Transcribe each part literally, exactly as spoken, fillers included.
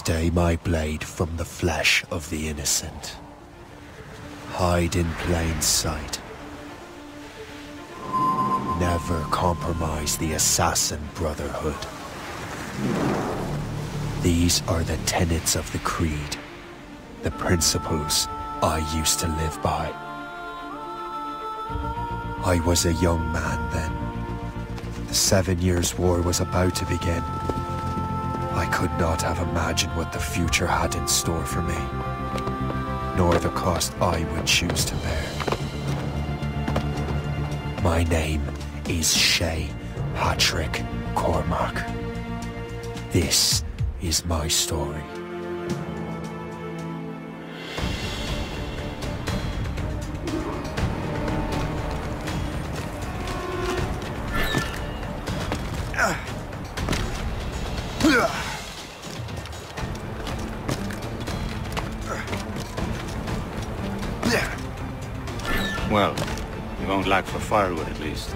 Stay my blade from the flesh of the innocent. Hide in plain sight. Never compromise the Assassin Brotherhood. These are the tenets of the Creed, the principles I used to live by. I was a young man then. The Seven Years' War was about to begin. I could not have imagined what the future had in store for me, nor the cost I would choose to bear. My name is Shay Patrick Cormac. This is my story. Well, you won't lack for firewood at least.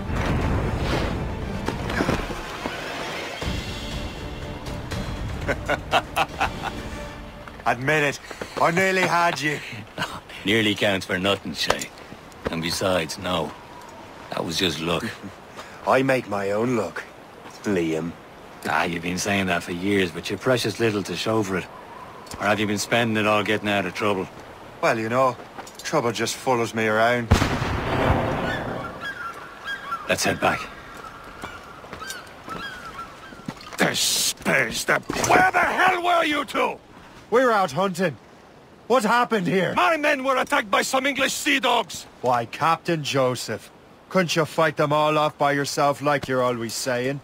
Admit it, I nearly had you. Nearly counts for nothing, Shay. And besides, no. That was just luck. I make my own luck, Liam. Ah, you've been saying that for years, but you're precious little to show for it. Or have you been spending it all getting out of trouble? Well, you know, trouble just follows me around. Let's head back. The space, the... Where the hell were you two? We're out hunting. What happened here? My men were attacked by some English sea dogs. Why, Captain Joseph, couldn't you fight them all off by yourself like you're always saying?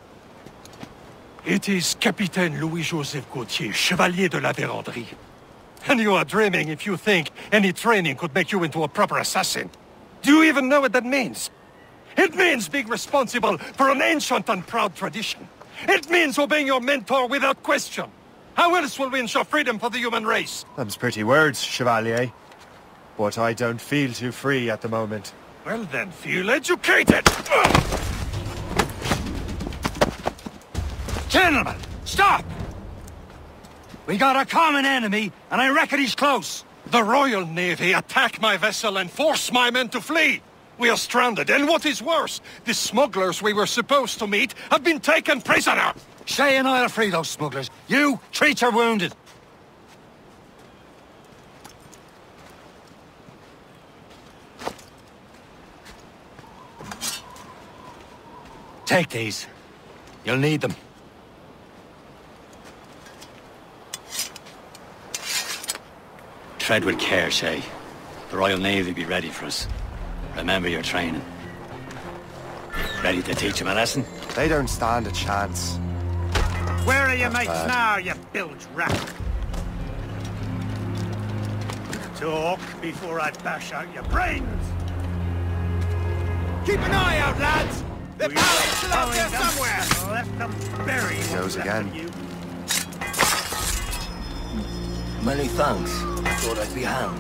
It is Capitaine Louis-Joseph Gauthier, Chevalier de la Vérendrye. And you are dreaming if you think any training could make you into a proper assassin. Do you even know what that means? It means being responsible for an ancient and proud tradition. It means obeying your mentor without question. How else will we ensure freedom for the human race? Them's pretty words, Chevalier. But I don't feel too free at the moment. Well then, feel educated! Gentlemen, stop! We got a common enemy, and I reckon he's close. The Royal Navy attack my vessel and force my men to flee. We are stranded, and what is worse, the smugglers we were supposed to meet have been taken prisoner. Shay and I'll free those smugglers. You, treat your wounded. Take these. You'll need them. Tread with care, Shay. The Royal Navy will be ready for us. Remember your training. Ready to teach them a lesson? They don't stand a chance. Where are your Not mates bad. now, you bilge rat? Talk before I bash out your brains. Keep an eye out, lads! They're We probably are still out there following them somewhere! and Left them buried. He goes again. Many thanks. Thought I'd be hanged.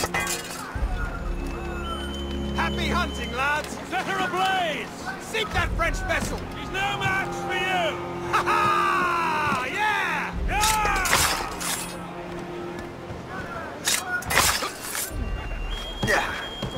Happy hunting, lads! Set her ablaze! Sink that French vessel! She's no match for you! Ha ha! Yeah! Yeah! Yeah.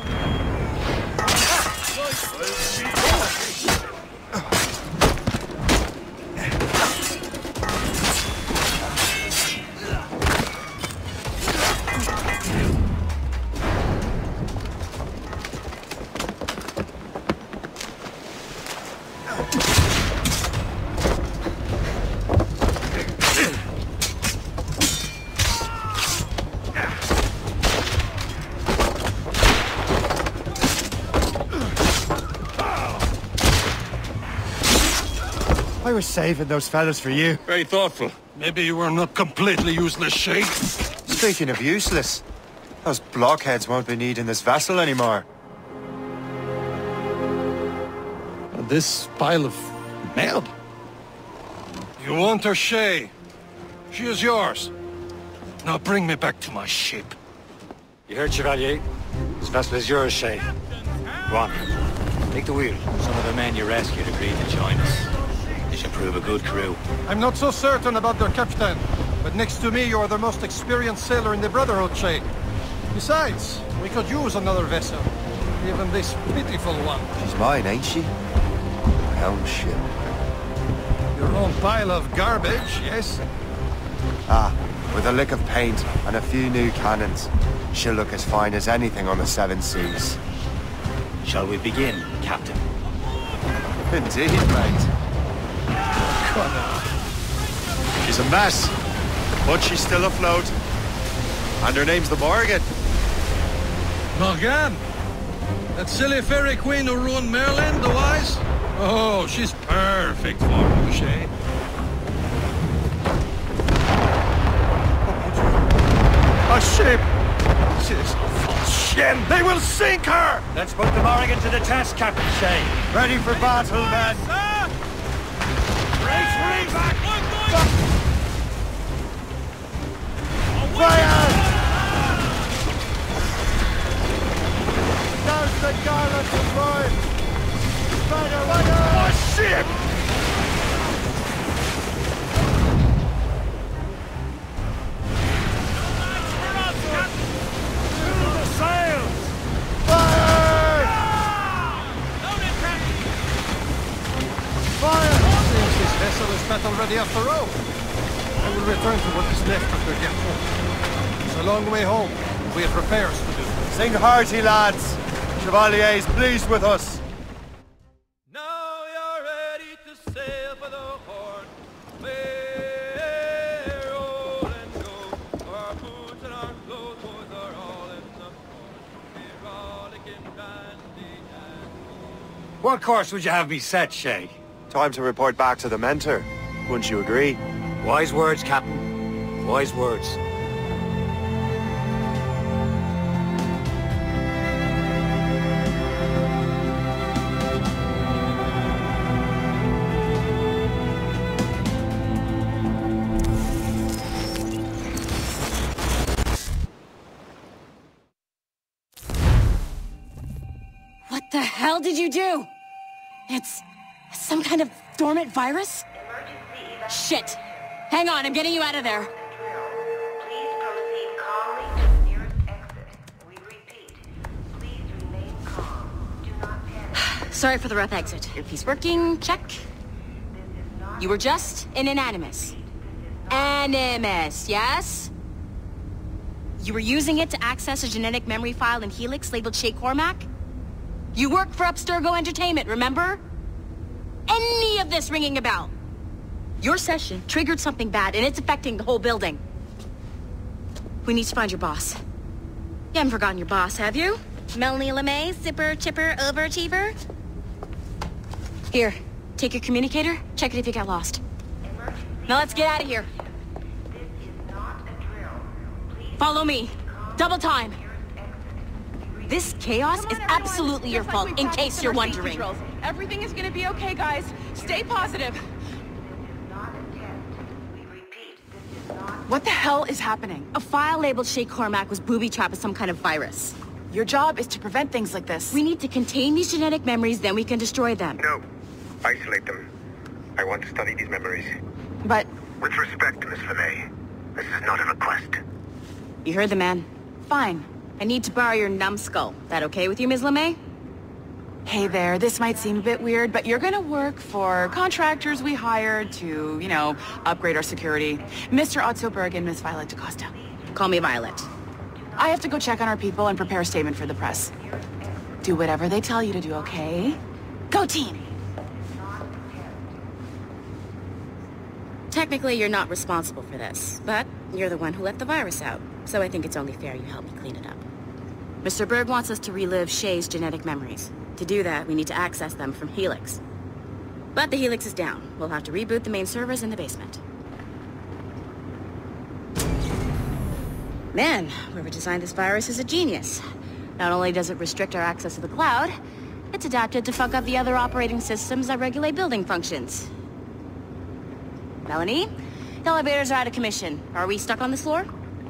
I was saving those fellas for you. Very thoughtful. Maybe you were not completely useless, Shay. Speaking of useless, those blockheads won't be needing this vessel anymore. And this pile of mail? You want her, Shay? She is yours. Now bring me back to my ship. You heard, Chevalier? This vessel is yours, Shay. Go on. Take the wheel. Some of the men you rescued agreed to join us. They should prove a good crew. I'm not so certain about their captain. But next to me, you're the most experienced sailor in the Brotherhood, Shay. Besides, we could use another vessel. Even this pitiful one. She's mine, ain't she? Brown ship. Your own pile of garbage, yes? Ah, with a lick of paint and a few new cannons, she'll look as fine as anything on the Seven Seas. Shall we begin, Captain? Indeed, mate. She's a mess, but she's still afloat. And her name's the Morgan. Morgan? That silly fairy queen who ruined Maryland, the wise? Oh, she's perfect for you, Shay. A ship! She's shit! They will sink her! Let's put the Morrigan to the test, Captain Shay. Ready for battle, men! Race, race! Back! Fire! Douse the garlands of mine! Fire, fire! A ship! Battle ready after all. I will return to what is left of the ghetto. It's a long way home. We have repairs to do. Sing hearty, lads. Chevalier's pleased with us. Now you're ready to sail for the Horn. We're roll and go. Our boots and our clothes boys are all in the We're rollicking dandy and What course would you have me set, Shay? Time to report back to the mentor. Wouldn't you agree? Wise words, Captain. Wise words. What the hell did you do? It's some kind of dormant virus? Shit! Hang on, I'm getting you out of there. Please proceed calmly to the nearest exit. We repeat, please remain calm. Do not panic. Sorry for the rough exit. Earpiece working, check. This is not You were just in an animus. Animus, yes? You were using it to access a genetic memory file in Helix labeled Shay Cormac? You worked for Abstergo Entertainment, remember? Any of this ringing a bell? Your session triggered something bad, and it's affecting the whole building. We need to find your boss. You haven't forgotten your boss, have you? Melanie LeMay, zipper, chipper, overachiever? Here, take your communicator, check it if you got lost. emergency. Now let's get out of here. This is not a drill. Please Follow me. Double time. nearest exit. This chaos is absolutely your fault, in case you're wondering. Everything is gonna be okay, guys. Stay positive. This is not a test. We repeat, this is not. What the hell is happening? A file labeled Shay Cormac was booby-trapped with some kind of virus. Your job is to prevent things like this. We need to contain these genetic memories, then we can destroy them. No. Isolate them. I want to study these memories. But With respect, Miss LeMay, this is not a request. You heard the man. fine. I need to borrow your numbskull. That okay with you, Miz LeMay? Hey there, this might seem a bit weird, but you're gonna work for contractors we hired to, you know, upgrade our security. Mister Ottoberg and Miss Violet DaCosta. Call me Violet. I have to go check on our people and prepare a statement for the press. Do whatever they tell you to do, okay? Go team! Technically, you're not responsible for this, but you're the one who let the virus out, so I think it's only fair you help me clean it up. Mister Berg wants us to relive Shay's genetic memories. To do that, we need to access them from Helix. But the Helix is down. We'll have to reboot the main servers in the basement. Man, whoever designed this virus is a genius. Not only does it restrict our access to the cloud, it's adapted to fuck up the other operating systems that regulate building functions. Melanie, the elevators are out of commission. Are we stuck on this floor?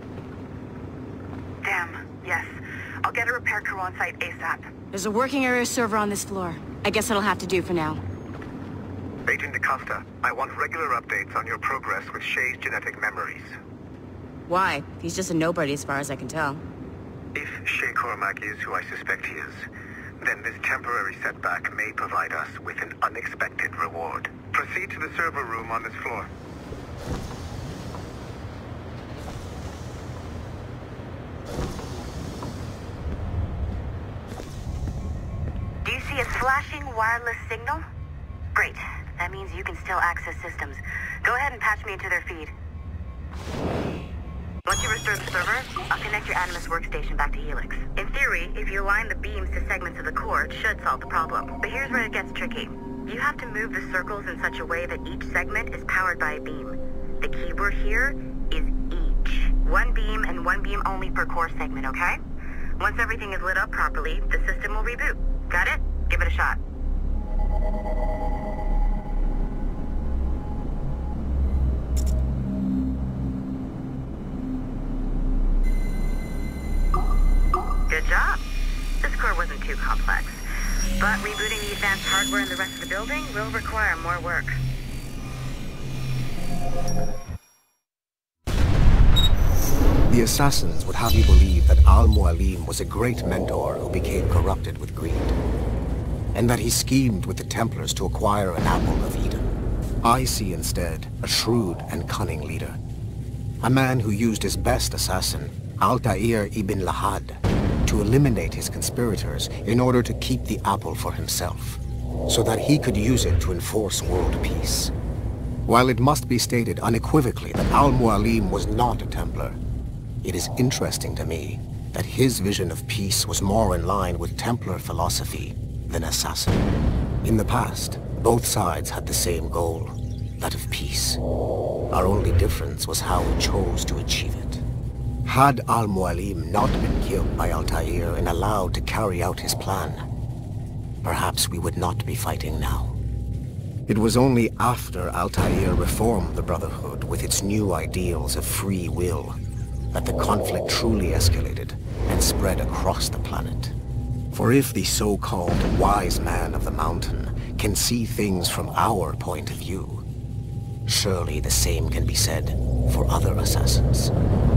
Damn, yes. I'll get a repair crew on site ASAP. There's a working area server on this floor. I guess it'll have to do for now. Agent DaCosta, I want regular updates on your progress with Shay's genetic memories. Why? He's just a nobody as far as I can tell. If Shay Cormac is who I suspect he is, then this temporary setback may provide us with an unexpected reward. Proceed to the server room on this floor. Do you see a flashing wireless signal? Great. That means you can still access systems. Go ahead and patch me into their feed. Once you restore the server, I'll connect your Animus workstation back to Helix. In theory, if you align the beams to segments of the core, it should solve the problem. But here's where it gets tricky. You have to move the circles in such a way that each segment is powered by a beam. The keyword here is each. One beam and one beam only per core segment, okay? Once everything is lit up properly, the system will reboot. Got it? Give it a shot. Good job. This core wasn't too complex, but rebooting the advanced hardware in the rest of the building will require more work. The assassins would have you believe that Al-Mualim was a great mentor who became corrupted with greed, and that he schemed with the Templars to acquire an apple of Eden. I see instead a shrewd and cunning leader, a man who used his best assassin, Altair ibn Lahad, to eliminate his conspirators in order to keep the apple for himself, so that he could use it to enforce world peace. While it must be stated unequivocally that Al-Mualim was not a Templar, it is interesting to me that his vision of peace was more in line with Templar philosophy than assassin. In the past, both sides had the same goal, that of peace. Our only difference was how we chose to achieve it. Had Al-Mualim not been killed by Altair and allowed to carry out his plan, perhaps we would not be fighting now. It was only after Altair reformed the Brotherhood with its new ideals of free will that the conflict truly escalated and spread across the planet. For if the so-called wise man of the mountain can see things from our point of view, surely the same can be said for other assassins.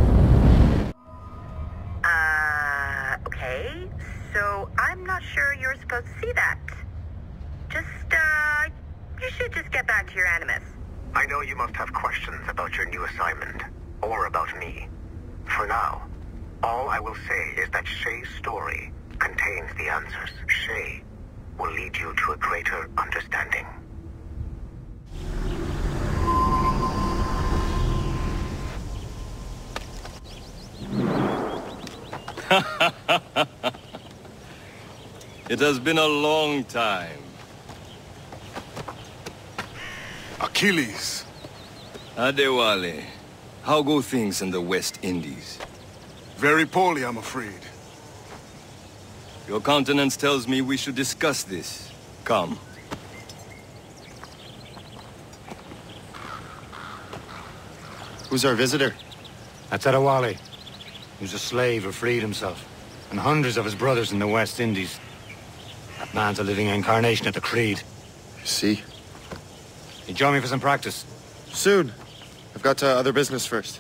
Okay, so I'm not sure you're supposed to see that. Just, uh, you should just get back to your Animus. I know you must have questions about your new assignment, or about me. For now, all I will say is that Shay's story contains the answers. Shay will lead you to a greater understanding. It has been a long time. Achilles. Adewale, how go things in the West Indies? Very poorly, I'm afraid. Your countenance tells me we should discuss this. Come. Who's our visitor? That's Adewale. He was a slave who freed himself, and hundreds of his brothers in the West Indies. That man's a living incarnation of the Creed. I see. You join me for some practice? Soon. I've got uh, other business first.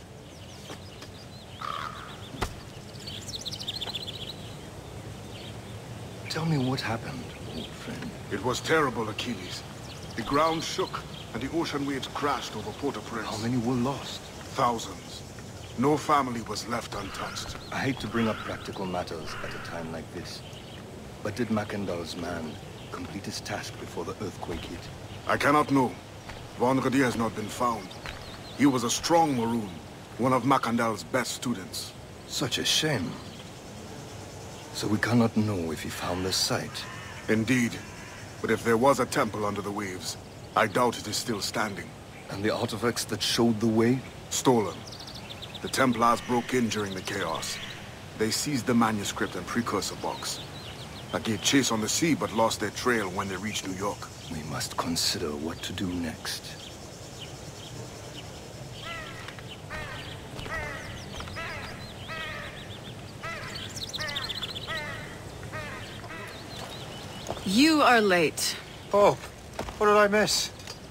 Tell me what happened, old friend. It was terrible, Achilles. The ground shook, and the ocean waves crashed over Port-au-Prince. How many were lost? Thousands. No family was left untouched. I hate to bring up practical matters at a time like this. But did Macandal's man complete his task before the earthquake hit? I cannot know. Von Rudi has not been found. He was a strong Maroon, one of Macandal's best students. Such a shame. So we cannot know if he found the site. Indeed. But if there was a temple under the waves, I doubt it is still standing. And the artifacts that showed the way? Stolen. The Templars broke in during the chaos. They seized the manuscript and precursor box. I gave chase on the sea, but lost their trail when they reached New York. We must consider what to do next. You are late. Oh, what did I miss?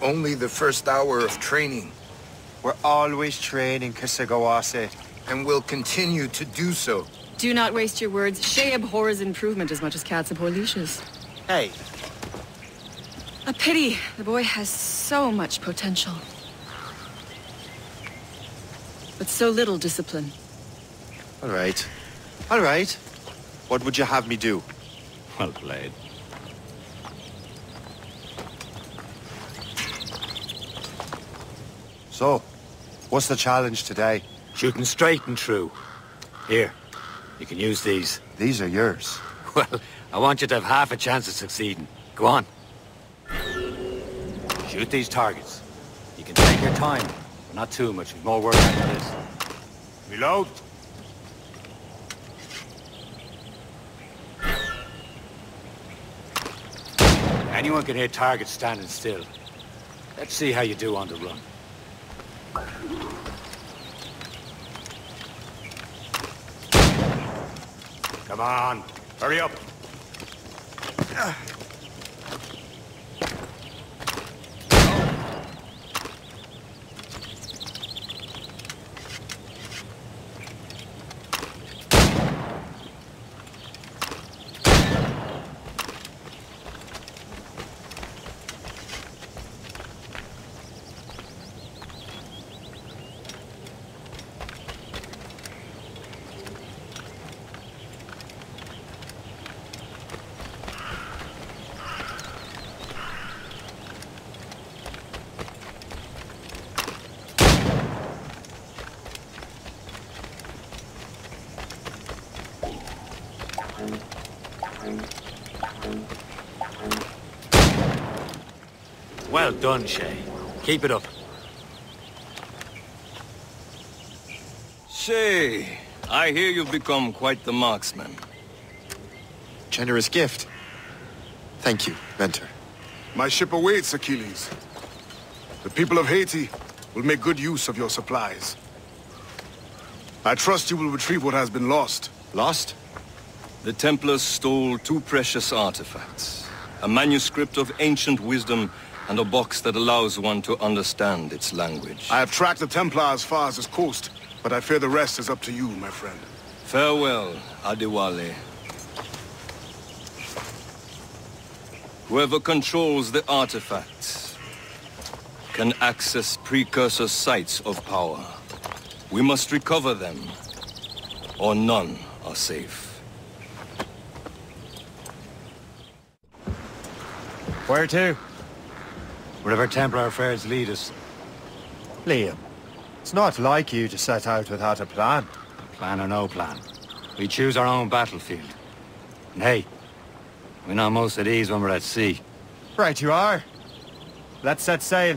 only the first hour of training. We're always training, Kisagawase. And will continue to do so. Do not waste your words. Shay abhors improvement as much as cats abhor leashes. Hey. A pity. The boy has so much potential. But so little discipline. All right. All right. What would you have me do? Well played. So, what's the challenge today? Shooting straight and true. Here, you can use these. These are yours. Well, I want you to have half a chance of succeeding. Go on. Shoot these targets. You can take your time, but not too much. We've more work after this. Reload. Anyone can hit targets standing still. Let's see how you do on the run. Come on, hurry up. Well done, Shay. Keep it up. Shay, I hear you've become quite the marksman. Generous gift. Thank you, mentor. My ship awaits, Achilles. The people of Haiti will make good use of your supplies. I trust you will retrieve what has been lost. Lost? The Templars stole two precious artifacts. A manuscript of ancient wisdom and a box that allows one to understand its language. I have tracked the Templar as far as this coast, but I fear the rest is up to you, my friend. Farewell, Adewale. Whoever controls the artifacts can access precursor sites of power. We must recover them, or none are safe. Where to? Wherever Templar affairs lead us. Liam, it's not like you to set out without a plan. Plan or no plan. We choose our own battlefield. And hey, we're not most at ease when we're at sea. Right you are. Let's set sail.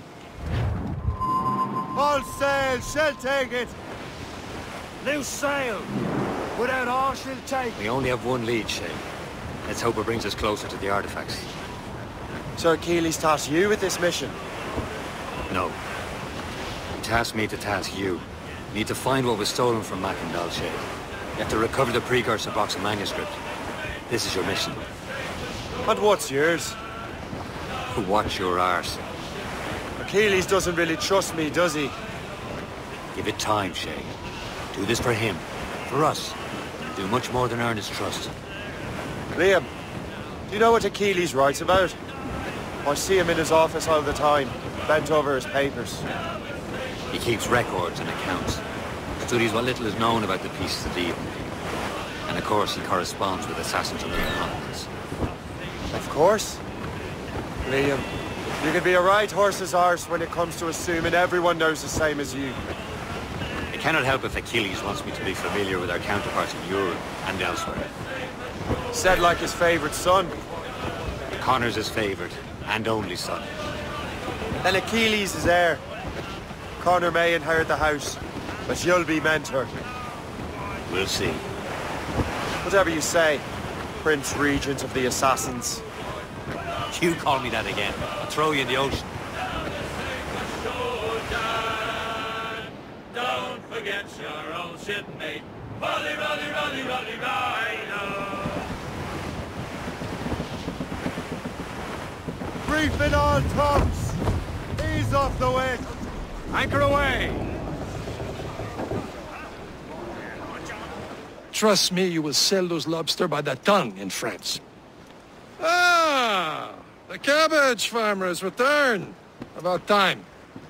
All sail, she'll take it. Loose sail. Without all she'll take. We only have one lead, Shay. Let's hope it brings us closer to the artifacts. So Achilles tasked you with this mission? No. He tasked me to task you. We need to find what was stolen from Macandal, Shay. You have to recover the precursor box of manuscript. This is your mission. And what's yours? Watch your arse. Achilles doesn't really trust me, does he? Give it time, Shay. Do this for him. For us. Do much more than earn his trust. Liam, do you know what Achilles writes about? I see him in his office all the time, bent over his papers. He keeps records and accounts. Studies what little is known about the pieces of evil. And of course, he corresponds with assassins on other continents. Of course. Liam, you can be a right horse's arse when it comes to assuming everyone knows the same as you. I cannot help if Achilles wants me to be familiar with our counterparts in Europe and elsewhere. Said like his favorite son. Connor's his favorite and only son. Then Achilles is heir. Connor may inherit the house, but you'll be mentor. We'll see. Whatever you say, Prince Regent of the Assassins. You call me that again, I'll throw you in the ocean. Don't forget your old shipmate. Rolly, rolly, rolly, rolly, rhino. Brief in all tongues! Ease off the wind! Anchor away! Trust me, you will sell those lobster by the ton in France. Ah! The cabbage farmer has returned. About time.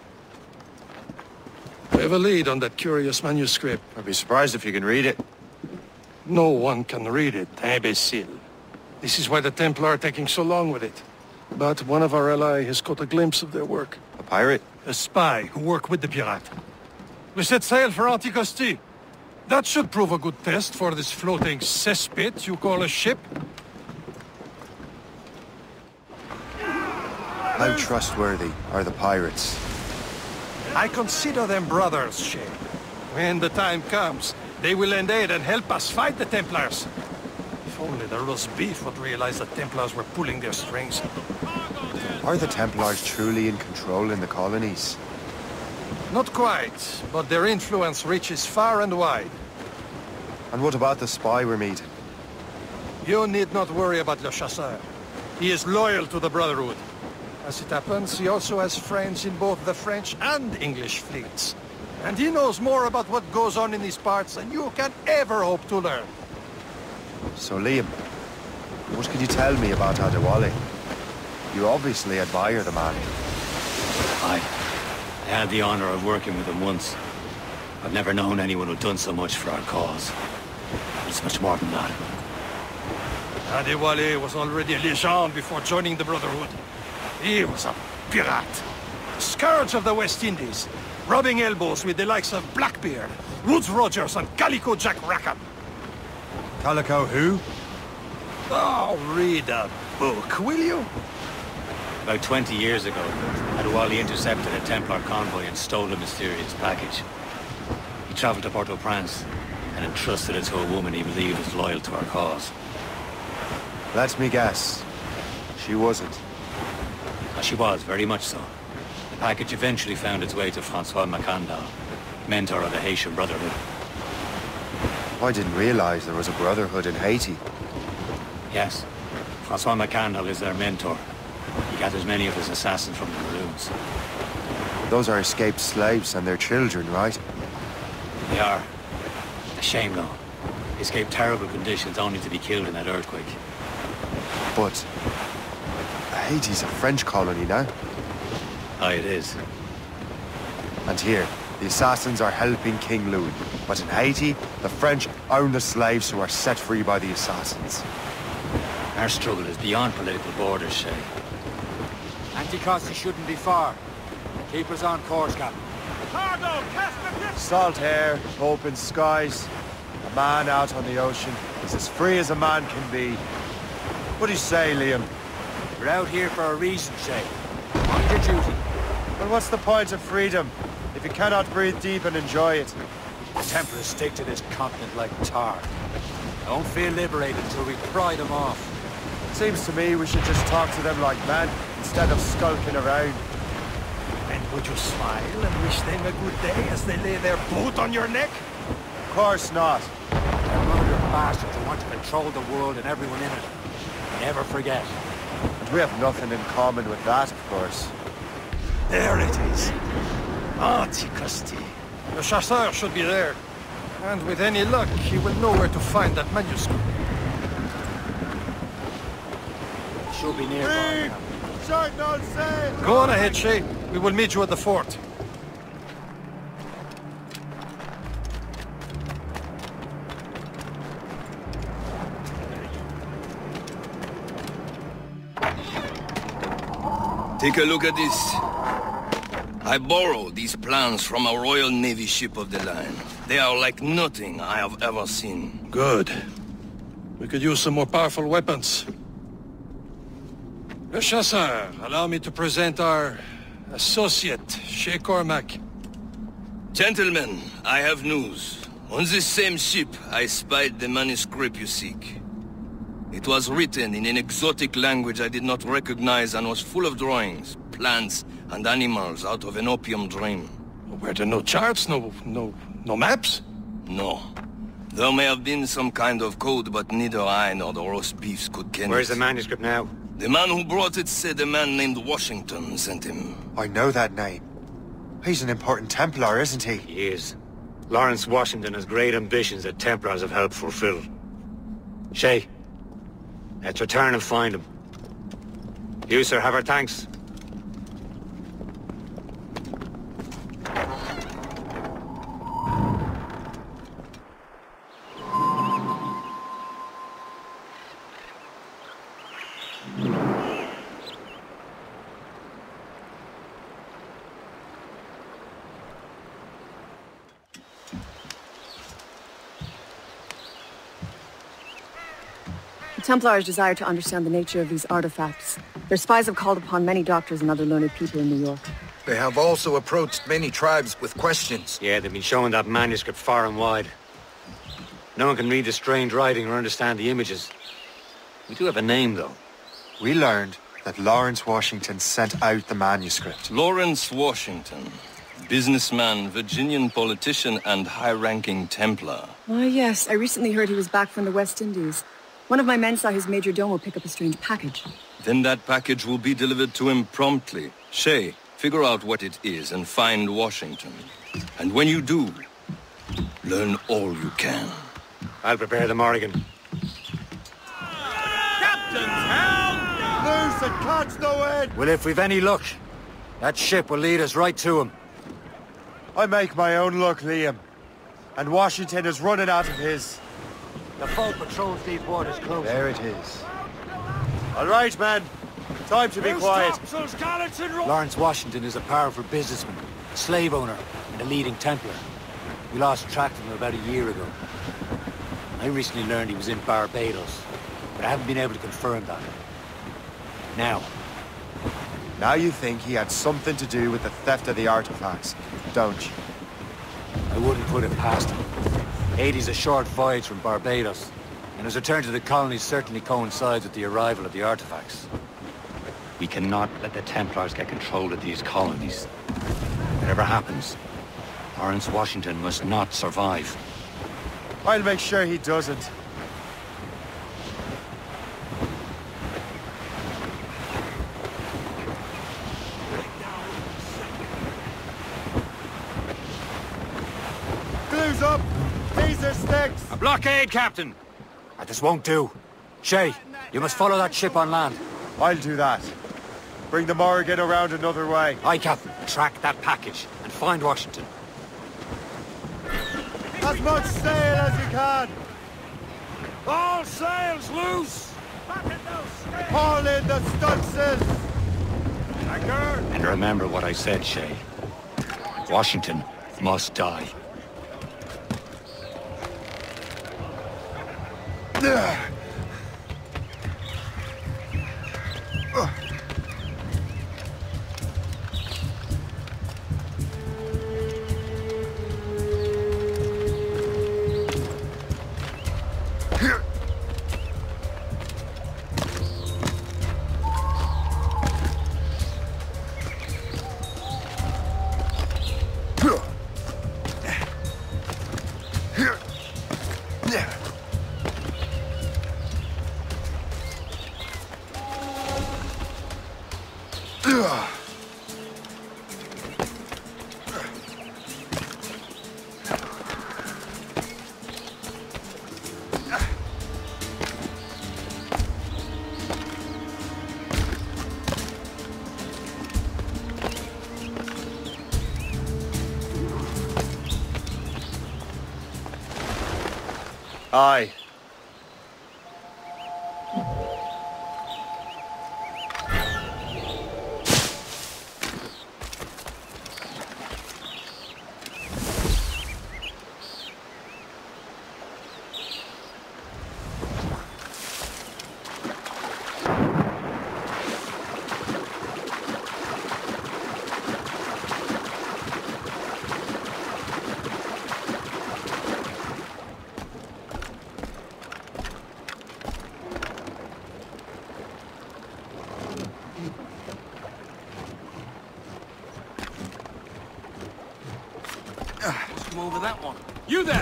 We have a lead on that curious manuscript. I'd be surprised if you can read it. No one can read it, imbecile. This is why the Templar are taking so long with it. But one of our allies has caught a glimpse of their work. A pirate? A spy who worked with the pirate. We set sail for Anticosti. That should prove a good test for this floating cesspit you call a ship. How trustworthy are the pirates? I consider them brothers, Shay. When the time comes, they will lend aid and help us fight the Templars. If only the roast beef would realize the Templars were pulling their strings. Are the Templars truly in control in the colonies? Not quite, but their influence reaches far and wide. And what about the spy we're meeting? You need not worry about Le Chasseur. He is loyal to the Brotherhood. As it happens, he also has friends in both the French and English fleets. And he knows more about what goes on in these parts than you can ever hope to learn. So Liam, what can you tell me about Adewale? You obviously admire the man. I... I had the honor of working with him once. I've never known anyone who'd done so much for our cause. It's much more than that. Adewale was already a legend before joining the Brotherhood. He was a pirate. The scourge of the West Indies, rubbing elbows with the likes of Blackbeard, Woodes Rogers, and Calico Jack Rackham. Calico who? Oh, read a book, will you? About twenty years ago, Adewale intercepted a Templar convoy and stole a mysterious package. He traveled to Port-au-Prince and entrusted it to a woman he believed was loyal to our cause. Let me guess. She wasn't. Oh, she was, very much so. The package eventually found its way to Francois Macandal, mentor of the Haitian Brotherhood. I didn't realize there was a brotherhood in Haiti. Yes. Francois Macandal is their mentor. He gathers many of his assassins from the Maroons. Those are escaped slaves and their children, right? They are. A shame, though. They escaped terrible conditions only to be killed in that earthquake. But... Haiti's a French colony now. Aye, it is. And here, the assassins are helping King Louis. But in Haiti, the French own the slaves who are set free by the assassins. Our struggle is beyond political borders, Shay. Anticosti shouldn't be far. Keep us on course, Captain. Cargo, cast the Salt air, open skies. A man out on the ocean is as free as a man can be. What do you say, Liam? We're out here for a reason, Shay. Mind your duty. Well, what's the point of freedom if you cannot breathe deep and enjoy it? The Templars stick to this continent like tar. Don't feel liberated until we pry them off. Seems to me we should just talk to them like men, instead of skulking around. And would you smile and wish them a good day as they lay their boot on your neck? Of course not. They're murderous bastards who want to control the world and everyone in it. Never forget. And we have nothing in common with that, of course. There it is. Anticosti. The Chasseur should be there. And with any luck, he will know where to find that manuscript. Should be nearby. Go on ahead, Shay. We will meet you at the fort. Take a look at this. I borrowed these plans from a Royal Navy ship of the line. They are like nothing I have ever seen. Good. We could use some more powerful weapons. Le Chasseur, allow me to present our associate, Shay Cormac. Gentlemen, I have news. On this same ship, I spied the manuscript you seek. It was written in an exotic language I did not recognize and was full of drawings, plants, and animals out of an opium dream. Were there no charts, no, no, no maps? No. There may have been some kind of code, but neither I nor the roast beefs could ken Where's it. the manuscript now? The man who brought it said a man named Washington sent him. I know that name. He's an important Templar, isn't he? He is. Lawrence Washington has great ambitions that Templars have helped fulfill. Shay, let's return and find him. You, sir, have our thanks. The Templars desire to understand the nature of these artifacts. Their spies have called upon many doctors and other learned people in New York. They have also approached many tribes with questions. Yeah, they've been showing that manuscript far and wide. No one can read the strange writing or understand the images. We do have a name, though. We learned that Lawrence Washington sent out the manuscript. Lawrence Washington. Businessman, Virginian politician, and high-ranking Templar. Ah, yes. I recently heard he was back from the West Indies. One of my men saw his major domo pick up a strange package. Then that package will be delivered to him promptly. Shay, figure out what it is and find Washington. And when you do, learn all you can. I'll prepare the Morrigan. Captain's helm! Loose and catch the wind! Well, if we've any luck, that ship will lead us right to him. I make my own luck, Liam. And Washington is running out of his. The boat patrols these waters close. There it is. All right, man. Time to be quiet. Lawrence Washington is a powerful businessman, a slave owner, and a leading Templar. We lost track of him about a year ago. I recently learned he was in Barbados, but I haven't been able to confirm that. Now. Now you think he had something to do with the theft of the artifacts, don't you? I wouldn't put it past him. Haiti's a short voyage from Barbados, and his return to the colonies certainly coincides with the arrival of the artifacts. We cannot let the Templars get control of these colonies. Whatever happens, Lawrence Washington must not survive. I'll make sure he doesn't. Glue's up! These are sticks! A blockade, Captain! That this won't do. Shay, you must follow that ship on land. I'll do that. Bring the Morrigan around another way. Aye, Captain. Track that package and find Washington. As much sail as you can! All sails loose! Haul in the stunsails! Anchor! And remember what I said, Shay. Washington must die. Ugh. Aye. Over that one. You there!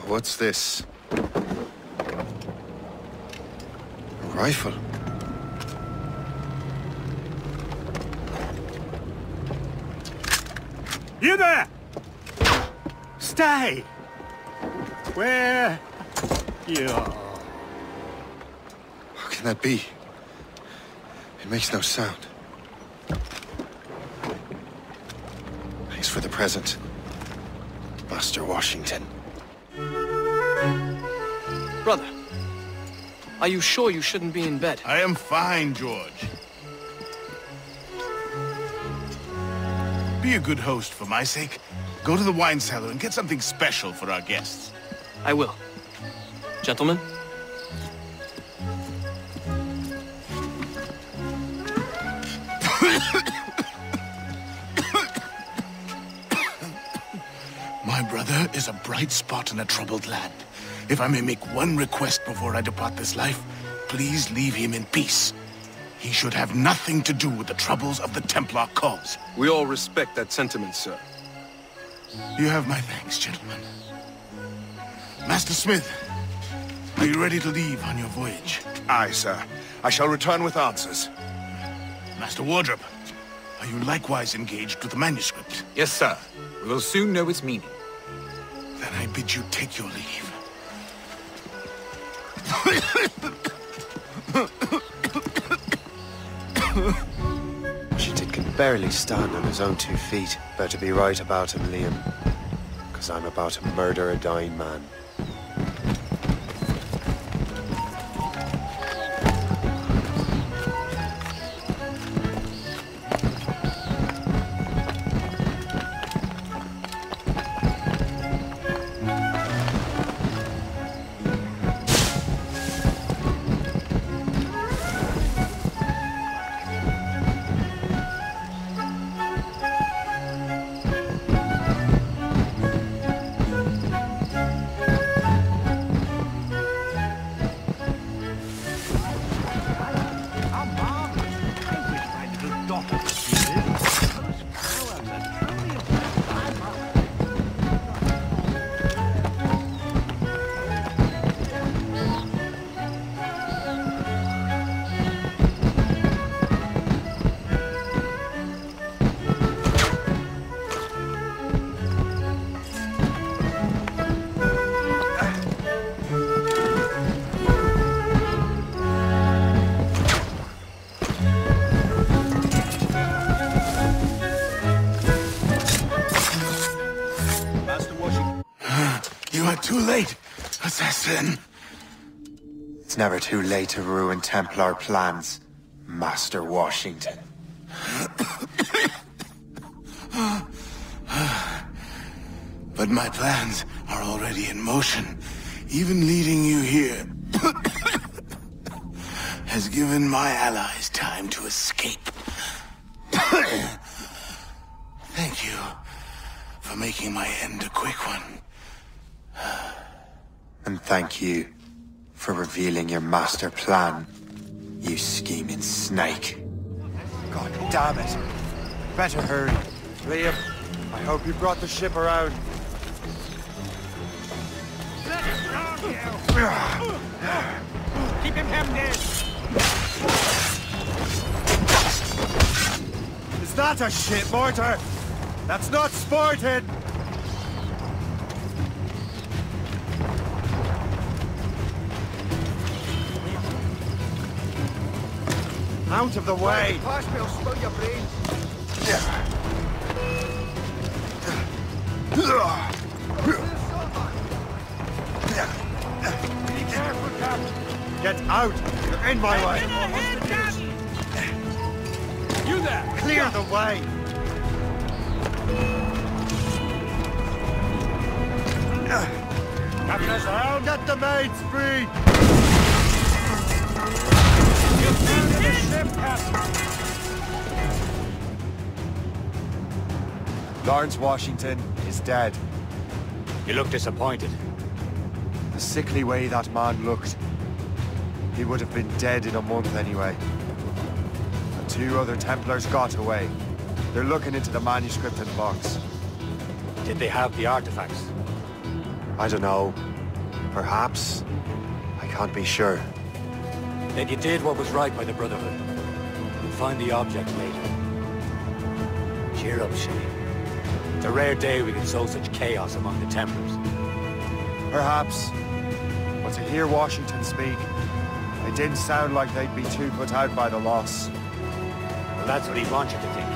What's this? A rifle? You there! Stay! Where you are? How can that be? It makes no sound. Thanks for the present, Master Washington. Brother, are you sure you shouldn't be in bed? I am fine, George. Be a good host for my sake. Go to the wine cellar and get something special for our guests. I will. Gentlemen? My brother is a bright spot in a troubled land. If I may make one request before I depart this life, please leave him in peace. He should have nothing to do with the troubles of the Templar cause. We all respect that sentiment, sir. You have my thanks, gentlemen. Master Smith, are you ready to leave on your voyage? Aye, sir. I shall return with answers. Master Wardrop, are you likewise engaged with the manuscript? Yes, sir. We will soon know its meaning. Then I bid you take your leave. Washington can barely stand on his own two feet. Better be right about him, Liam. Because I'm about to murder a dying man. Too late, assassin. It's never too late to ruin Templar plans, Master Washington. But my plans are already in motion. Even leading you here has given my allies time to escape. Thank you for making my end a quick one. And thank you for revealing your master plan, you scheming snake. God damn it! Better hurry. Liam, I hope you brought the ship around. Keep him hemmed in! Is that a ship mortar? That's not sporting! Out of the way! Pass me, I'll spill your brains. Be careful, Captain. Get out! You're in my way! You there! Clear the way! Captain us around! Get the maids free! The ship, Captain! Lawrence Washington is dead. You look disappointed. The sickly way that man looked. He would have been dead in a month anyway. The two other Templars got away. They're looking into the manuscript and box. Did they have the artifacts? I don't know. Perhaps. I can't be sure. Then you did what was right by the Brotherhood. We'll find the object later. Cheer up, Shay. It's a rare day we can sow such chaos among the Templars. Perhaps. But to hear Washington speak, it didn't sound like they'd be too put out by the loss. Well, that's what he wants you to think.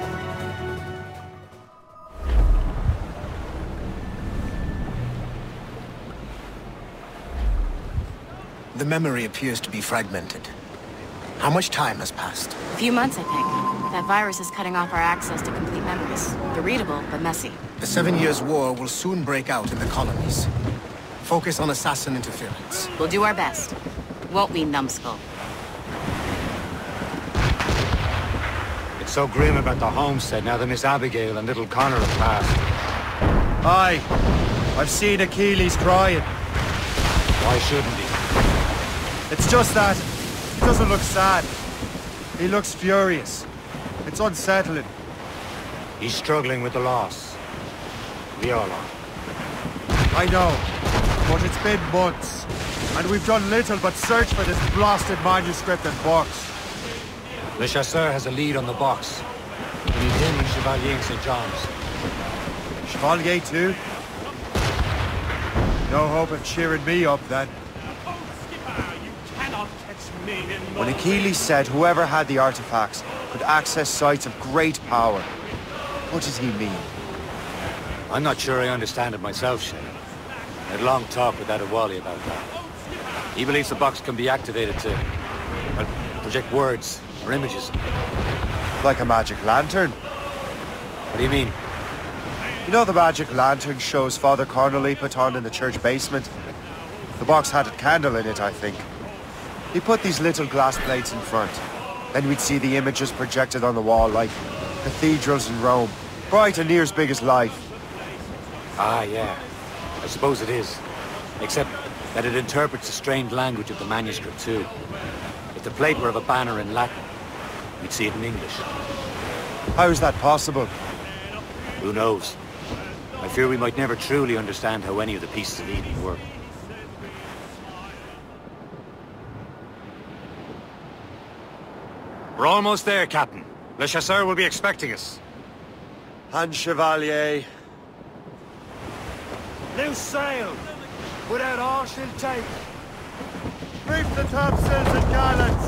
The memory appears to be fragmented. How much time has passed? A few months, I think. That virus is cutting off our access to complete memories. They're readable, but messy. The Seven Years' War will soon break out in the colonies. Focus on assassin interference. We'll do our best. Won't we, numbskull? It's so grim about the homestead now that Miss Abigail and little Connor have passed. Aye. I've seen Achilles crying. Why shouldn't he? It's just that he doesn't look sad. He looks furious. It's unsettling. He's struggling with the loss. We all are. I know, but it's been months, and we've done little but search for this blasted manuscript and box. Le Chasseur has a lead on the box. We need him and Chevalier in Saint John's. Chevalier too? No hope of cheering me up then. When Achilles said whoever had the artifacts could access sites of great power, what did he mean? I'm not sure I understand it myself, Shay. I had a long talk with Adewale about that. He believes the box can be activated to well, project words or images. Like a magic lantern? What do you mean? You know the magic lantern shows Father Connolly put on in the church basement? The box had a candle in it, I think. He put these little glass plates in front. Then we'd see the images projected on the wall like cathedrals in Rome. Bright and near as big as life. Ah, yeah. I suppose it is. Except that it interprets the strange language of the manuscript, too. If the plate were of a banner in Latin, we'd see it in English. How is that possible? Who knows? I fear we might never truly understand how any of the pieces of Eden work. We're almost there, Captain. Le Chasseur will be expecting us. And Chevalier. Loose sail! Put out all she'll take! Reef the topsails and gallants!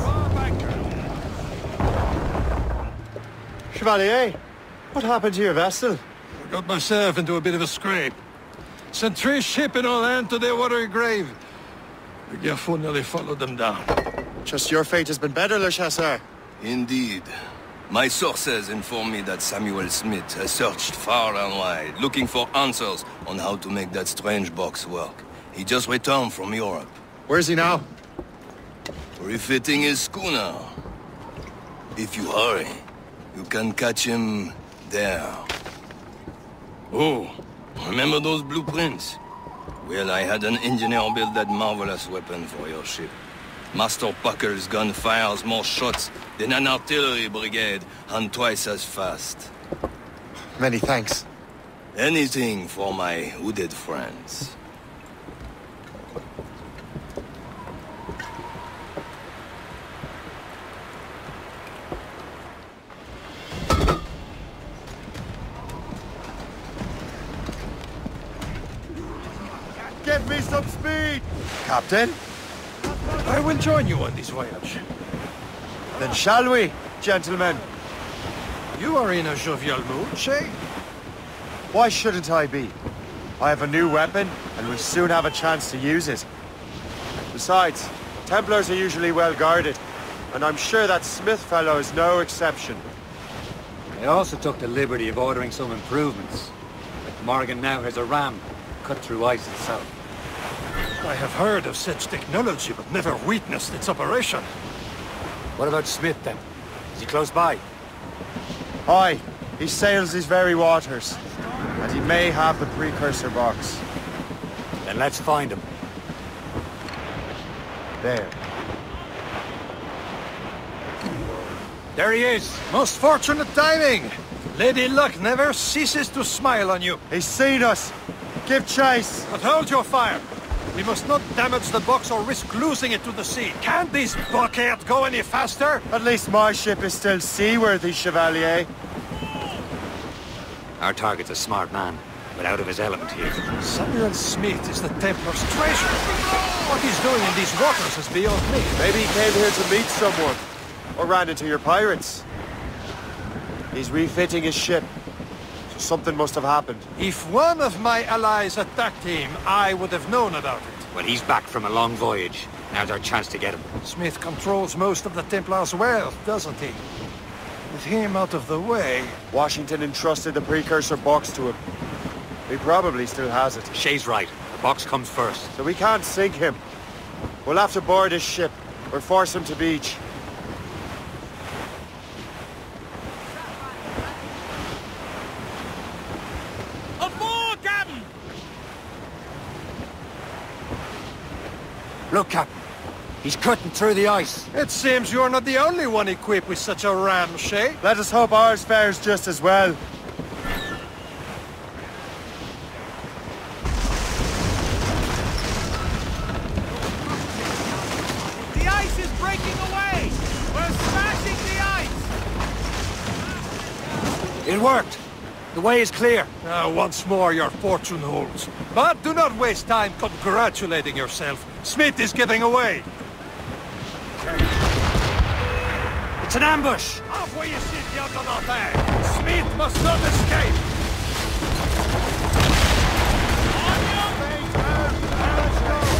Chevalier, what happened to your vessel? I got myself into a bit of a scrape. Sent three ships in all land to their watery grave. The Gerfaut nearly followed them down. Just your fate has been better, Le Chasseur. Indeed. My sources inform me that Samuel Smith has searched far and wide, looking for answers on how to make that strange box work. He just returned from Europe. Where's he now? Refitting his schooner. If you hurry, you can catch him there. Oh, remember those blueprints? Well, I had an engineer build that marvelous weapon for your ship. Master Pucker's gun fires more shots than an artillery brigade, and twice as fast. Many thanks. Anything for my hooded friends. Give me some speed! Captain? I will join you on this voyage. Then shall we, gentlemen? You are in a jovial mood, Shay? Why shouldn't I be? I have a new weapon, and will soon have a chance to use it. Besides, Templars are usually well guarded, and I'm sure that Smith fellow is no exception. I also took the liberty of ordering some improvements. Morgan now has a ram cut through ice itself. I have heard of such technology, but never witnessed its operation. What about Smith, then? Is he close by? Aye, he sails these very waters, and he may have the precursor box. Then let's find him. There. There he is! Most fortunate timing! Lady Luck never ceases to smile on you. He's seen us! Give chase! But hold your fire! We must not damage the box or risk losing it to the sea. Can't this bucket go any faster? At least my ship is still seaworthy, Chevalier. Our target's a smart man, but out of his element here. Samuel Smith is the Templar's treasure. What he's doing in these waters is beyond me. Maybe he came here to meet someone, or ran into your pirates. He's refitting his ship. So something must have happened. If one of my allies attacked him, I would have known about it. Well, he's back from a long voyage. Now's our chance to get him. Smith controls most of the Templar's wealth, doesn't he? With him out of the way... Washington entrusted the precursor box to him. He probably still has it. Shay's right. The box comes first. So we can't sink him. We'll have to board his ship, or force him to beach. Look, Captain. He's cutting through the ice. It seems you're not the only one equipped with such a ram, Shay. Let us hope ours fares just as well. The ice is breaking away! We're smashing the ice! It worked. The way is clear. Uh, once more, your fortune holds. But do not waste time congratulating yourself. Smith is getting away. It's an ambush. Off where you sit, you do not bag. Smith must not escape. On your feet, man. Let's go.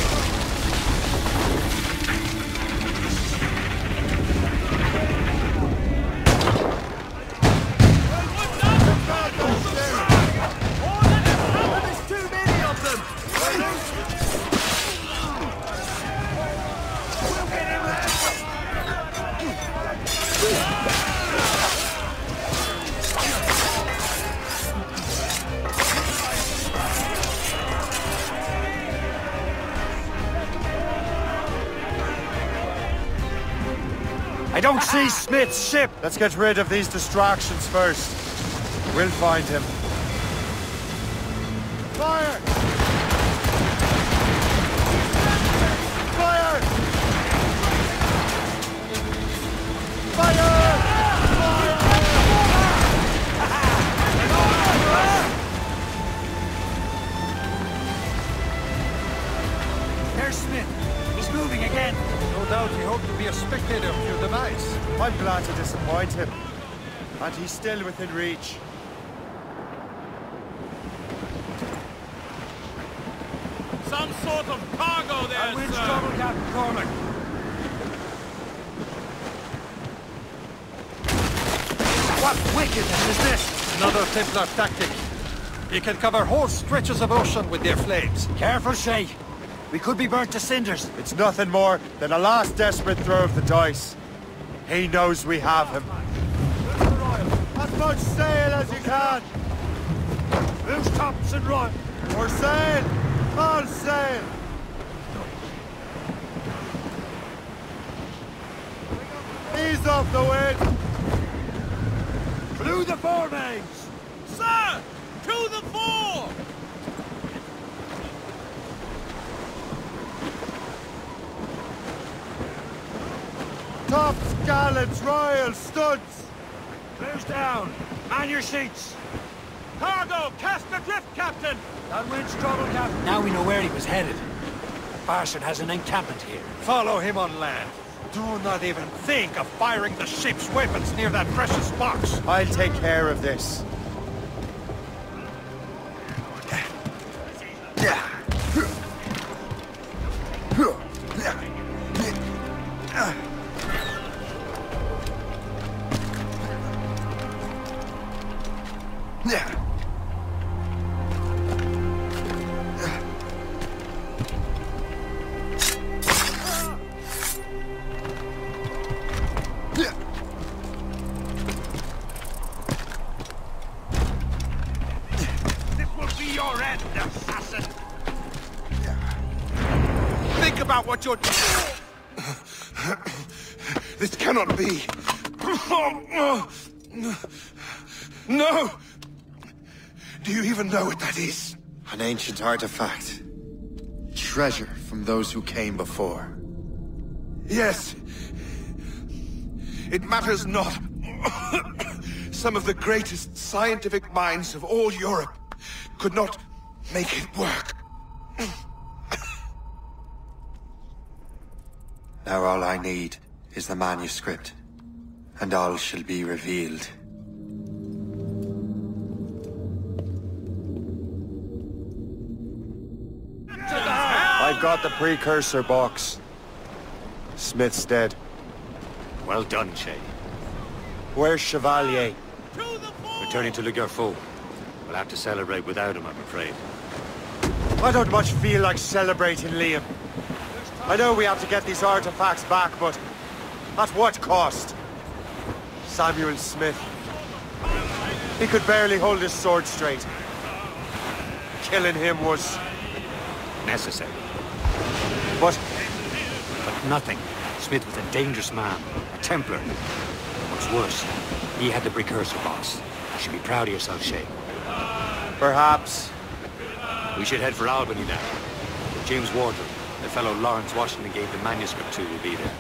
I don't see Smith's ship. Let's get rid of these distractions first. We'll find him. Fire! Fire! Fire! There's Smith. He's moving again. No doubt he hoped to be a spectator of your demise. I'm glad to disappoint him. And he's still within reach. Some sort of cargo there, I winch sir. trouble, Captain Cormac. What wickedness is this? Another Templar tactic. He can cover whole stretches of ocean with their flames. Careful, Shay. We could be burnt to cinders. It's nothing more than a last desperate throw of the dice. He knows we have him. As much sail as you can! Loose tops and run! Or sail! All sail! Ease off the wind! Through the foremains! Sir! To the fore! Tops, gallants, royals, studs! Close down. Man your seats. Cargo! Cast adrift, Captain! That wind's trouble, Captain. Now we know where he was headed. Bastard has an encampment here. Follow him on land. Do not even think of firing the ship's weapons near that precious box. I'll take care of this. What you're... This cannot be. No! Do you even know what that is? An ancient artifact. treasure from those who came before. Yes. It matters not. Some of the greatest scientific minds of all Europe could not make it work. Now all I need is the manuscript, and all shall be revealed. I've got the precursor box. Smith's dead. Well done, Shay. Where's Chevalier? Returning to Le Garfou. We'll have to celebrate without him, I'm afraid. I don't much feel like celebrating, Liam. I know we have to get these artifacts back, but at what cost? Samuel Smith. He could barely hold his sword straight. Killing him was... necessary. But... But nothing. Smith was a dangerous man. A Templar. What's worse, he had the precursor box. You should be proud of yourself, Shay. Perhaps. We should head for Albany now. James Wardrop, the fellow Lawrence Washington gave the manuscript to, will be there.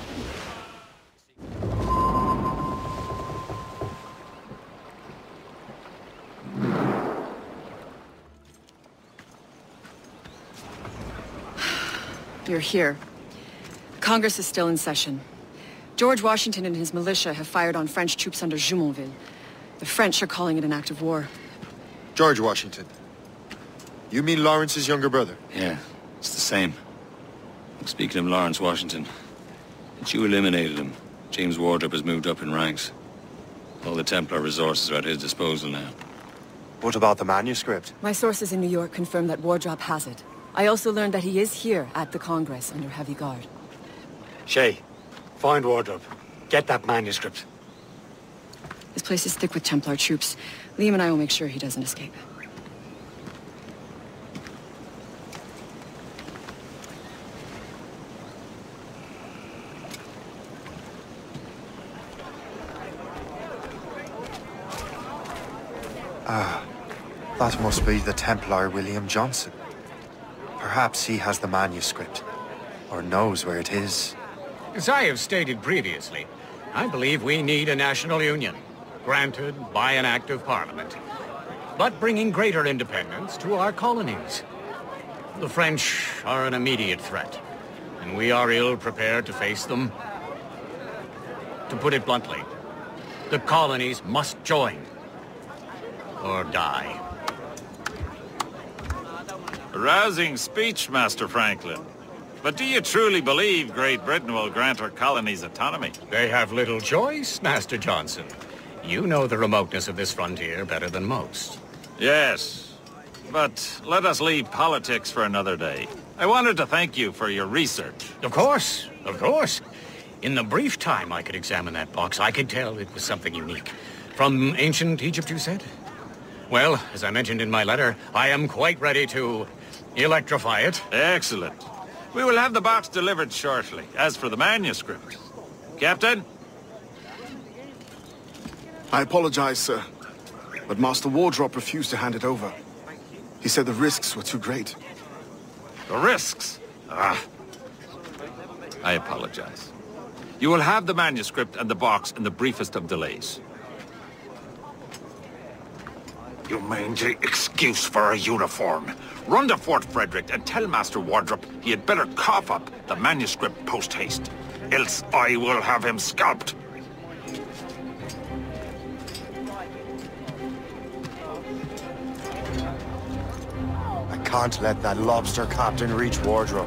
You're here. Congress is still in session. George Washington and his militia have fired on French troops under Jumonville. The French are calling it an act of war. George Washington. You mean Lawrence's younger brother? Yeah, it's the same. Speaking of Lawrence Washington, since you eliminated him, James Wardrop has moved up in ranks. All the Templar resources are at his disposal now. What about the manuscript? My sources in New York confirm that Wardrop has it. I also learned that he is here at the Congress under heavy guard. Shay, find Wardrop. Get that manuscript. This place is thick with Templar troops. Liam and I will make sure he doesn't escape. Ah, that must be the Templar William Johnson. Perhaps he has the manuscript, or knows where it is. As I have stated previously, I believe we need a national union, granted by an act of parliament, but bringing greater independence to our colonies. The French are an immediate threat, and we are ill prepared to face them. To put it bluntly, the colonies must join, or die. A rousing speech, Master Franklin. But do you truly believe Great Britain will grant our colonies autonomy? They have little choice, Master Johnson. You know the remoteness of this frontier better than most. Yes, but let us leave politics for another day. I wanted to thank you for your research. Of course, of course. In the brief time I could examine that box, I could tell it was something unique. From ancient Egypt, you said? Well, as I mentioned in my letter, I am quite ready to electrify it. Excellent. We will have the box delivered shortly. As for the manuscript... Captain? I apologize, sir. But Master Wardrop refused to hand it over. He said the risks were too great. The risks? Ah. I apologize. You will have the manuscript and the box in the briefest of delays. You mangy excuse for a uniform. Run to Fort Frederick and tell Master Wardrop he had better cough up the manuscript post-haste. Else I will have him scalped. I can't let that lobster captain reach Wardrop.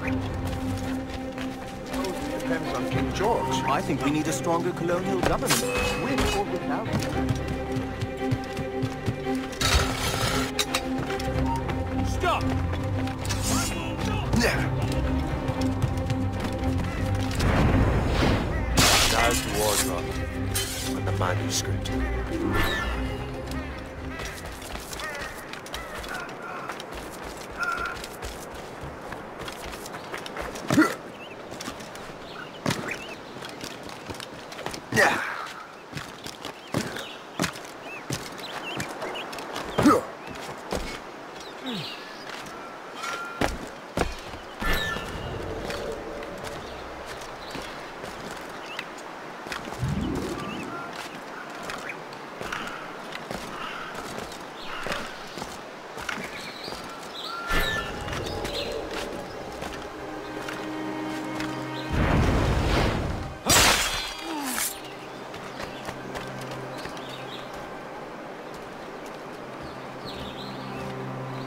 Depends on King George. I think we need a stronger colonial government, with or without him. Stop! Now's the Wardrop and the manuscript.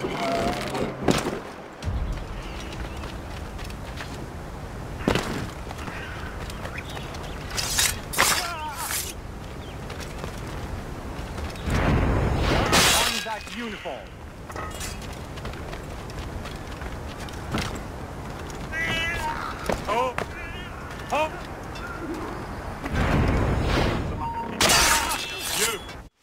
Uniform. Oh! Oh! You!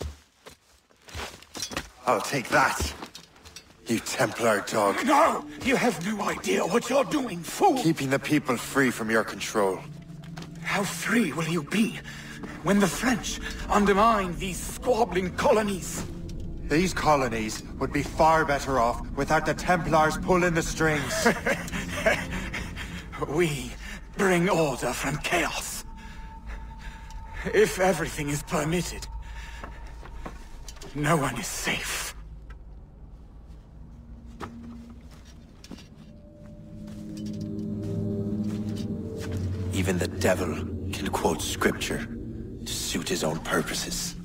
I'll take that, you Templar dog. No! You have no idea what you're doing, fool! Keeping the people free from your control. How free will you be when the French undermine these squabbling colonies? These colonies would be far better off without the Templars pulling the strings. We bring order from chaos. If everything is permitted, no one is safe. Even the devil can quote scripture to suit his own purposes.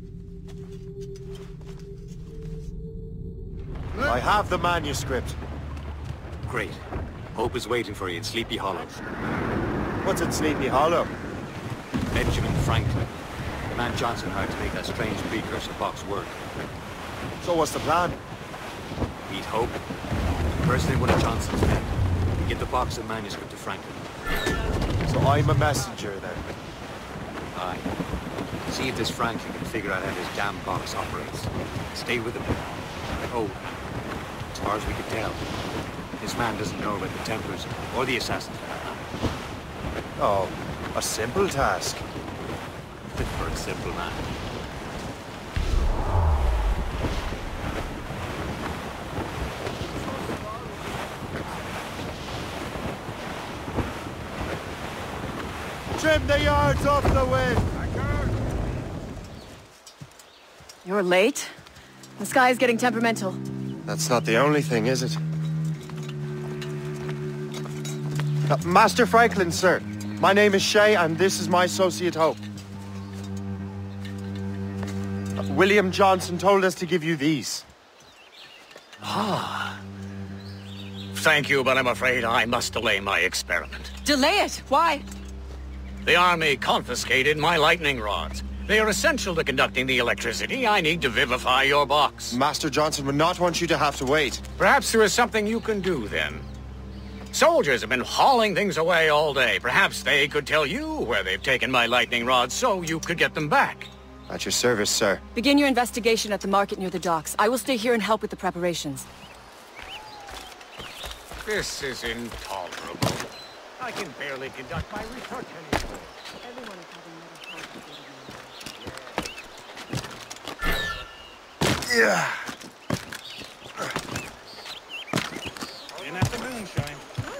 I have the manuscript. Great. Hope is waiting for you in Sleepy Hollow. What's in Sleepy Hollow? Benjamin Franklin. The man Johnson hired to make that strange precursor box work. So what's the plan? Meet Hope. Impersonate one of Johnson's men. And give the box and manuscript to Franklin. So I'm a messenger then? Aye. See if this Franklin can figure out how this damn box operates. Stay with him. Oh, as far as we can tell, this man doesn't know about the Templars or the Assassins. Oh, a simple task. For a simple man. Trim the yards off the wind! You're late? The sky is getting temperamental. That's not the only thing, is it? Uh, Master Franklin, sir. My name is Shay, and this is my associate Hope. Uh, William Johnson told us to give you these. Ah. Thank you, but I'm afraid I must delay my experiment. Delay it? Why? The army confiscated my lightning rods. They are essential to conducting the electricity I need to vivify your box. Master Johnson would not want you to have to wait. Perhaps there is something you can do, then. Soldiers have been hauling things away all day. Perhaps they could tell you where they've taken my lightning rods so you could get them back. At your service, sir. Begin your investigation at the market near the docks. I will stay here and help with the preparations. This is intolerable. I can barely conduct my research anymore. Everyone is having another complicated. Yeah. In at the moonshine.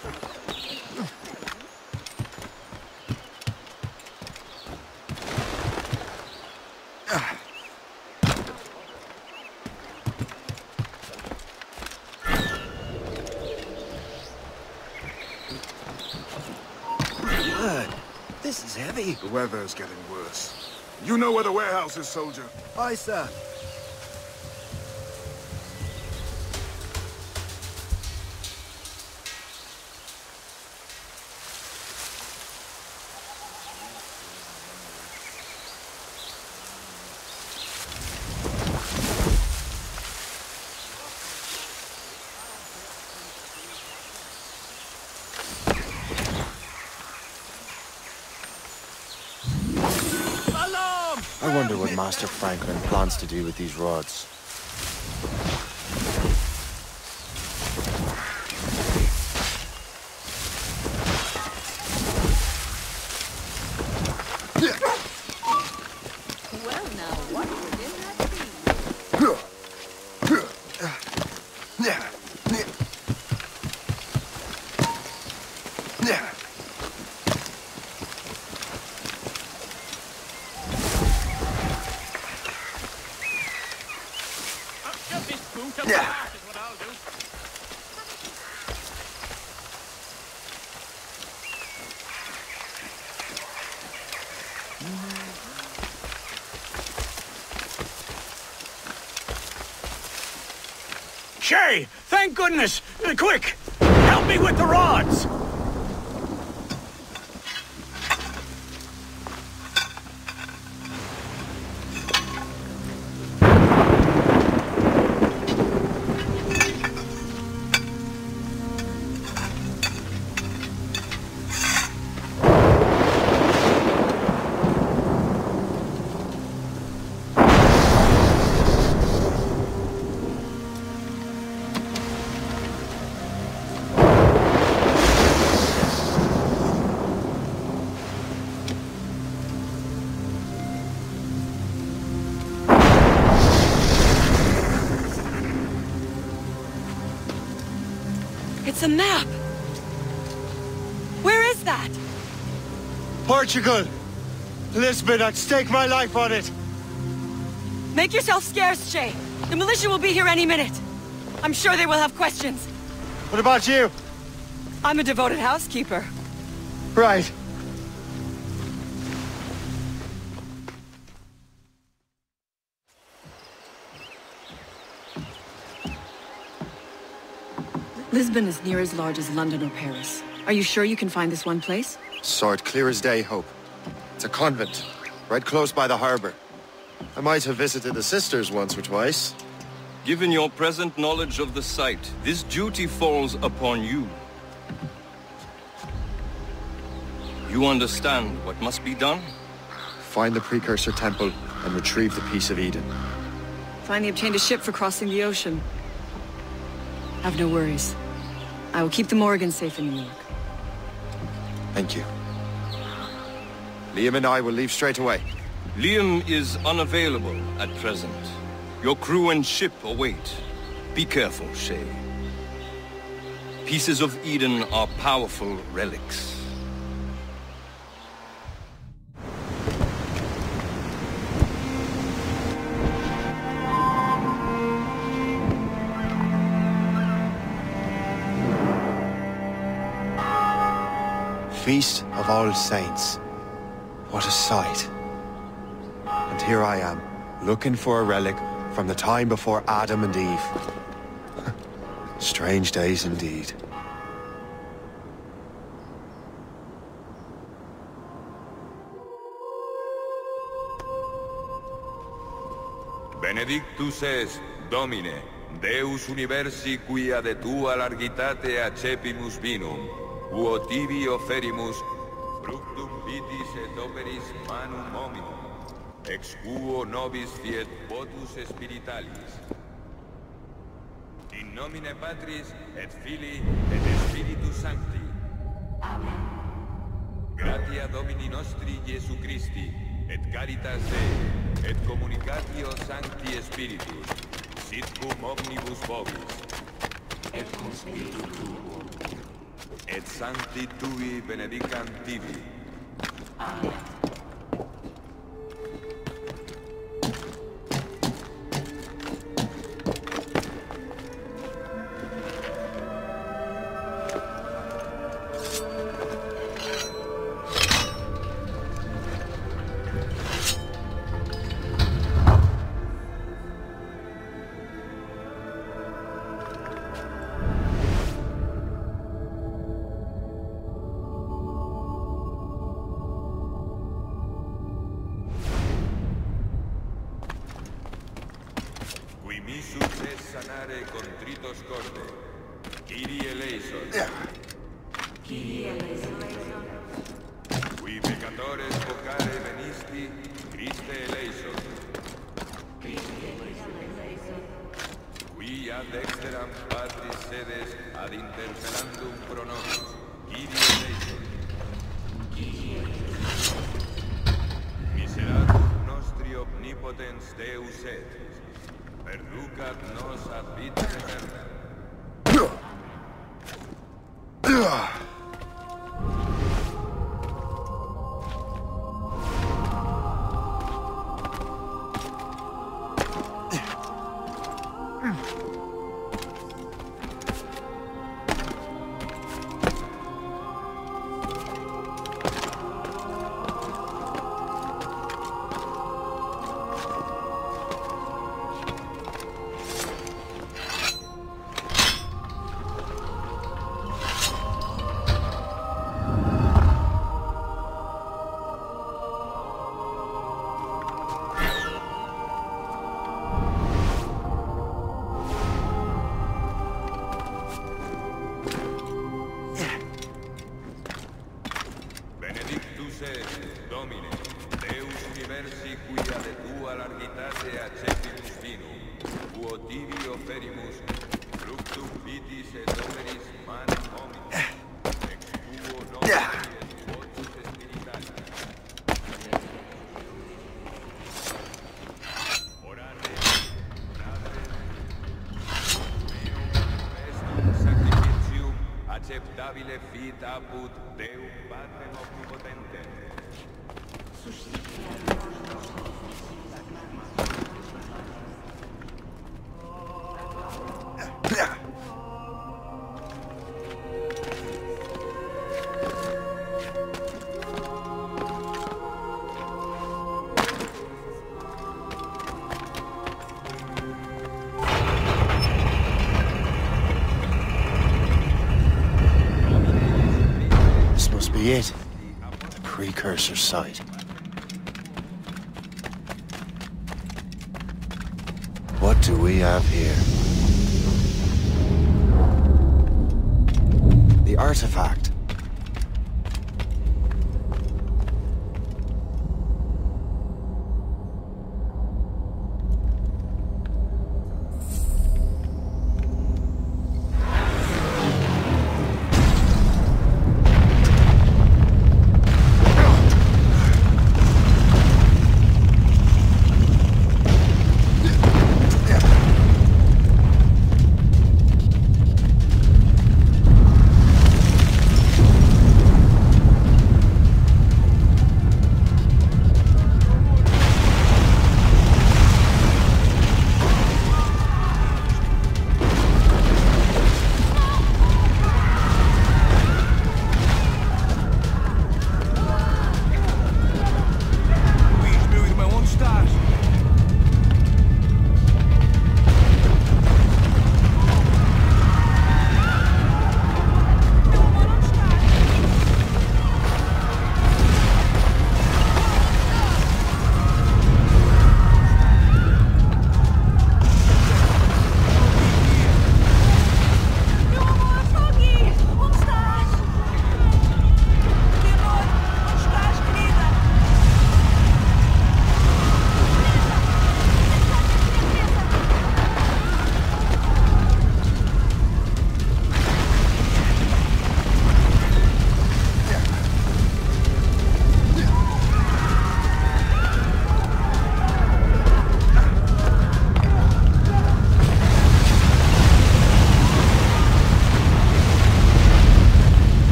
Good. This is heavy. The weather is getting worse. You know where the warehouse is, soldier. Aye, sir. I wonder what Master Franklin plans to do with these rods. Well, now, what within that be? Shay! Thank goodness! Uh, quick! Help me with the rods! It's a map! Where is that? Portugal! Lisbon, I'd stake my life on it! Make yourself scarce, Shay. The militia will be here any minute. I'm sure they will have questions. What about you? I'm a devoted housekeeper. Right. Lisbon is near as large as London or Paris. Are you sure you can find this one place? Sword clear as day, Hope. It's a convent, right close by the harbor. I might have visited the sisters once or twice. Given your present knowledge of the site, this duty falls upon you. You understand what must be done? Find the precursor temple and retrieve the Piece of Eden. Finally obtained a ship for crossing the ocean. Have no worries. I will keep the Morgans safe in New York. Thank you. Liam and I will leave straight away. Liam is unavailable at present. Your crew and ship await. Be careful, Shay. Pieces of Eden are powerful relics. Feast of All Saints. What a sight. And here I am, looking for a relic from the time before Adam and Eve. Strange days indeed. Benedictus est, Domine, Deus universi quia de tua largitate accepimus vinum, uo tibi offerimus fructum vitis et operis manum hominum, ex quo nobis fiet votus spiritualis. In nomine Patris et Filii et Spiritus Sancti. Amen. Gratia Domini nostri Iesu Christi, et caritas Dei, et communicatio Sancti Spiritus, sit cum omnibus vobis. Et cum spiritu tuo. Et sancti tui benedicant tibi. Amen. Sanare contritos corde. Kyrie eleison. Kyrie eleison. Qui peccatores vocare venisti, Christe eleison. Christe eleison. Qui ad dexteram Patris sedes ad interpellandum pro nobis, Kyrie eleison. Kyrie eleison. Miseratum nostri omnipotens Deus et. Perducat nos ad vita eterna. acceptabile fit apud Deum Patrem omnipotente. Be it. The precursor site. What do we have here? The artifact.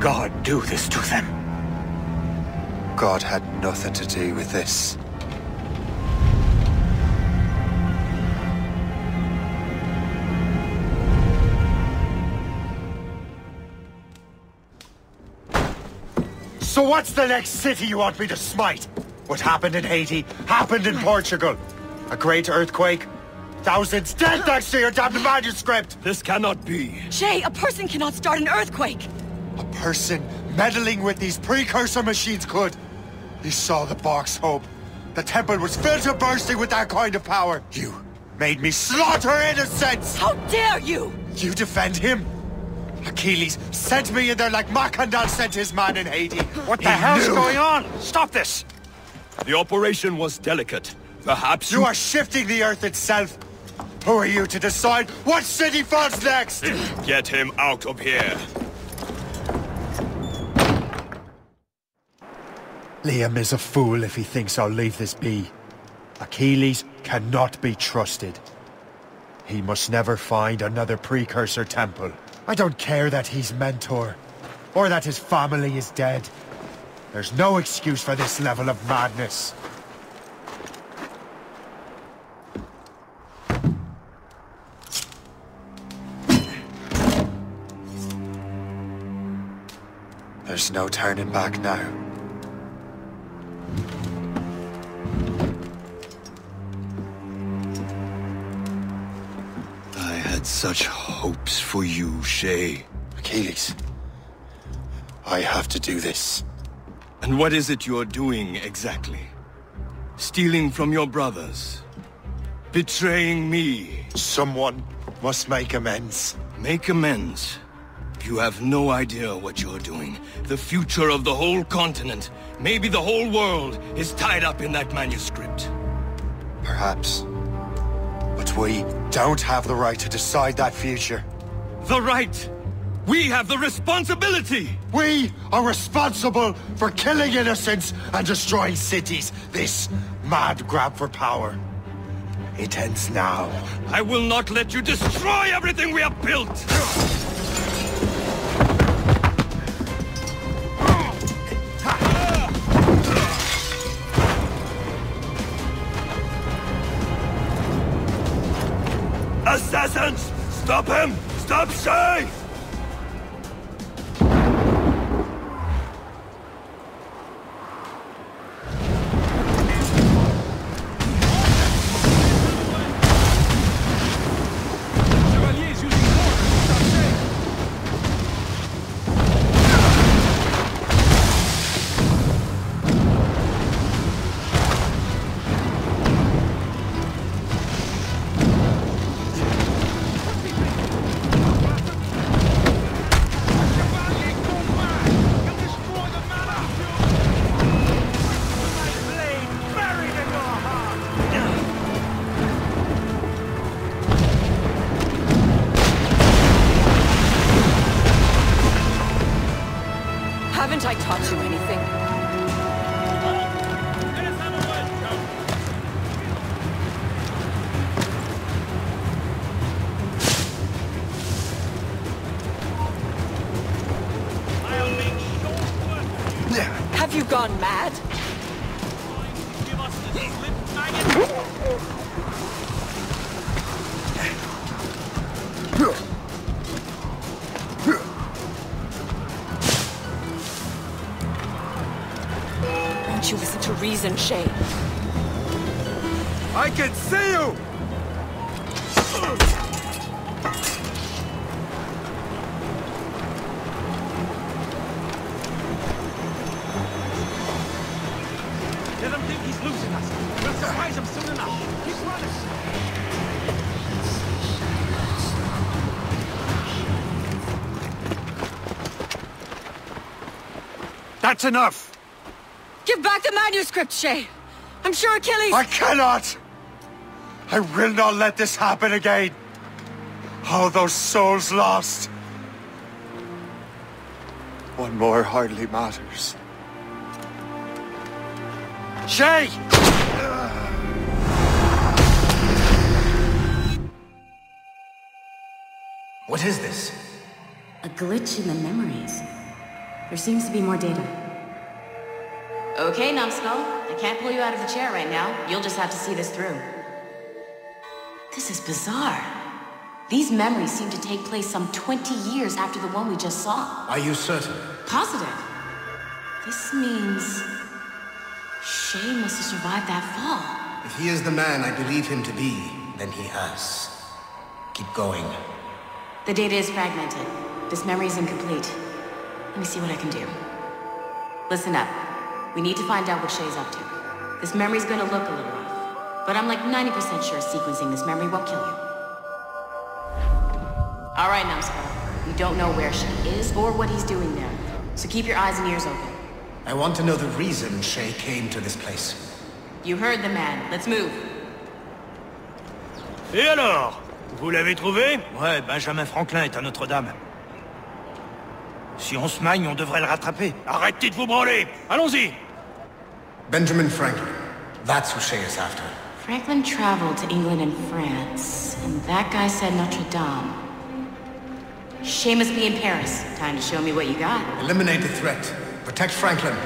God do this to them? God had nothing to do with this. So what's the next city you want me to smite? What happened in Haiti happened in Portugal. A great earthquake. Thousands dead thanks to your damned manuscript! This cannot be. Shay, a person cannot start an earthquake! A person meddling with these precursor machines could. He saw the box, Hope. The temple was filled to bursting with that kind of power. You made me slaughter innocents! How dare you! You defend him? Achilles sent me in there like Macandal sent his man in Haiti. What the He hell's knew. going on? Stop this! The operation was delicate. Perhaps You are shifting the earth itself. Who are you to decide what city falls next? Get him out of here. Liam is a fool if he thinks I'll leave this be. Achilles cannot be trusted. He must never find another precursor temple. I don't care that he's mentor, or that his family is dead. There's no excuse for this level of madness. There's no turning back now. I had such hopes for you, Shay. Achilles, I have to do this. And what is it you're doing exactly? Stealing from your brothers? Betraying me? Someone must make amends. Make amends? You have no idea what you're doing. The future of the whole continent, maybe the whole world, is tied up in that manuscript. Perhaps. But we don't have the right to decide that future. The right! We have the responsibility! We are responsible for killing innocents and destroying cities. This mad grab for power. It ends now. I will not let you destroy everything we have built! Assassins! Stop him! Stop Shay! Haven't I taught you anything? Have you gone mad? Won't you listen to reason, Shay? I can see you! Let him think he's losing us. We'll surprise him soon enough. Keep running. That's enough! Give back the manuscript, Shay! I'm sure Achilles... I cannot! I will not let this happen again! All those souls lost! One more hardly matters. Shay! What is this? A glitch in the memories. There seems to be more data. Okay, Numbskull. I can't pull you out of the chair right now. You'll just have to see this through. This is bizarre. These memories seem to take place some twenty years after the one we just saw. Are you certain? Positive. This means... Shay must have survived that fall. If he is the man I believe him to be, then he has. Keep going. The data is fragmented. This memory is incomplete. Let me see what I can do. Listen up. We need to find out what Shay's up to. This memory's gonna look a little rough, but I'm like ninety percent sure sequencing this memory won't kill you. All right, Numbskull. We don't know where Shay is or what he's doing there, so keep your eyes and ears open. I want to know the reason Shay came to this place. You heard the man. Let's move. Et alors? Vous l'avez trouvé? Ouais, Benjamin Franklin est à Notre-Dame. Si on se magne, on devrait le rattraper. Arrêtez de vous branler! Allons-y! Benjamin Franklin. That's who Shay is after. Franklin traveled to England and France, and that guy said Notre Dame. Shay must be in Paris. Time to show me what you got. Eliminate the threat. Protect Franklin.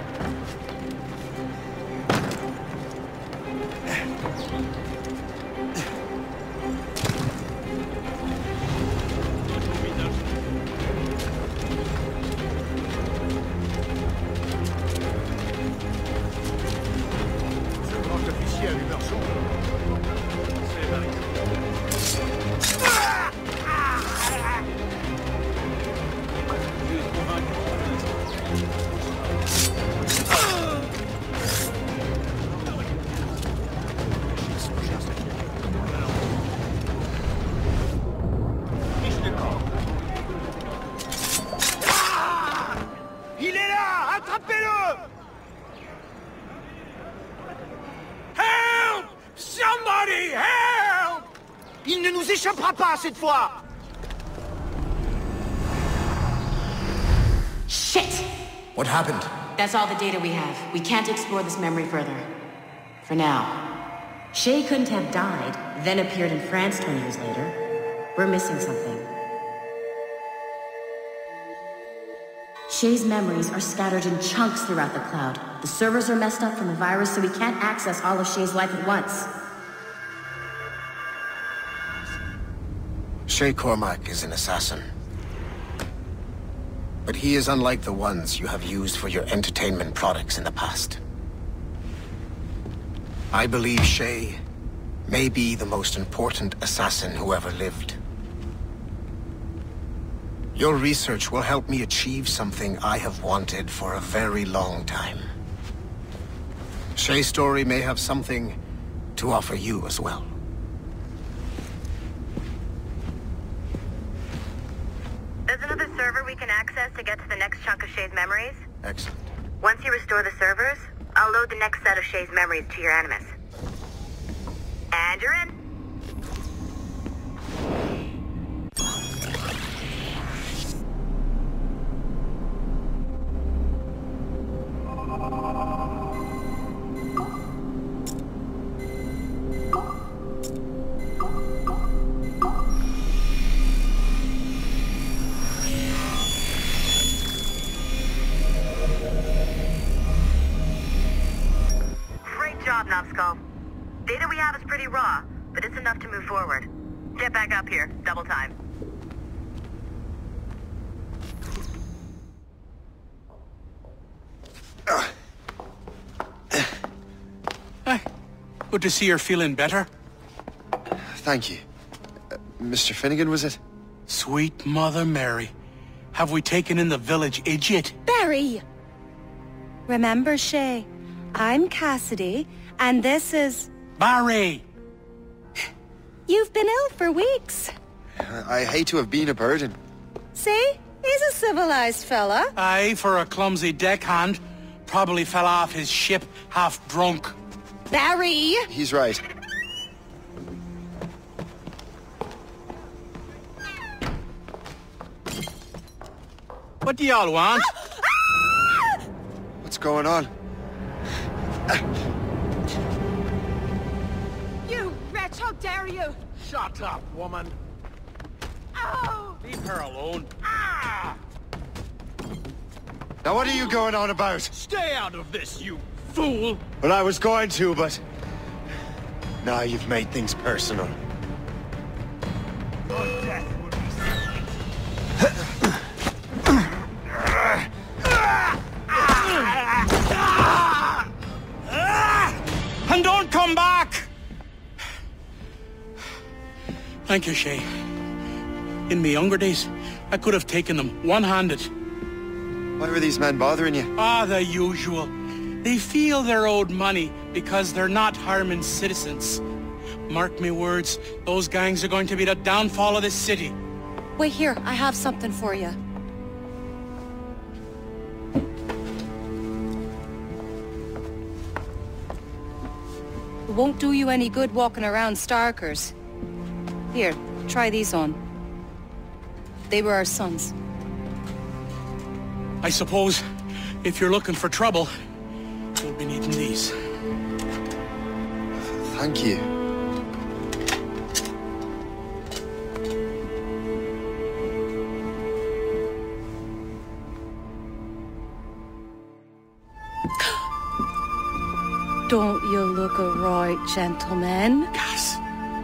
Cette fois! Shit! What happened? That's all the data we have. We can't explore this memory further. For now. Shay couldn't have died, then appeared in France twenty years later. We're missing something. Shay's memories are scattered in chunks throughout the cloud. The servers are messed up from the virus, so we can't access all of Shay's life at once. Shay Cormac is an assassin. But he is unlike the ones you have used for your entertainment products in the past. I believe Shay may be the most important assassin who ever lived. Your research will help me achieve something I have wanted for a very long time. Shay's story may have something to offer you as well. There's another server we can access to get to the next chunk of Shay's memories. Excellent. Once you restore the servers, I'll load the next set of Shay's memories to your Animus. And you're in. Numbskull. Data we have is pretty raw, but it's enough to move forward. Get back up here. Double time. Hey, good to see you're feeling better. Thank you. Uh, Mister Finnegan, was it? Sweet Mother Mary. Have we taken in the village idiot? Barry! Remember, Shay, I'm Cassidy, and this is... Barry! You've been ill for weeks. I hate to have been a burden. See? He's a civilized fella. Aye, for a clumsy deckhand. Probably fell off his ship half drunk. Barry! He's right. What do y'all want? What's going on? You wretch, how dare you! Shut up, woman. Ow! Leave her alone. Ah! Now what are you going on about? Stay out of this, you fool! Well, I was going to, but... Now you've made things personal. Your death would be And don't come back! Thank you, Shay. In my younger days, I could have taken them one-handed. Why were these men bothering you? Ah, the usual. They feel they're owed money because they're not harming citizens. Mark me words, those gangs are going to be the downfall of this city. Wait here, I have something for you. It won't do you any good walking around Starkers. Here, try these on. They were our sons. I suppose, if you're looking for trouble, you'll be needing these. Thank you. Don't you look a right gentleman? Yes.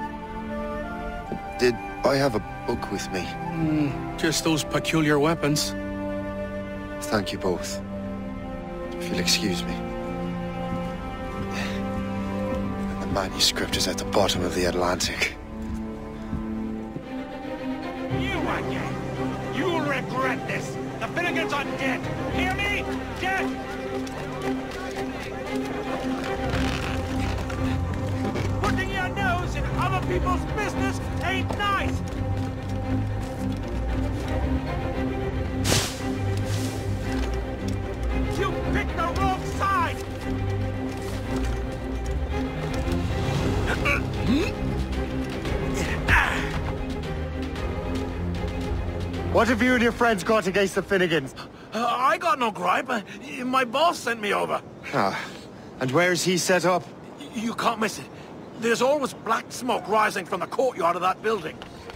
Did I have a book with me? Mm, just those peculiar weapons. Thank you both. If you'll excuse me. And the manuscript is at the bottom of the Atlantic. You again! You'll regret this! The Finnegans are dead! Hear me? Dead! Putting your nose in other people's business ain't nice! You picked the wrong side! What have you and your friends got against the Finnegans? Uh, I got no gripe. Uh, my boss sent me over. Ah, and where's he set up? You can't miss it. There's always black smoke rising from the courtyard of that building.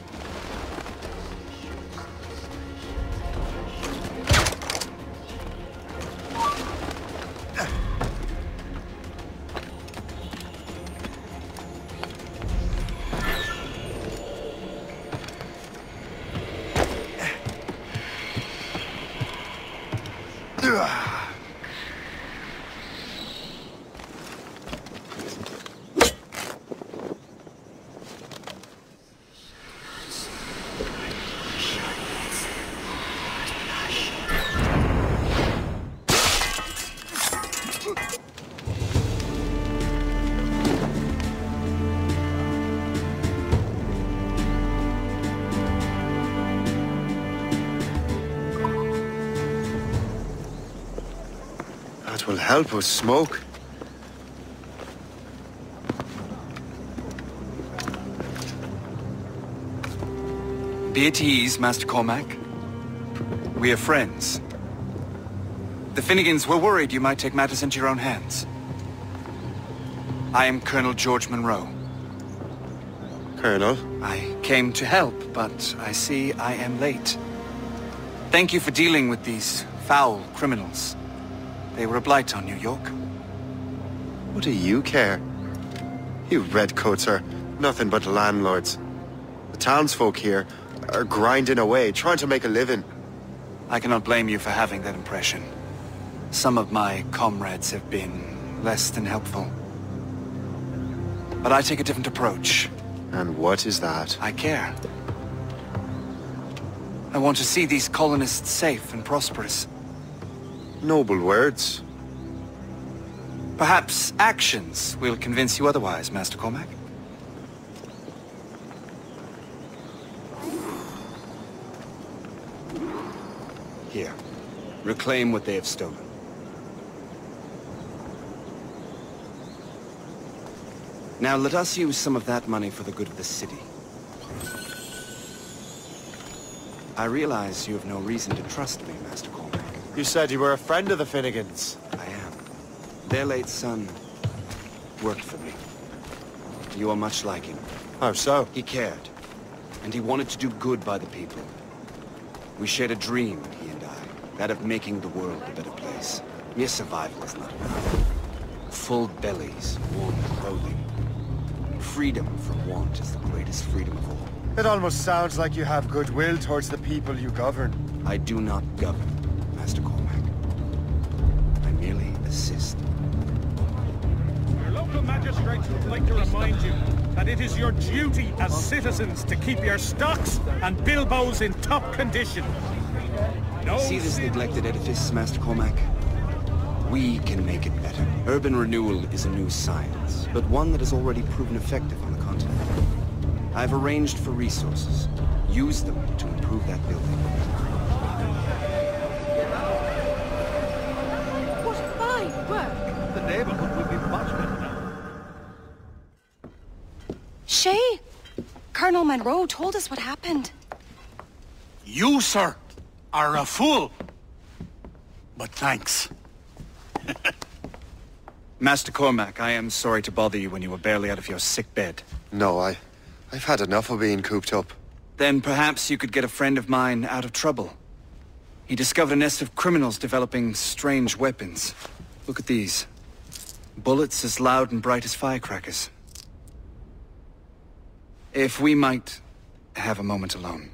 That will help us smoke. Be at ease, Master Cormac. We are friends. The Finnegans were worried you might take matters into your own hands. I am Colonel George Monroe. Colonel? I came to help, but I see I am late. Thank you for dealing with these foul criminals. They were a blight on New York. What do you care? You redcoats are nothing but landlords. The townsfolk here are grinding away, trying to make a living. I cannot blame you for having that impression. Some of my comrades have been less than helpful. But I take a different approach. And what is that? I care. I want to see these colonists safe and prosperous. Noble words. Perhaps actions will convince you otherwise, Master Cormac. Here. Reclaim what they have stolen. Now let us use some of that money for the good of the city. I realize you have no reason to trust me, Master Cormac. You said you were a friend of the Finnegans. I am. Their late son worked for me. You are much like him. How so? He cared, and he wanted to do good by the people. We shared a dream, he and I. That of making the world a better place. Mere survival is not enough. Full bellies, warm clothing. Freedom from want is the greatest freedom of all. It almost sounds like you have goodwill towards the people you govern. I do not govern, Master Cormac. I merely assist. Your local magistrates would like to remind you that it is your duty as citizens to keep your stocks and bilboes in top condition. No See this neglected edifice, Master Cormac? We can make it better. Urban renewal is a new science, but one that has already proven effective on the continent. I've arranged for resources. Use them to improve that building. What fine work! The neighborhood will be much better now. Shay! Colonel Monroe told us what happened. You, sir, are a fool. But thanks. Master Cormac, I am sorry to bother you when you were barely out of your sick bed. No, I... I've had enough of being cooped up. Then perhaps you could get a friend of mine out of trouble. He discovered a nest of criminals developing strange weapons. Look at these. Bullets as loud and bright as firecrackers. If we might have a moment alone.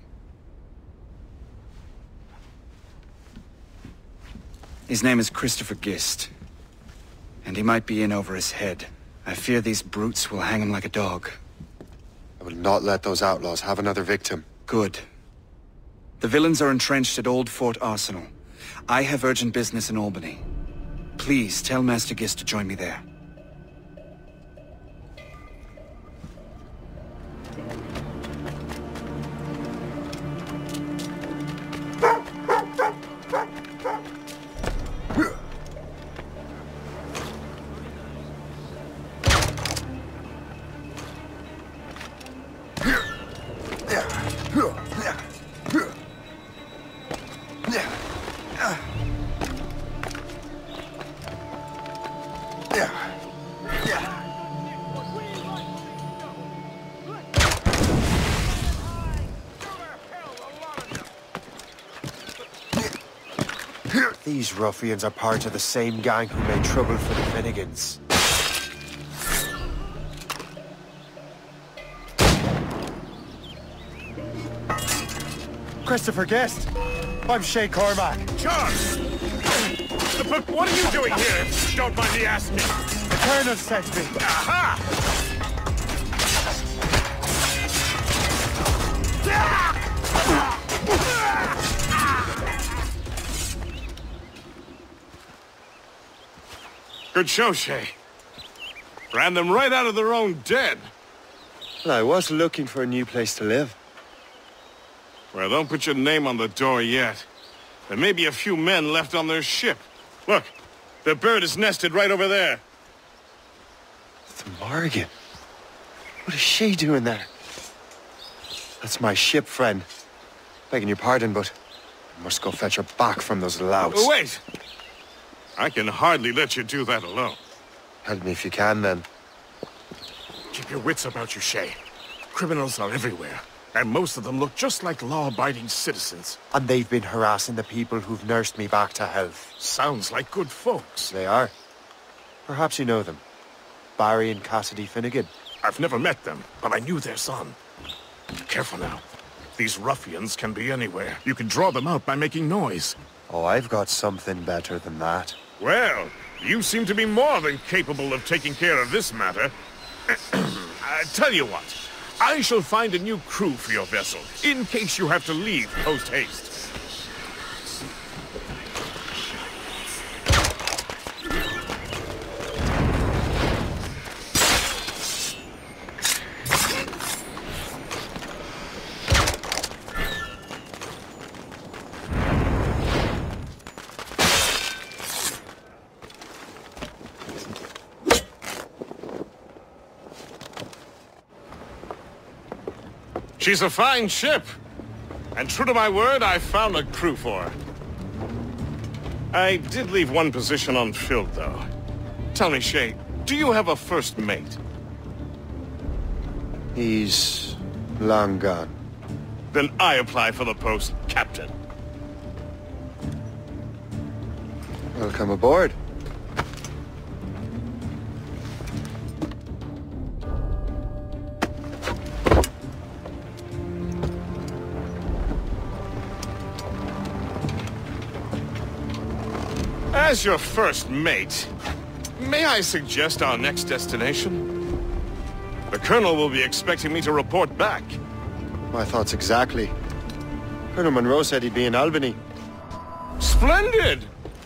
His name is Christopher Gist. And he might be in over his head. I fear these brutes will hang him like a dog. I will not let those outlaws have another victim. Good. The villains are entrenched at Old Fort Arsenal. I have urgent business in Albany. Please tell Master Gist to join me there. These ruffians are part of the same gang who made trouble for the Finnegans. Christopher Guest! I'm Shay Cormac. Charles! But what are you doing here, if you don't mind me asking? The Colonel sent me. Aha! Good show, Shay. Ran them right out of their own den. Well, I was looking for a new place to live. Well, don't put your name on the door yet. There may be a few men left on their ship. Look, the bird is nested right over there. The Morrigan. What is she doing there? That's my ship, friend. Begging your pardon, but I must go fetch her back from those louts. Oh, wait! I can hardly let you do that alone. Help me if you can, then. Keep your wits about you, Shay. Criminals are everywhere, and most of them look just like law-abiding citizens. And they've been harassing the people who've nursed me back to health. Sounds like good folks. They are. Perhaps you know them. Barry and Cassidy Finnegan. I've never met them, but I knew their son. Careful now. These ruffians can be anywhere. You can draw them out by making noise. Oh, I've got something better than that. Well, you seem to be more than capable of taking care of this matter. I tell you what, I shall find a new crew for your vessel, in case you have to leave post-haste. She's a fine ship. And true to my word, I found a crew for her. I did leave one position unfilled, though. Tell me, Shay, do you have a first mate? He's long gone. Then I apply for the post, Captain. Welcome aboard. As your first mate, may I suggest our next destination? The Colonel will be expecting me to report back. My thoughts exactly. Colonel Monroe said he'd be in Albany. Splendid!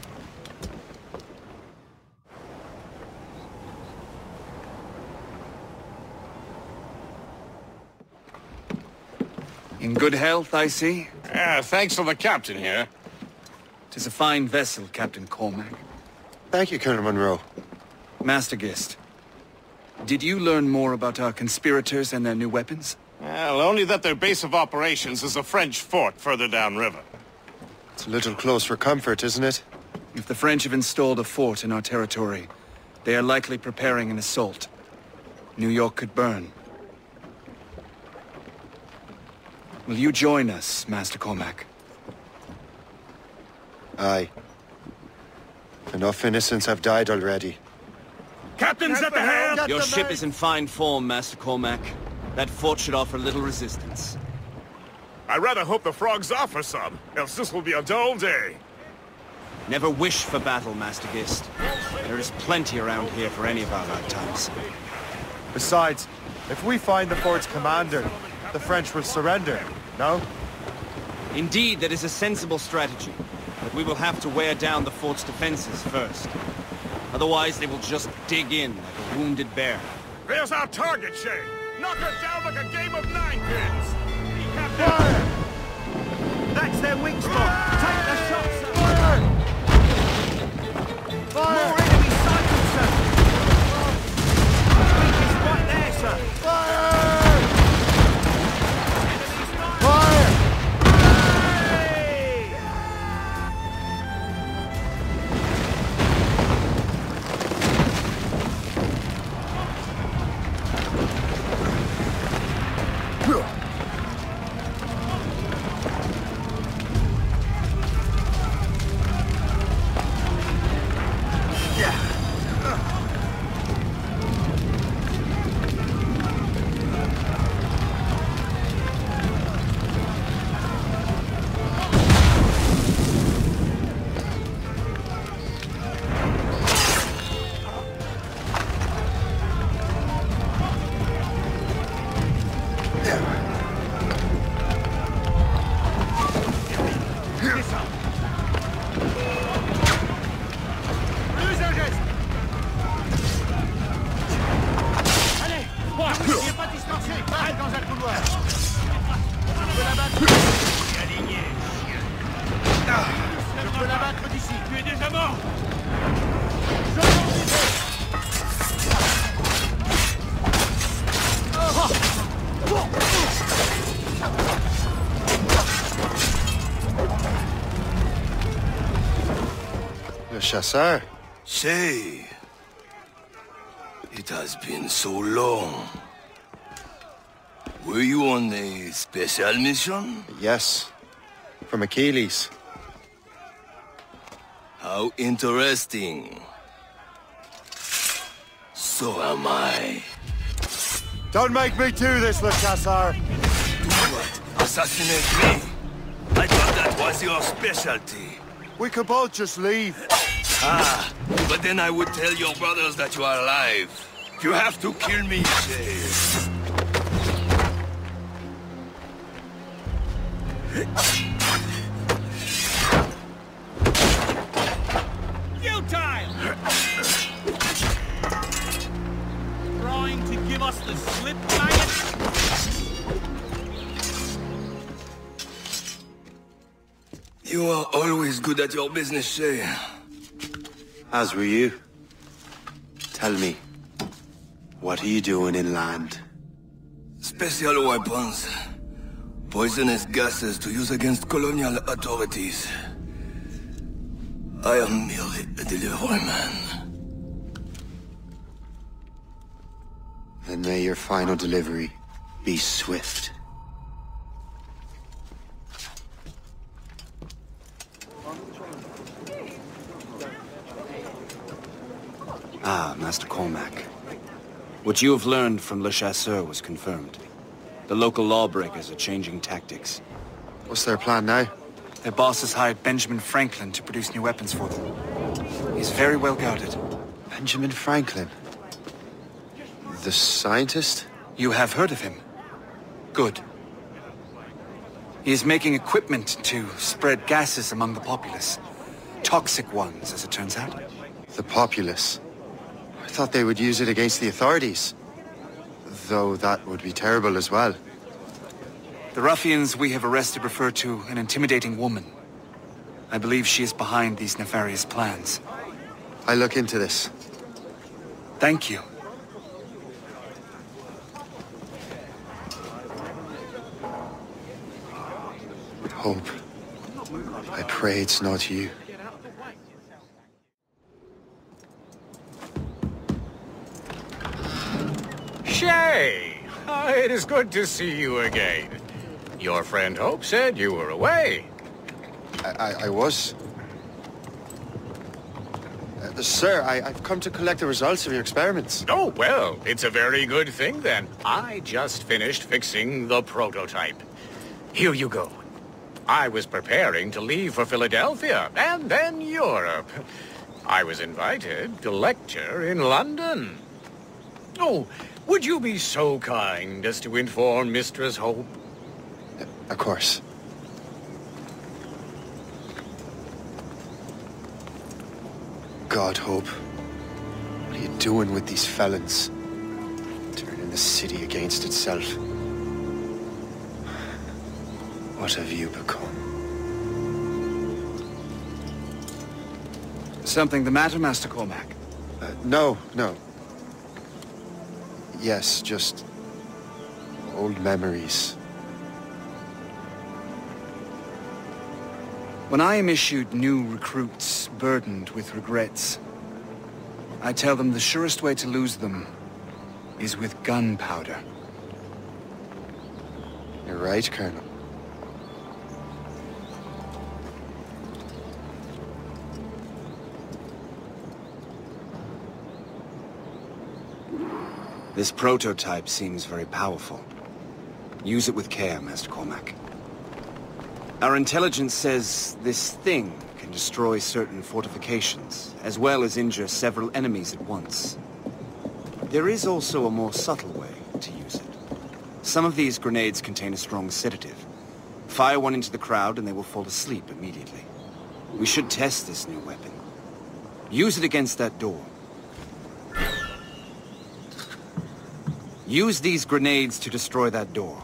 In good health, I see. Yeah, thanks to the captain here. Tis a fine vessel, Captain Cormac. Thank you, Colonel Monroe. Master Gist, did you learn more about our conspirators and their new weapons? Well, only that their base of operations is a French fort further downriver. It's a little close for comfort, isn't it? If the French have installed a fort in our territory, they are likely preparing an assault. New York could burn. Will you join us, Master Cormac? Aye. Enough innocents have died already. Captain's at the helm! Your ship is in fine form, Master Cormac. That fort should offer little resistance. I rather hope the frogs offer some, else this will be a dull day. Never wish for battle, Master Gist. There is plenty around here for any of our lifetimes. Besides, if we find the fort's commander, the French will surrender, no? Indeed, that is a sensible strategy. But we will have to wear down the fort's defenses first. Otherwise, they will just dig in like a wounded bear. There's our target, Shay! Knock her down like a game of nine pins! Fire! That's their weak spot! Take the shot, sir! Fire! Fire! More enemy sighted, sir! Weakest right there, sir! Fire! Fire! Chasseur. Say, it has been so long. Were you on a special mission? Yes, from Achilles. How interesting. So am I. Don't make me do this, Le Chasseur. What? Assassinate me? I thought that was your specialty. We could both just leave. Ah, but then I would tell your brothers that you are alive. You have to kill me, Jay. Futile! Trying to give us the slip, maggot? You are always good at your business, Shay. As were you. Tell me, what are you doing inland? Special weapons. Poisonous gases to use against colonial authorities. I am merely a delivery man. Then may your final delivery be swift. Ah, Master Cormac. What you have learned from Le Chasseur was confirmed. The local lawbreakers are changing tactics. What's their plan now? Their boss has hired Benjamin Franklin to produce new weapons for them. He's very well guarded. Benjamin Franklin? The scientist? You have heard of him? Good. He is making equipment to spread gases among the populace. Toxic ones, as it turns out. The populace? I thought they would use it against the authorities. Though that would be terrible as well. The ruffians we have arrested refer to an intimidating woman. I believe she is behind these nefarious plans. I'll look into this. Thank you. Hope. I pray it's not you. Shay! Oh, it is good to see you again. Your friend Hope said you were away. I, I, I was. Uh, sir, I, I've come to collect the results of your experiments. Oh, well, it's a very good thing then. I just finished fixing the prototype. Here you go. I was preparing to leave for Philadelphia, and then Europe. I was invited to lecture in London. Oh, would you be so kind as to inform Mistress Hope? Uh, of course. God, Hope. What are you doing with these felons? Turning the city against itself. What have you become? Something the matter, Master Cormac? Uh, no, no. Yes, just old memories. When I am issued new recruits burdened with regrets, I tell them the surest way to lose them is with gunpowder. You're right, Colonel. This prototype seems very powerful. Use it with care, Master Cormac. Our intelligence says this thing can destroy certain fortifications, as well as injure several enemies at once. There is also a more subtle way to use it. Some of these grenades contain a strong sedative. Fire one into the crowd and they will fall asleep immediately. We should test this new weapon. Use it against that door. Use these grenades to destroy that door.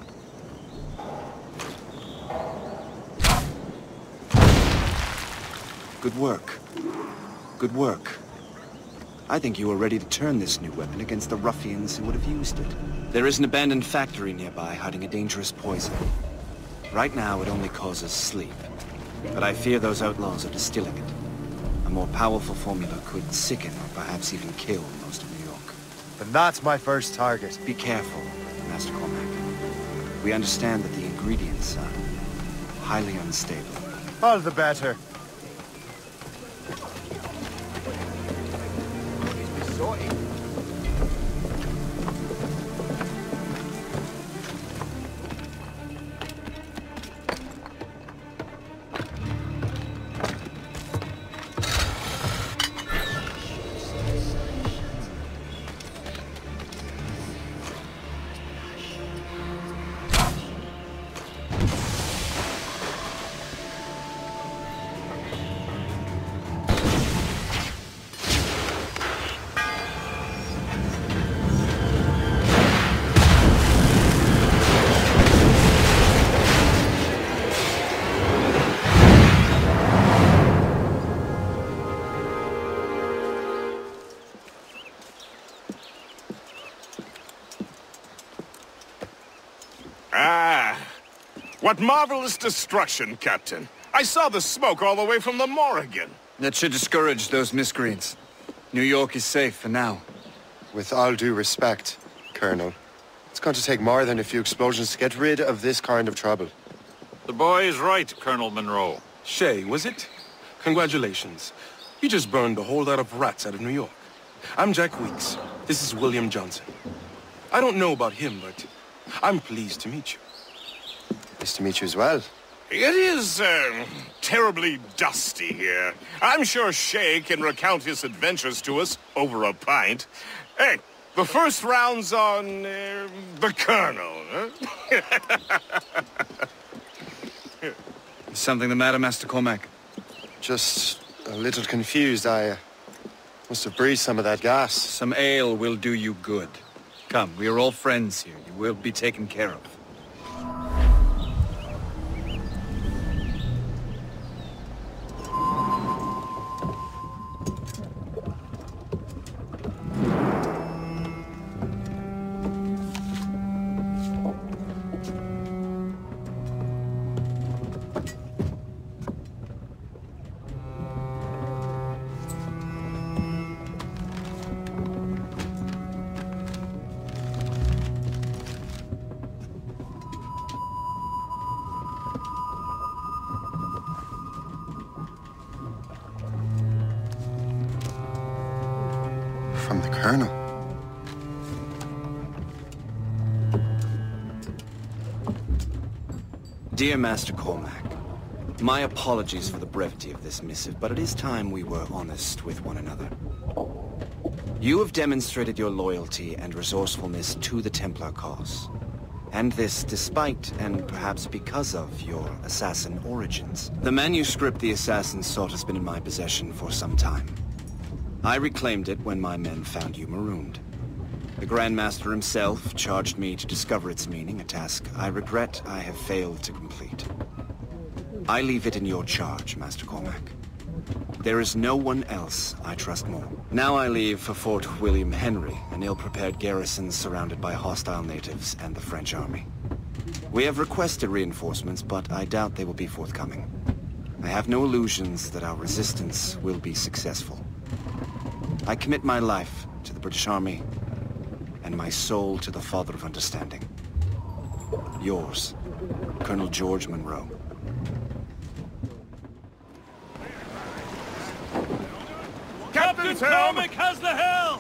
Good work. Good work. I think you are ready to turn this new weapon against the ruffians who would have used it. There is an abandoned factory nearby hiding a dangerous poison. Right now it only causes sleep, but I fear those outlaws are distilling it. A more powerful formula could sicken or perhaps even kill most of New York. Then that's my first target. Be careful, Master Cormac. We understand that the ingredients are highly unstable. All the better. What marvelous destruction, Captain. I saw the smoke all the way from the Morrigan. That should discourage those miscreants. New York is safe for now. With all due respect, Colonel, it's going to take more than a few explosions to get rid of this kind of trouble. The boy is right, Colonel Monroe. Shay, was it? Congratulations. You just burned a whole lot of rats out of New York. I'm Jack Weeks. This is William Johnson. I don't know about him, but I'm pleased to meet you. Nice to meet you as well. It is, uh, terribly dusty here. I'm sure Shay can recount his adventures to us over a pint. Hey, the first round's on, uh, the Colonel, huh? Is something the matter, Master Cormac? Just a little confused. I uh, must have breathed some of that gas. Some ale will do you good. Come, we are all friends here. You will be taken care of. From the Colonel. Dear Master Cormac, my apologies for the brevity of this missive, but it is time we were honest with one another. You have demonstrated your loyalty and resourcefulness to the Templar cause. And this despite, and perhaps because of, your assassin origins. The manuscript the assassin sought has been in my possession for some time. I reclaimed it when my men found you marooned. The Grand Master himself charged me to discover its meaning, a task I regret I have failed to complete. I leave it in your charge, Master Cormac. There is no one else I trust more. Now I leave for Fort William Henry, an ill-prepared garrison surrounded by hostile natives and the French army. We have requested reinforcements, but I doubt they will be forthcoming. I have no illusions that our resistance will be successful. I commit my life to the British Army, and my soul to the Father of Understanding. Yours, Colonel George Monroe. Captain Cormac has the helm!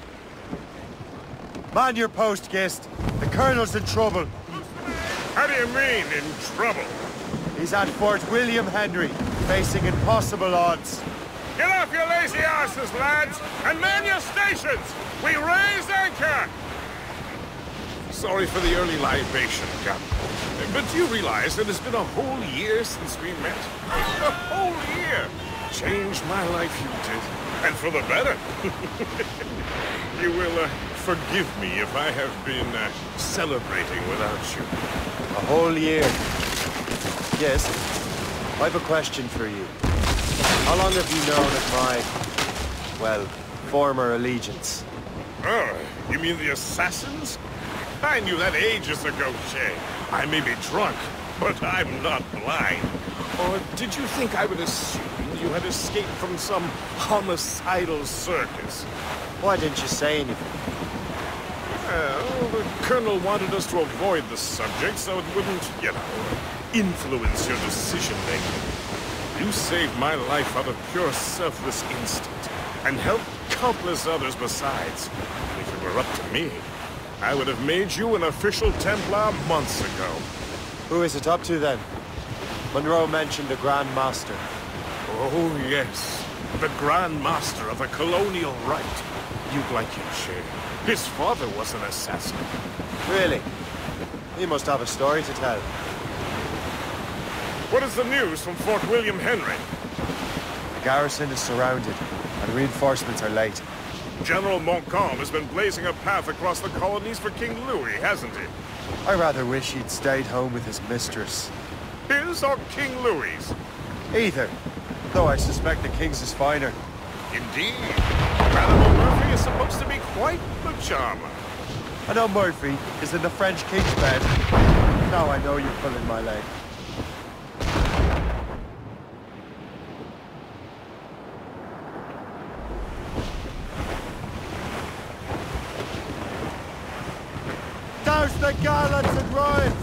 Man your post, Gist. The Colonel's in trouble. How do you mean, in trouble? He's at Fort William Henry, facing impossible odds. Get off your lazy arses, lads, and man your stations! We raise anchor! Sorry for the early libation, Captain. But you realize that it's been a whole year since we met? A whole year! Changed my life, you did. And for the better. You will uh, forgive me if I have been uh, celebrating without you. A whole year. Yes, I have a question for you. How long have you known of my, well, former allegiance? Oh, you mean the assassins? I knew that ages ago, Shay. I may be drunk, but I'm not blind. Or did you think I would assume you had escaped from some homicidal circus? Why didn't you say anything? Well, the Colonel wanted us to avoid the subject so it wouldn't, you know, influence your decision-making. You saved my life out of pure selfless instinct, and helped countless others besides. If it were up to me, I would have made you an official Templar months ago. Who is it up to, then? Monroe mentioned the Grand Master. Oh, yes. The Grand Master of the Colonial Rite. You'd like him, Shay. His father was an assassin. Really? He must have a story to tell. What is the news from Fort William Henry? The garrison is surrounded, and reinforcements are late. General Montcalm has been blazing a path across the colonies for King Louis, hasn't he? I rather wish he'd stayed home with his mistress. His or King Louis's? Either, though I suspect the King's is finer. Indeed. Madame Murphy is supposed to be quite the charmer. I know Murphy is in the French King's bed. Now I know you're pulling my leg. Douse the gallants and riots!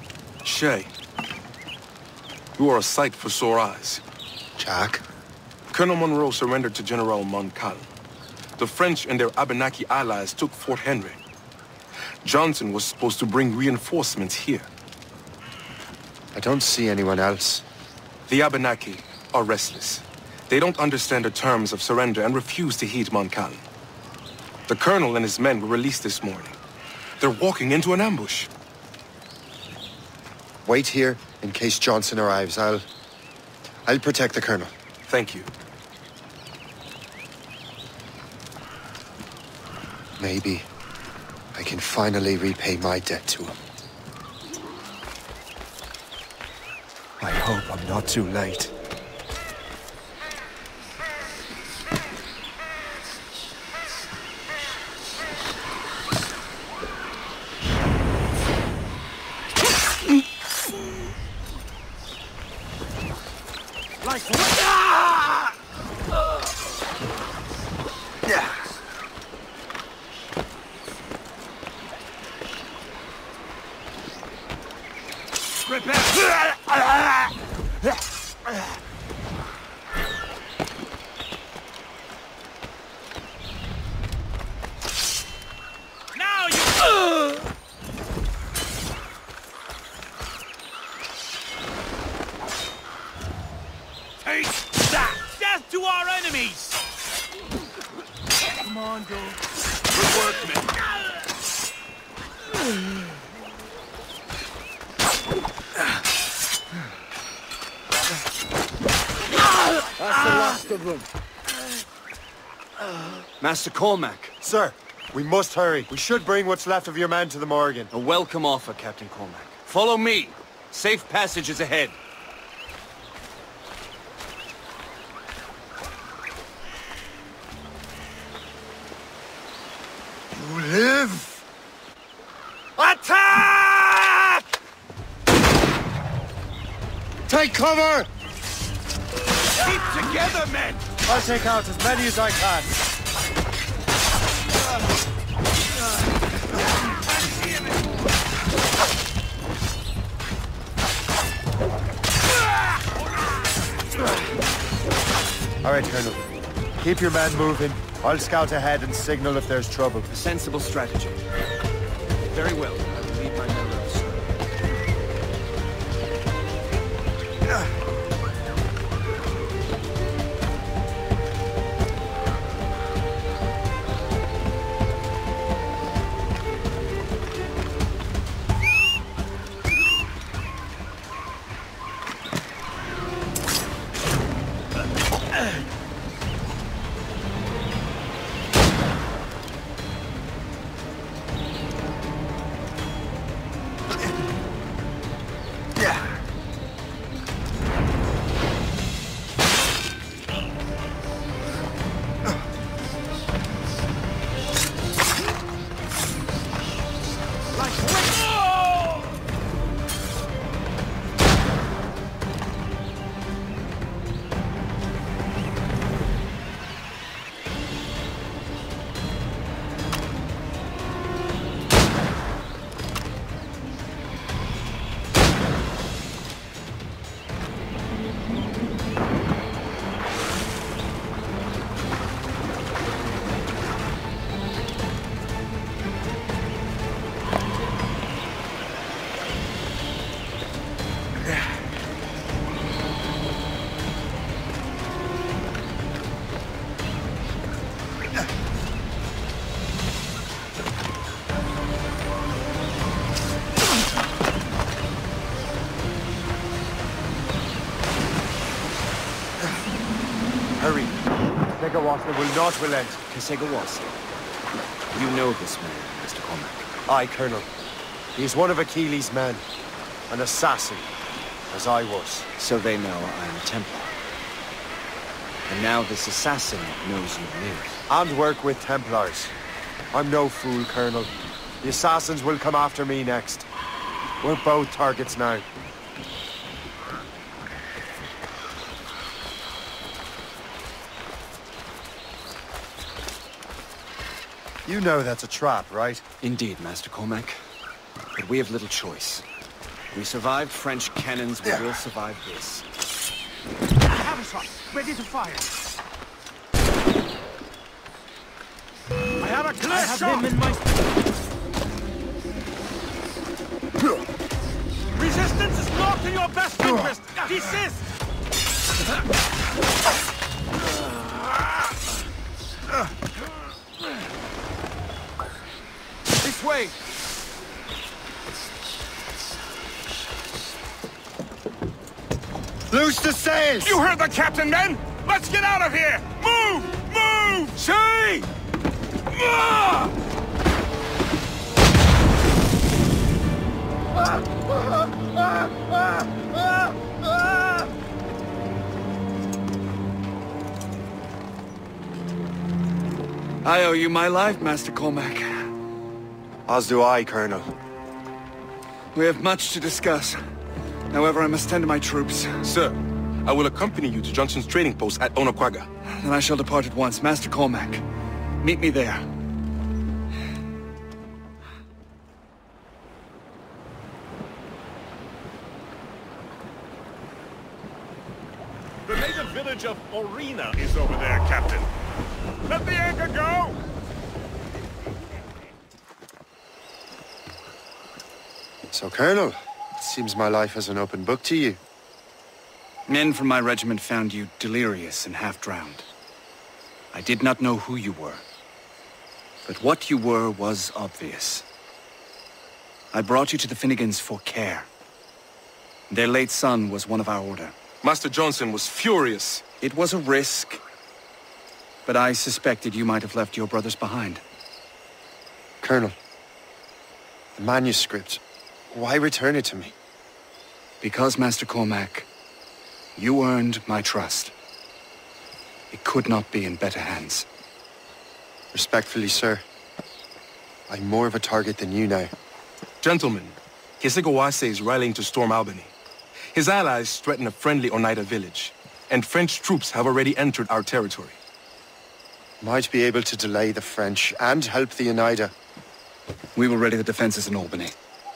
Shay, you are a sight for sore eyes. Jack? Colonel Monroe surrendered to General Montcalm. The French and their Abenaki allies took Fort Henry. Johnson was supposed to bring reinforcements here. I don't see anyone else. The Abenaki are restless. They don't understand the terms of surrender and refuse to heed Montcalm. The colonel and his men were released this morning. They're walking into an ambush. Wait here in case Johnson arrives. I'll... I'll protect the colonel. Thank you. Maybe I can finally repay my debt to him. I hope I'm not too late. Like what? Ah! Yeah. Now you. Take that! Death to our enemies! Come on, go. Good work, men. That's the last of them. Master Cormac. Sir, we must hurry. We should bring what's left of your men to the Morgan. A welcome offer, Captain Cormac. Follow me. Safe passage is ahead. You live! Attack! Take cover! Keep together, men! I'll take out as many as I can. All right, Colonel. Keep your men moving. I'll scout ahead and signal if there's trouble. A sensible strategy. Very well. I will lead my men loose. Hurry. Negawasna will not relent. Kesegawasna. You know this man, Mister Cormac. Aye, Colonel. He is one of Achilles' men. An assassin, as I was. So they know I am a Templar. And now this assassin knows you live. And work with Templars. I'm no fool, Colonel. The assassins will come after me next. We're both targets now. You know that's a trap, right? Indeed, Master Cormac. But we have little choice. We survived French cannons, we will survive this. I have a shot. Ready to fire. have a clear I have shot. Him in my... Resistance is not in your best interest! Desist! This way! Loose the sails! You heard the captain, men! Let's get out of here! Move! Move! See! Ah! I owe you my life, Master Cormac. As do I, Colonel. We have much to discuss. However, I must tend to my troops. Sir, I will accompany you to Johnson's trading post at Onokwaga. Then I shall depart at once. Master Cormac, meet me there. The native village of Orina is over there, Captain. Let the anchor go! So, Colonel, it seems my life is an open book to you. Men from my regiment found you delirious and half-drowned. I did not know who you were. But what you were was obvious. I brought you to the Finnegans for care. Their late son was one of our order. Master Johnson was furious. It was a risk, but I suspected you might have left your brothers behind. Colonel, the manuscript, why return it to me? Because, Master Cormac, you earned my trust. It could not be in better hands. Respectfully, sir, I'm more of a target than you now. Gentlemen, Kesekawase is rallying to storm Albany. His allies threaten a friendly Oneida village, and French troops have already entered our territory. Might be able to delay the French and help the Oneida. We will ready the defenses in Albany.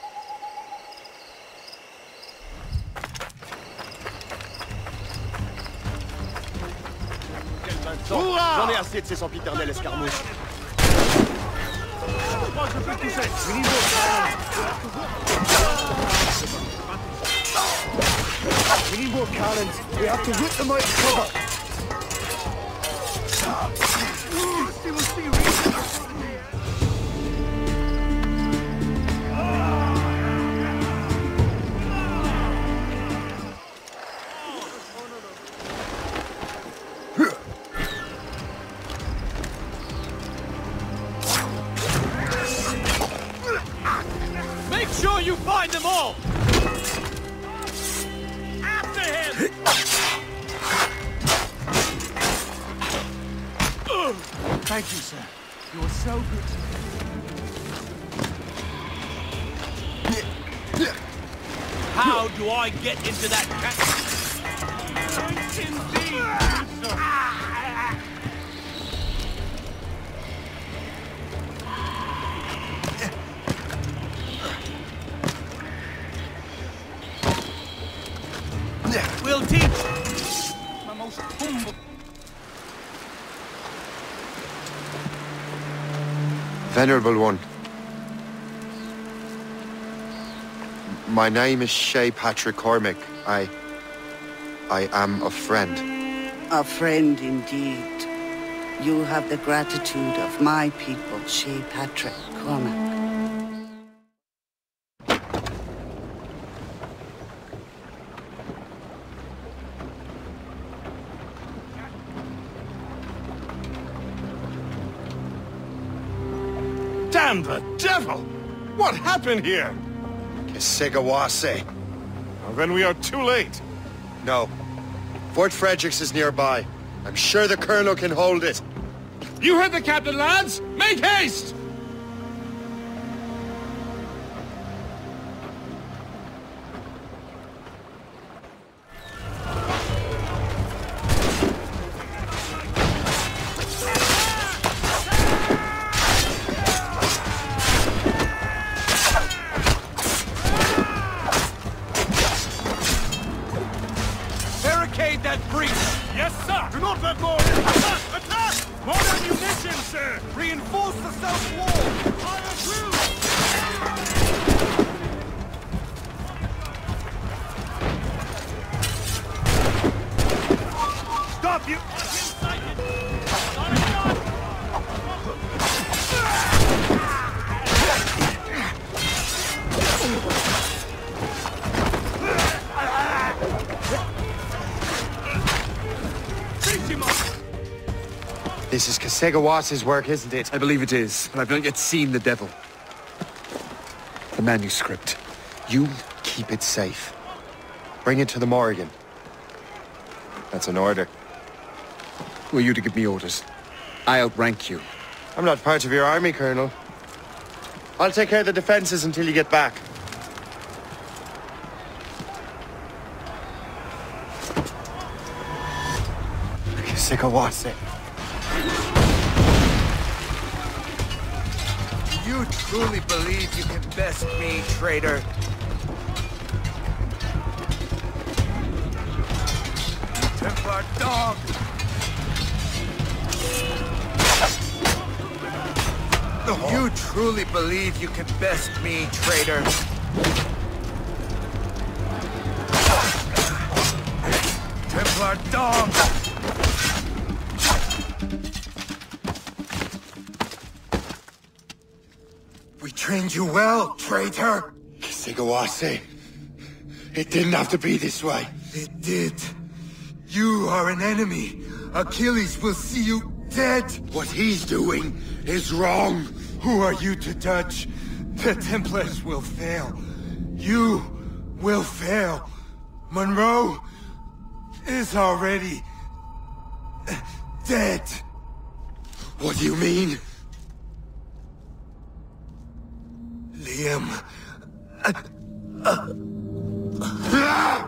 J'en ai assez de ces sempiternelles escarmouches. Je crois que je peux pousser. We need more cannons. We have to root them out of cover. Make sure you find them all! After him! Thank you, sir. You are so good to me. How do I get into that cat? We'll teach my most humble. Venerable one. My name is Shay Patrick Cormac. I... I am a friend. A friend indeed. You have the gratitude of my people, Shay Patrick Cormac. Damn the devil! What happened here? Kesekawase. Well, then we are too late. No. Fort Fredericks is nearby. I'm sure the Colonel can hold it. You heard the captain, lads! Make haste! Barricade that breach! Yes, sir! Do not let more in! Attack! Attack! More ammunition! sir! Reinforce the south wall! Fire through! Stop you! This is Kasegawas's work, isn't it? I believe it is, but I've not yet seen the devil. The manuscript. You keep it safe. Bring it to the Morrigan. That's an order. Who are you to give me orders? I outrank you. I'm not part of your army, Colonel. I'll take care of the defenses until you get back. Kasegawase. You truly believe you can best me, traitor? Templar dog! You truly believe you can best me, traitor? Templar dog! We trained you well, traitor! Kasegawase. It didn't have to be this way. It did. You are an enemy. Achilles will see you dead. What he's doing is wrong. Who are you to judge? The Templars will fail. You will fail. Monroe is already dead. What do you mean? Liam. Uh, uh, ah!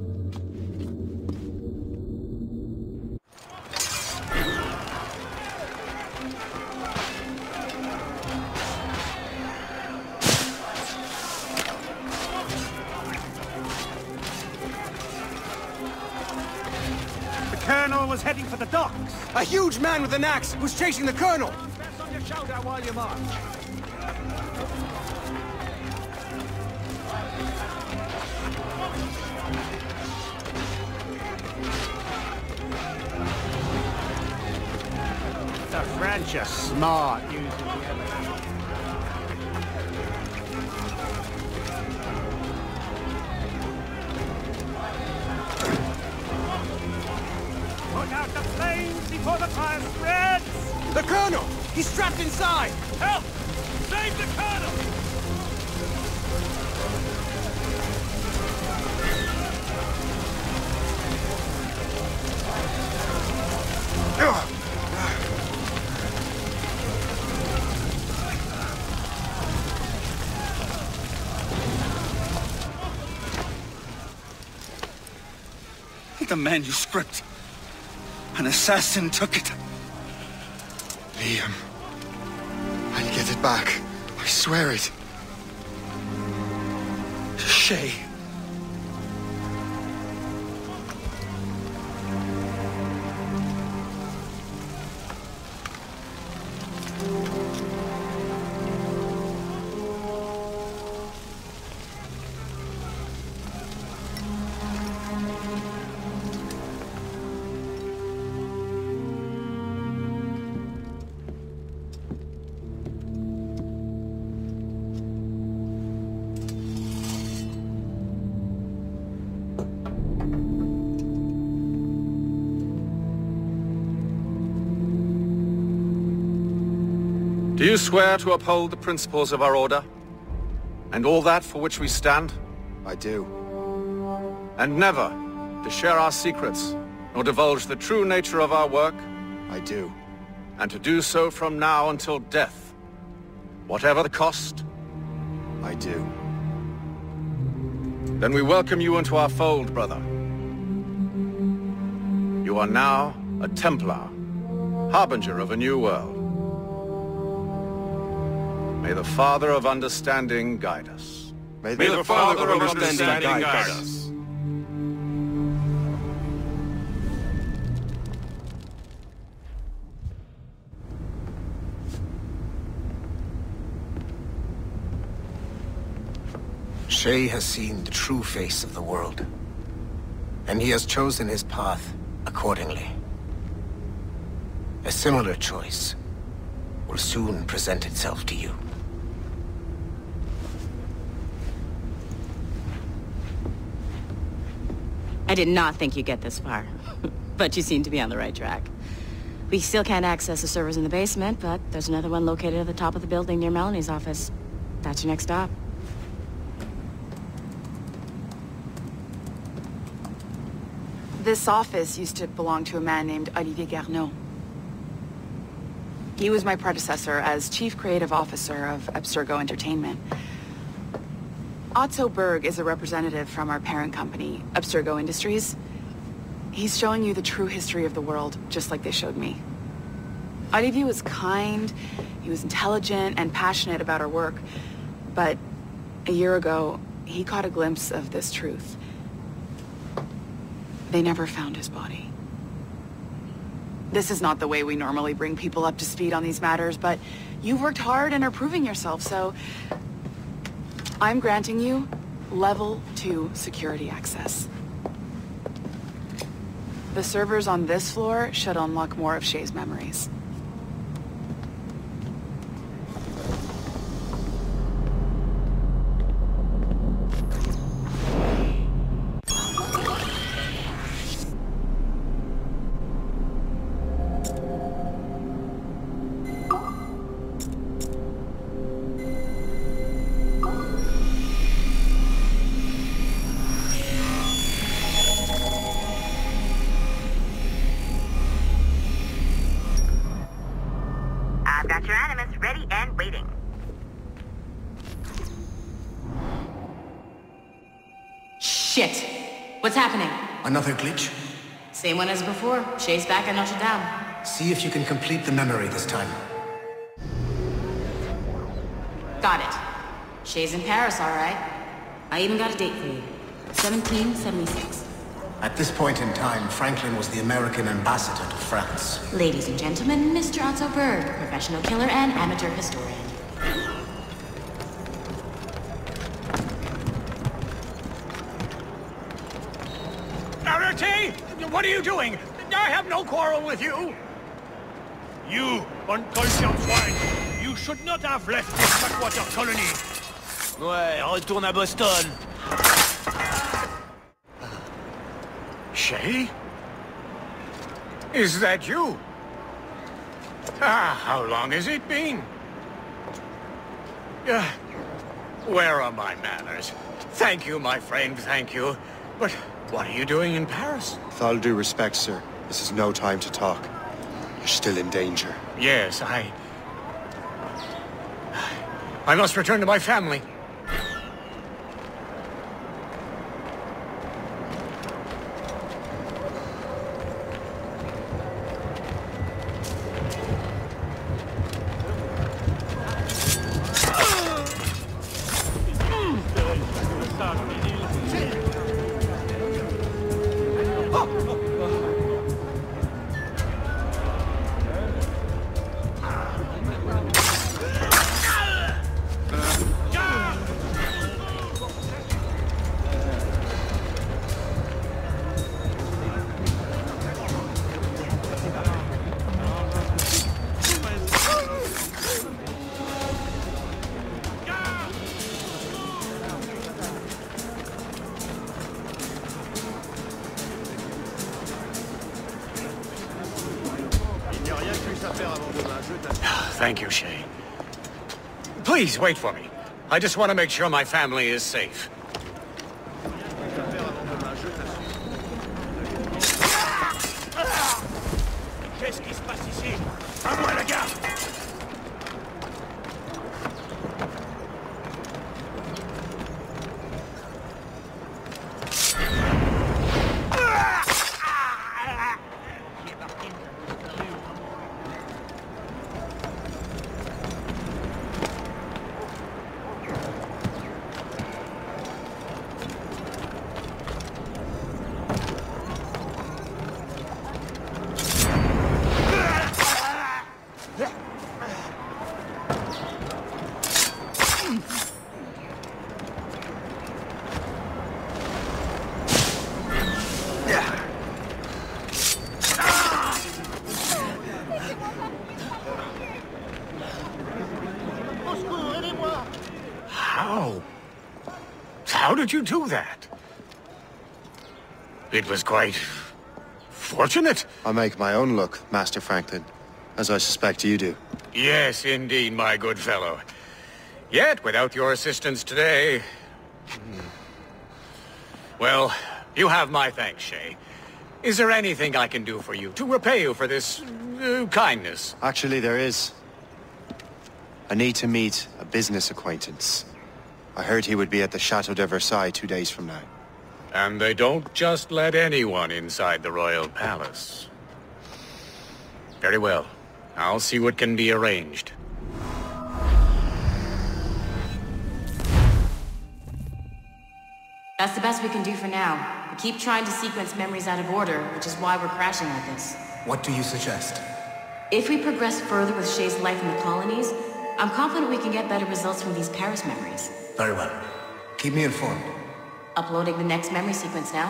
The Colonel was heading for the docks. A huge man with an axe was chasing the Colonel. Press on your shoulder while you march. The French are smart using the elevator. Put out the flames before the fire spreads! The Colonel! He's trapped inside! Help! Save the Colonel! The manuscript. An assassin took it. Liam. I'll get it back. I swear it. Shay. Do you swear to uphold the principles of our order? And all that for which we stand? I do. And never to share our secrets, nor divulge the true nature of our work? I do. And to do so from now until death, whatever the cost? I do. Then we welcome you into our fold, brother. You are now a Templar, harbinger of a new world. May the Father of Understanding guide us. May the, May the Father, Father of Understanding, understanding guide us. us. Shay has seen the true face of the world, and he has chosen his path accordingly. A similar choice will soon present itself to you. I did not think you'd get this far, but you seem to be on the right track. We still can't access the servers in the basement, but there's another one located at the top of the building near Melanie's office. That's your next stop. This office used to belong to a man named Olivier Garneau. He was my predecessor as Chief Creative Officer of Abstergo Entertainment. Otto Berg is a representative from our parent company, Abstergo Industries. He's showing you the true history of the world, just like they showed me. Olivier was kind, he was intelligent and passionate about our work, but a year ago, he caught a glimpse of this truth. They never found his body. This is not the way we normally bring people up to speed on these matters, but you've worked hard and are proving yourself, so I'm granting you level two security access. The servers on this floor should unlock more of Shay's memories. Shit! What's happening? Another glitch? Same one as before. Shay's back at Notre Dame. See if you can complete the memory this time. Got it. Shay's in Paris, all right. I even got a date for you. seventeen seventy-six. At this point in time, Franklin was the American ambassador to France. Ladies and gentlemen, Mister Otto Berg, professional killer and amateur historian. What are you doing? I have no quarrel with you! You, unconscious swine! You should not have left this backwater colony! Ouais, retourne à Boston! Shay? Is that you? Ah, how long has it been? Uh, where are my manners? Thank you, my friend, thank you. But what are you doing in Paris? With all due respect, sir, this is no time to talk. You're still in danger. Yes, I... I must return to my family. Thank you, Shay. Please, wait for me. I just want to make sure my family is safe. Qu'est-ce qui se passe ici? À moi, la garde! did you do that? It was quite... fortunate. I make my own luck, Master Franklin, as I suspect you do. Yes, indeed, my good fellow. Yet, without your assistance today... Well, you have my thanks, Shay. Is there anything I can do for you, to repay you for this uh, kindness? Actually, there is. I need to meet a business acquaintance. I heard he would be at the Chateau de Versailles two days from now. And they don't just let anyone inside the royal palace. Very well. I'll see what can be arranged. That's the best we can do for now. We keep trying to sequence memories out of order, which is why we're crashing like this. What do you suggest? If we progress further with Shay's life in the colonies, I'm confident we can get better results from these Paris memories. Very well. Keep me informed. Uploading the next memory sequence now.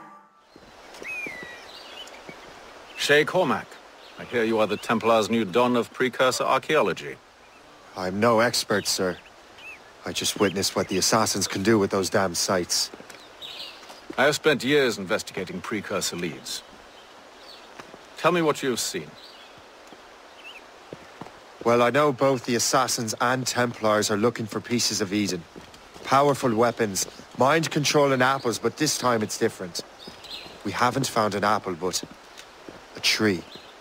Shay Cormac, I hear you are the Templar's new don of precursor archaeology. I'm no expert, sir. I just witnessed what the assassins can do with those damn sites. I have spent years investigating precursor leads. Tell me what you've seen. Well, I know both the assassins and Templars are looking for pieces of Eden. Powerful weapons, mind-controlling apples, but this time it's different. We haven't found an apple, but a tree.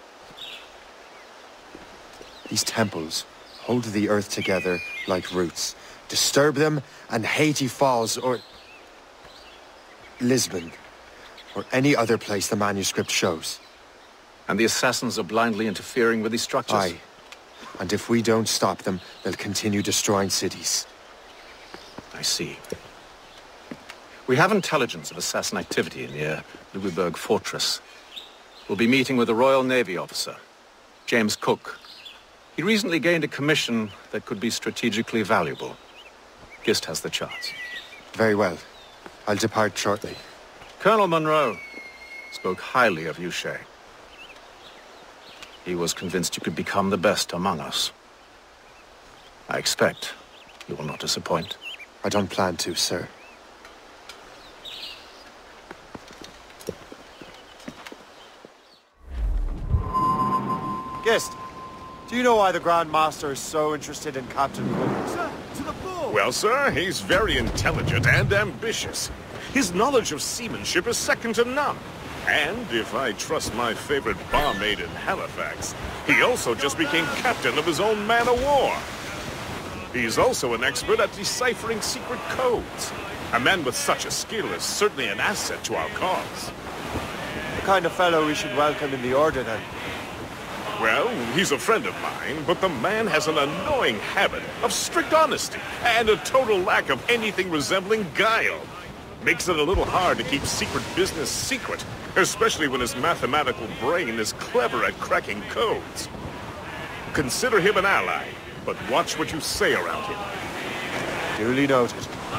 These temples hold the earth together like roots. Disturb them, and Haiti falls, or Lisbon, or any other place the manuscript shows. And the assassins are blindly interfering with these structures? Aye. And if we don't stop them, they'll continue destroying cities. I see. We have intelligence of assassin activity near Louisburg Fortress. We'll be meeting with a Royal Navy officer, James Cook. He recently gained a commission that could be strategically valuable. Gist has the charts. Very well. I'll depart shortly. Colonel Monroe spoke highly of you, Shay. He was convinced you could become the best among us. I expect you will not disappoint. I don't plan to, sir. Gist, do you know why the Grand Master is so interested in Captain Cook? Sir, to the ball! Well, sir, he's very intelligent and ambitious. His knowledge of seamanship is second to none. And, if I trust my favorite barmaid in Halifax, he also just became captain of his own man-of-war. He's also an expert at deciphering secret codes. A man with such a skill is certainly an asset to our cause. The kind of fellow we should welcome in the Order, then. Well, he's a friend of mine, but the man has an annoying habit of strict honesty and a total lack of anything resembling guile. Makes it a little hard to keep secret business secret, especially when his mathematical brain is clever at cracking codes. Consider him an ally, but watch what you say around him. Duly noted.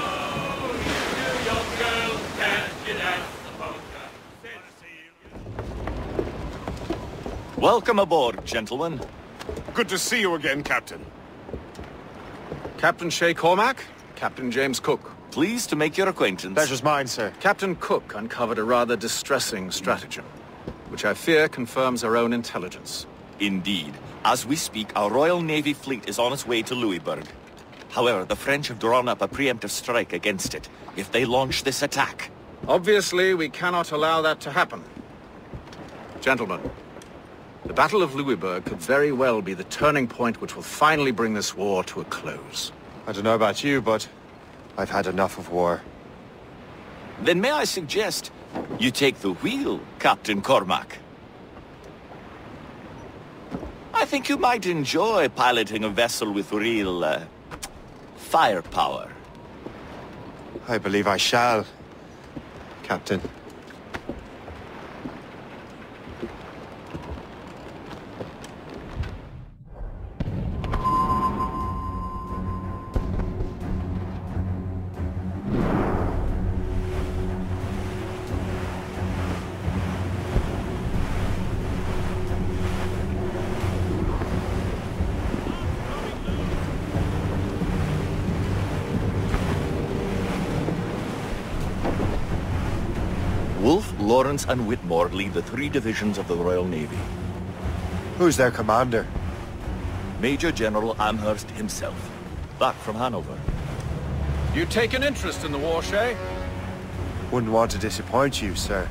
Welcome aboard, gentlemen. Good to see you again, Captain. Captain Shay Cormac, Captain James Cook. Pleased to make your acquaintance. Pleasure's mine, sir. Captain Cook uncovered a rather distressing stratagem, which I fear confirms our own intelligence. Indeed. As we speak, our Royal Navy fleet is on its way to Louisburg. However, the French have drawn up a preemptive strike against it if they launch this attack. Obviously, we cannot allow that to happen. Gentlemen, the Battle of Louisburg could very well be the turning point which will finally bring this war to a close. I don't know about you, but I've had enough of war. Then may I suggest you take the wheel, Captain Cormac? I think you might enjoy piloting a vessel with real, uh, firepower. I believe I shall, Captain. Wolfe, Lawrence, and Whitmore lead the three divisions of the Royal Navy. Who's their commander? Major General Amherst himself, back from Hanover. You take an interest in the war, Shay? Wouldn't want to disappoint you, sir.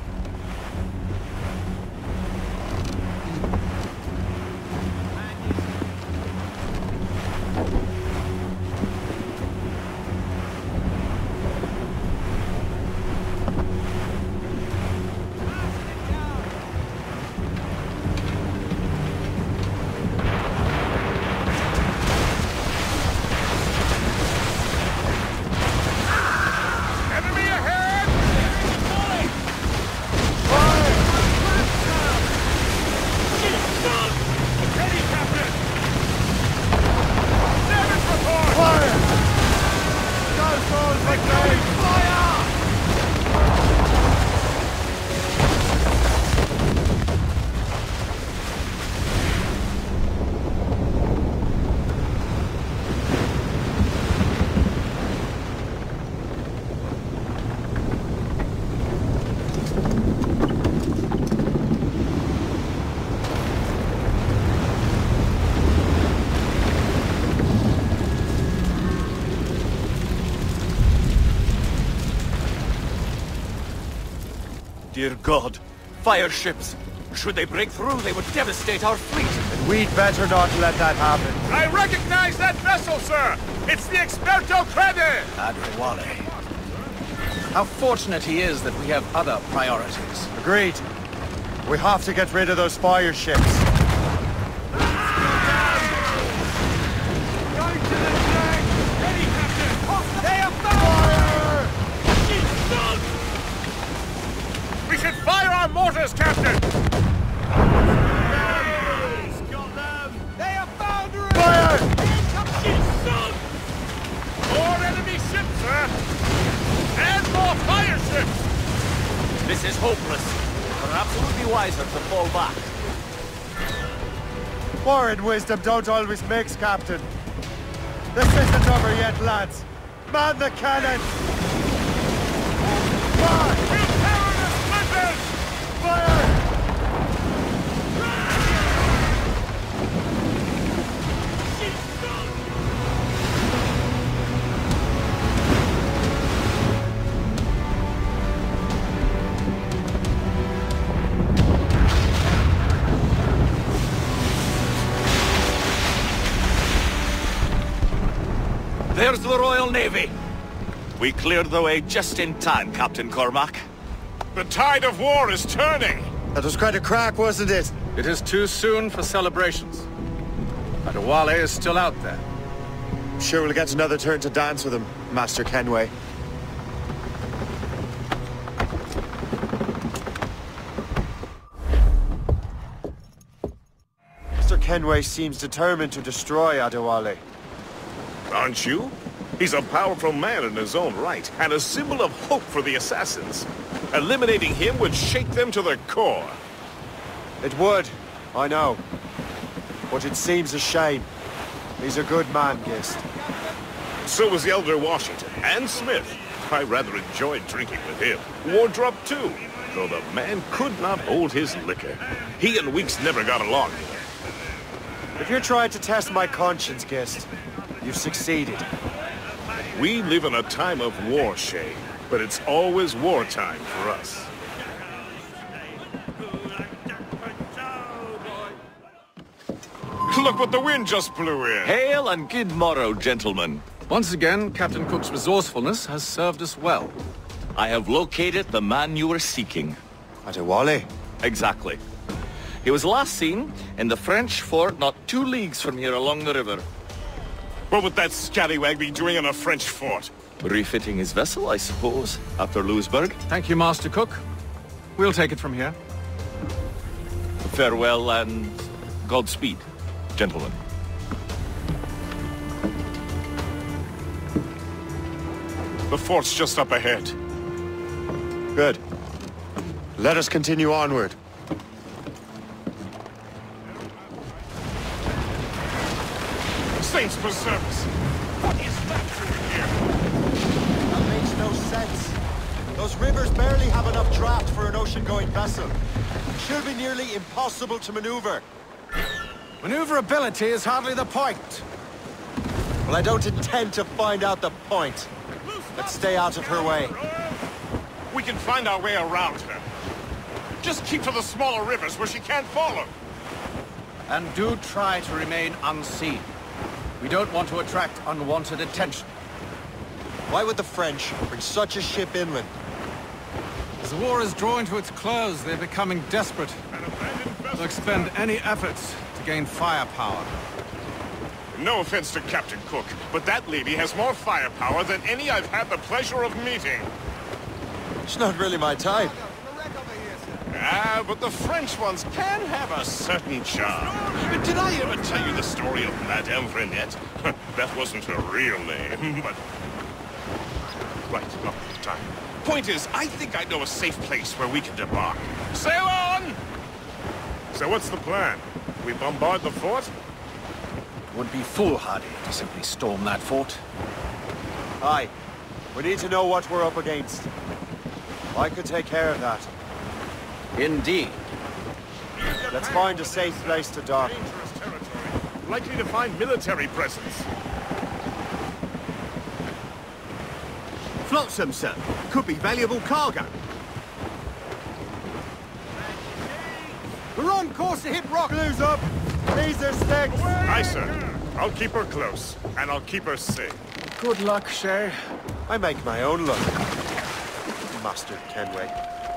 Dear God, fire ships! Should they break through, they would devastate our fleet. And we'd better not let that happen. I recognize that vessel, sir! It's the Experto Crede! Adewale. How fortunate he is that we have other priorities. Agreed. We have to get rid of those fire ships. We should fire our mortars, Captain! They are foundering! Fire! More enemy ships, sir! And more fire ships! This is hopeless. Perhaps it would be wiser to fall back. War and wisdom don't always mix, Captain. This isn't over yet, lads. Man the cannon! Fire! Fire! There's the Royal Navy. We cleared the way just in time, Captain Cormac. The tide of war is turning! That was quite a crack, wasn't it? It is too soon for celebrations. Adewale is still out there. I'm sure we'll get another turn to dance with him, Master Kenway. Mister Kenway seems determined to destroy Adewale. Aren't you? He's a powerful man in his own right, and a symbol of hope for the assassins. Eliminating him would shake them to the core. It would, I know. But it seems a shame. He's a good man, Gist. So was the Elder Washington, and Smith. I rather enjoyed drinking with him. Wardrop, too, though the man could not hold his liquor. He and Weeks never got along. If you're trying to test my conscience, Gist, you've succeeded. We live in a time of war, Shay, but it's always wartime for us. Look what the wind just blew in! Hail and good morrow, gentlemen. Once again, Captain Cook's resourcefulness has served us well. I have located the man you were seeking. Adewale? Exactly. He was last seen in the French fort not two leagues from here along the river. What would that scallywag be doing in a French fort? Refitting his vessel, I suppose, after Louisburg. Thank you, Master Cook. We'll take it from here. Farewell and Godspeed, gentlemen. The fort's just up ahead. Good. Let us continue onward. Saints preserve us! What is that doing here? That makes no sense. Those rivers barely have enough draft for an ocean-going vessel. She'll be nearly impossible to maneuver. Maneuverability is hardly the point. Well, I don't intend to find out the point. Let's stay out of her way. We can find our way around her. Just keep to the smaller rivers where she can't follow. And do try to remain unseen. We don't want to attract unwanted attention. Why would the French bring such a ship inland? As the war is drawing to its close, they're becoming desperate. They'll expend any efforts to gain firepower. No offense to Captain Cook, but that lady has more firepower than any I've had the pleasure of meeting. She's not really my type. Ah, but the French ones can have a certain charm. Did I ever tell you the story of Madame Renette? That wasn't her real name, but... Right, not time. Point is, I think I know a safe place where we can debark. Sail on! So what's the plan? We bombard the fort? Would be foolhardy to simply storm that fort. Aye. We need to know what we're up against. I could take care of that. Indeed. Let's find a safe place to dock. Dangerous territory. Likely to find military presence. Flotsam, sir. Could be valuable cargo. We're on course to hit rock. Blues up! These are sticks! Aye, sir. I'll keep her close, and I'll keep her safe. Good luck, Shay. I make my own luck. Master Kenway.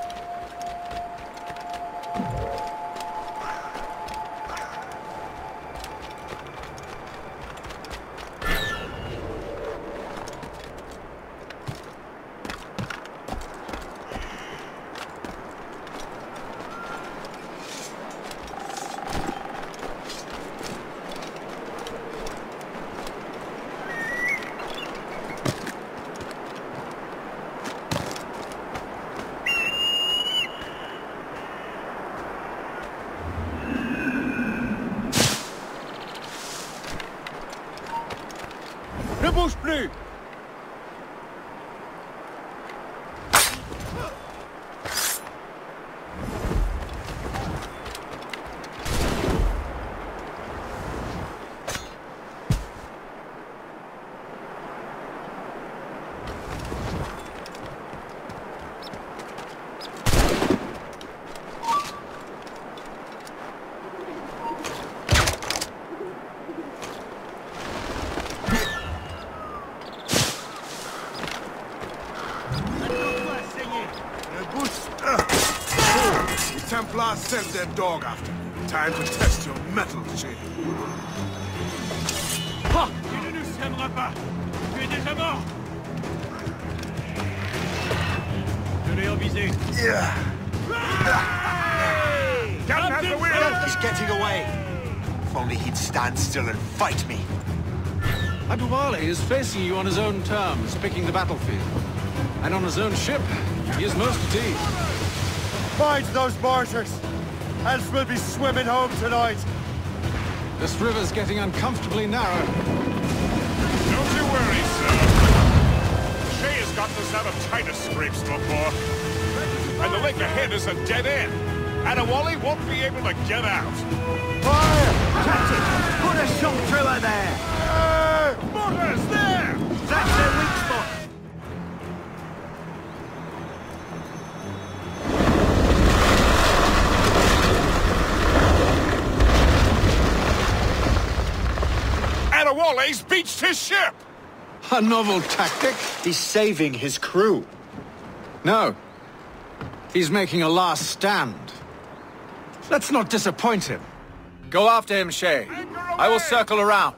Ne bouge plus! Templars sent their dog after me. Time to test your mettle, Shay. Ah! Tu ne nous tiendras pas! Tu es déjà mort! Je l'ai avisé. Yeah. Captain has the wheel! He's getting away. If only he'd stand still and fight me. Adewale is facing you on his own terms, picking the battlefield. And on his own ship, he is most at ease. Find those mortars, else we'll be swimming home tonight. This river's getting uncomfortably narrow. Don't you worry, sir. Shay has gotten us out of tighter scrapes before. And the lake ahead is a dead end. Adewale won't be able to get out. Fire! Captain, put a shot through her there! Uh, Mortars, there! That's their weak spot! Adewale's beached his ship! A novel tactic? He's saving his crew. No. He's making a last stand. Let's not disappoint him. Go after him, Shay. I will circle around.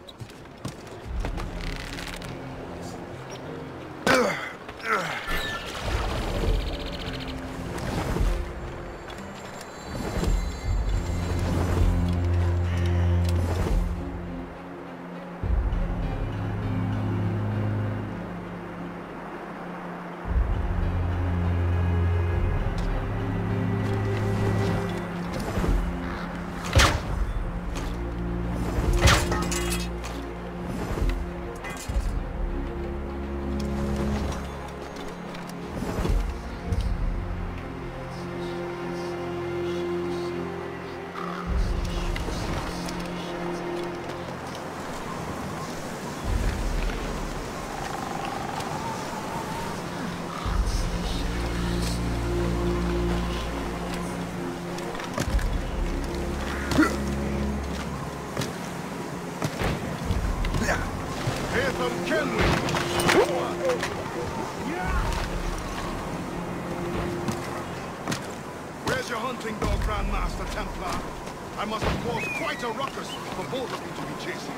Where's your hunting dog, Grandmaster Templar? I must have caused quite a ruckus for both of you to be chasing.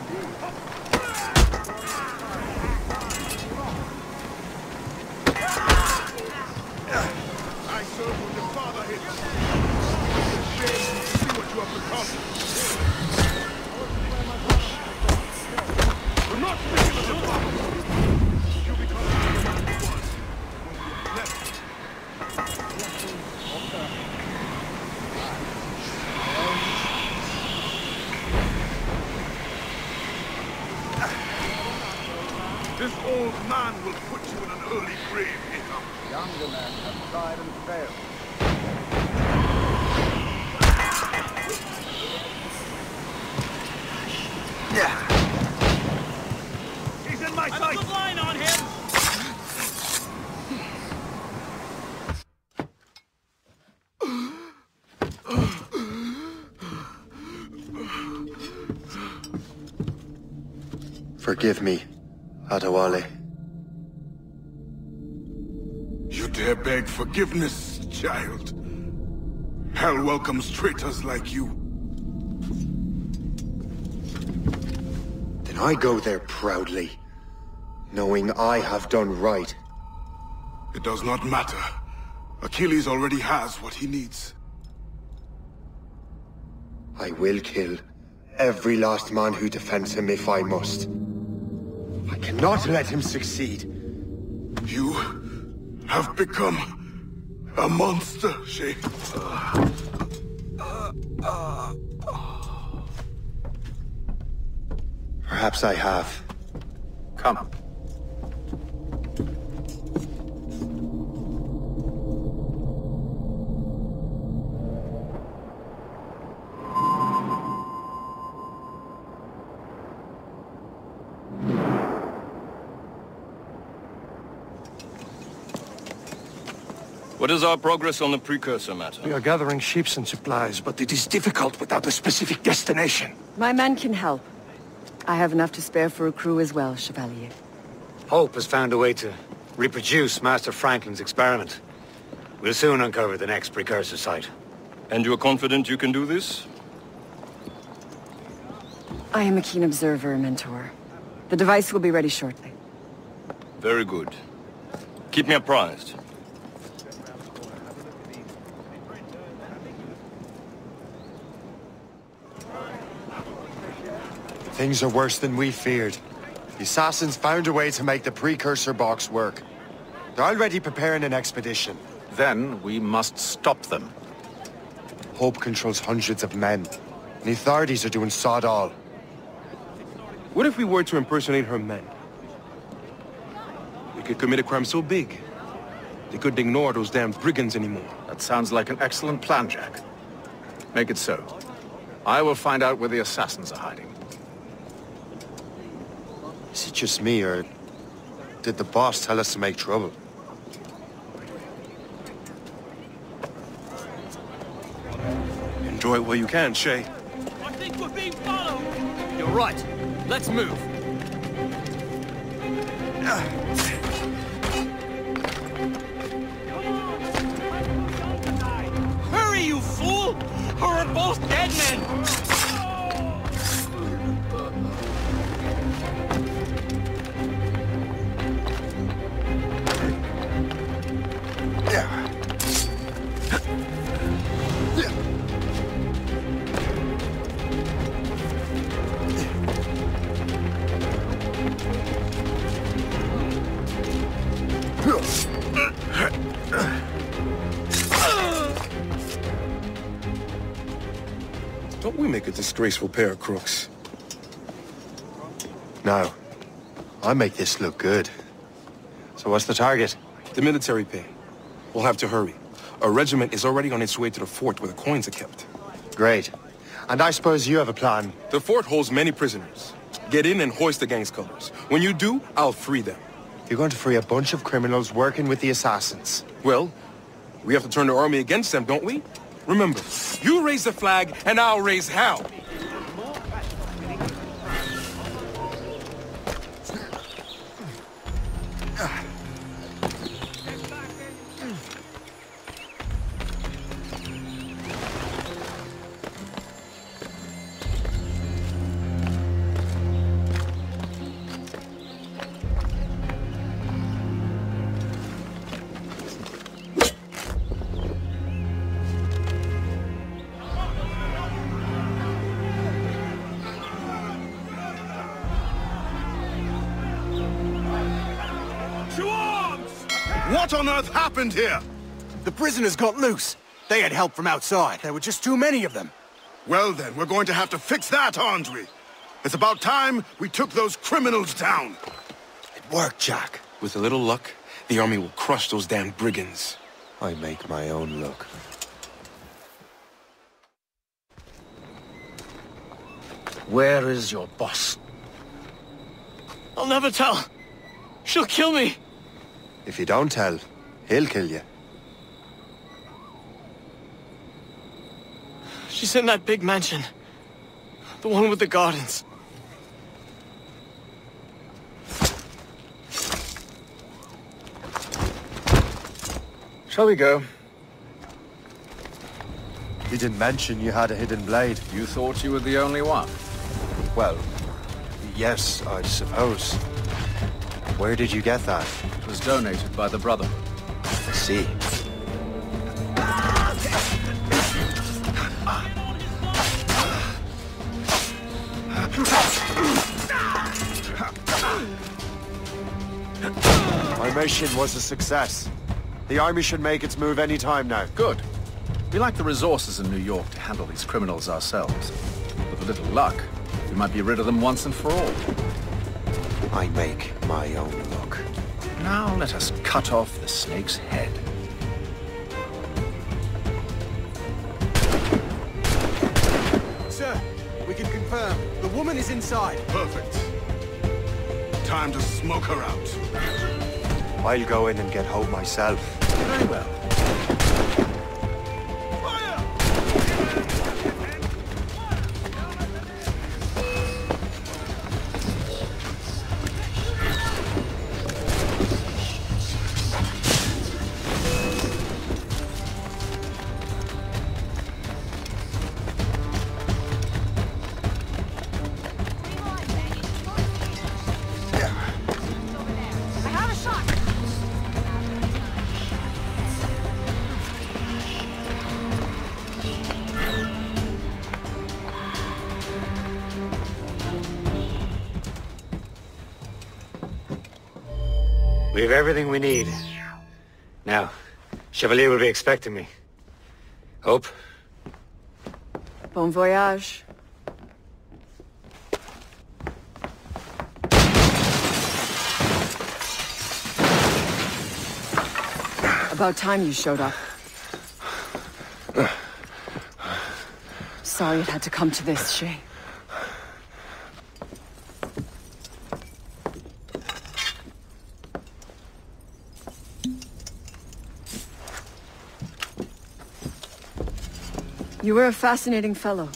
I served with your father hit. It's a shame to see what you have become. Do not speak of your father. You become the man you was when you left. This old man will put you in an early grave, Hiccup. Younger men have tried and failed. Yeah. He's in my sight. I'm a good line on him. Forgive me, Adewale. You dare beg forgiveness, child? Hell welcomes traitors like you. Then I go there proudly, knowing I have done right. It does not matter. Achilles already has what he needs. I will kill every last man who defends him if I must. I cannot let him succeed. You have become a monster, Shay. Perhaps I have. Come. What is our progress on the precursor matter? We are gathering ships and supplies, but it is difficult without a specific destination. My men can help. I have enough to spare for a crew as well, Chevalier. Hope has found a way to reproduce Master Franklin's experiment. We'll soon uncover the next precursor site. And you're confident you can do this? I am a keen observer, Mentor. The device will be ready shortly. Very good. Keep me apprised. Things are worse than we feared. The assassins found a way to make the precursor box work. They're already preparing an expedition. Then we must stop them. Hope controls hundreds of men. And the authorities are doing sod all. What if we were to impersonate her men? We could commit a crime so big, they couldn't ignore those damn brigands anymore. That sounds like an excellent plan, Jack. Make it so. I will find out where the assassins are hiding. Is it just me, or did the boss tell us to make trouble? Enjoy it while you can, Shay. I think we're being followed. You're right. Let's move. Hurry, you fool! Or we're both dead men! Don't we make a disgraceful pair of crooks? No. I make this look good. So what's the target? The military pay. We'll have to hurry. A regiment is already on its way to the fort where the coins are kept. Great. And I suppose you have a plan? The fort holds many prisoners. Get in and hoist the gang's colors. When you do, I'll free them. You're going to free a bunch of criminals working with the assassins. Well, we have to turn the army against them, don't we? Remember, you raise the flag, and I'll raise hell. What on earth happened here? The prisoners got loose. They had help from outside. There were just too many of them. Well then, we're going to have to fix that, aren't we? It's about time we took those criminals down. It worked, Jack. With a little luck, the army will crush those damn brigands. I make my own luck. Where is your boss? I'll never tell. She'll kill me. If you don't tell, he'll kill you. She's in that big mansion. The one with the gardens. Shall we go? He didn't mention you had a hidden blade. You thought you were the only one? Well, yes, I suppose. Where did you get that? It was donated by the Brotherhood. I see. My mission was a success. The army should make its move any time now. Good. We lack the resources in New York to handle these criminals ourselves. With a little luck, we might be rid of them once and for all. I make my own luck. Now let us cut off the snake's head. Sir, we can confirm. The woman is inside. Perfect. Time to smoke her out. I'll go in and get Hope myself. Very well. We have everything we need. Now, Chevalier will be expecting me. Hope? Bon voyage. About time you showed up. Sorry it had to come to this, Shay. You were a fascinating fellow.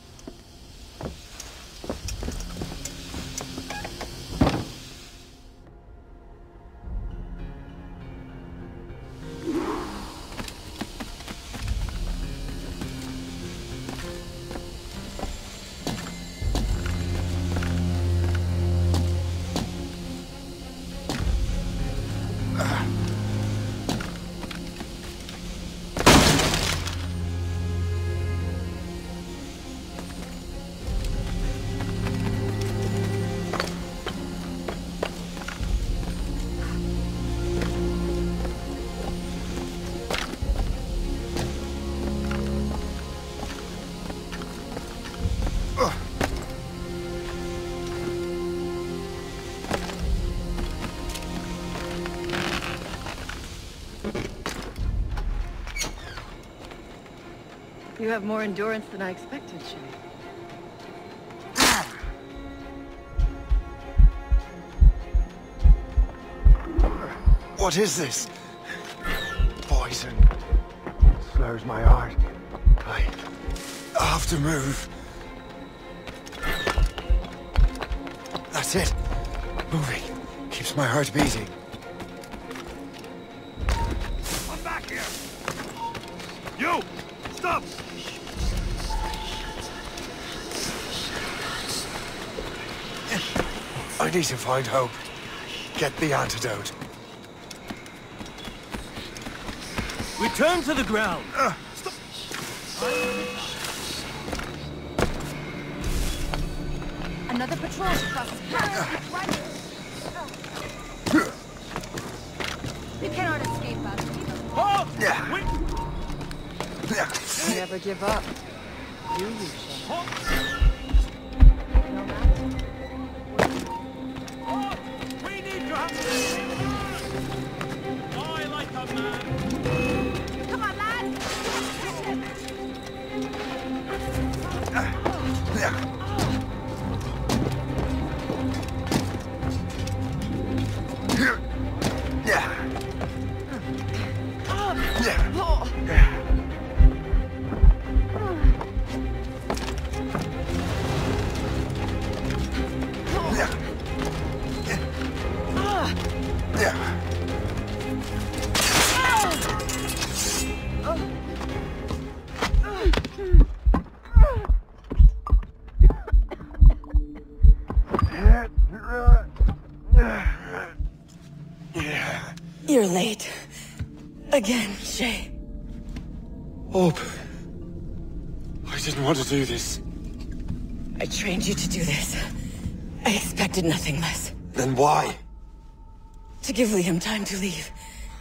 You have more endurance than I expected, Shay. What is this? Poison. Slurs my heart. I have to move. That's it. Moving. Keeps my heart beating. Come back here! You! Stop! I need to find Hope. Get the antidote. Return to the ground. Uh, Stop. Another patrol crosses. They cannot escape. Never give up. Do you, Shadow? We need to have... I like a man. Come on, lad! You're late. Again, Shay. Hope. I didn't want to do this. I trained you to do this. I expected nothing less. Then why? To give Liam time to leave.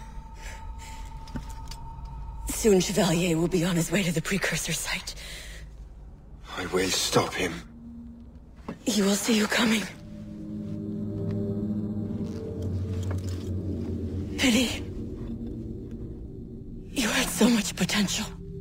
Soon Chevalier will be on his way to the precursor site. I will stop him. He will see you coming. Pity. You had so much potential.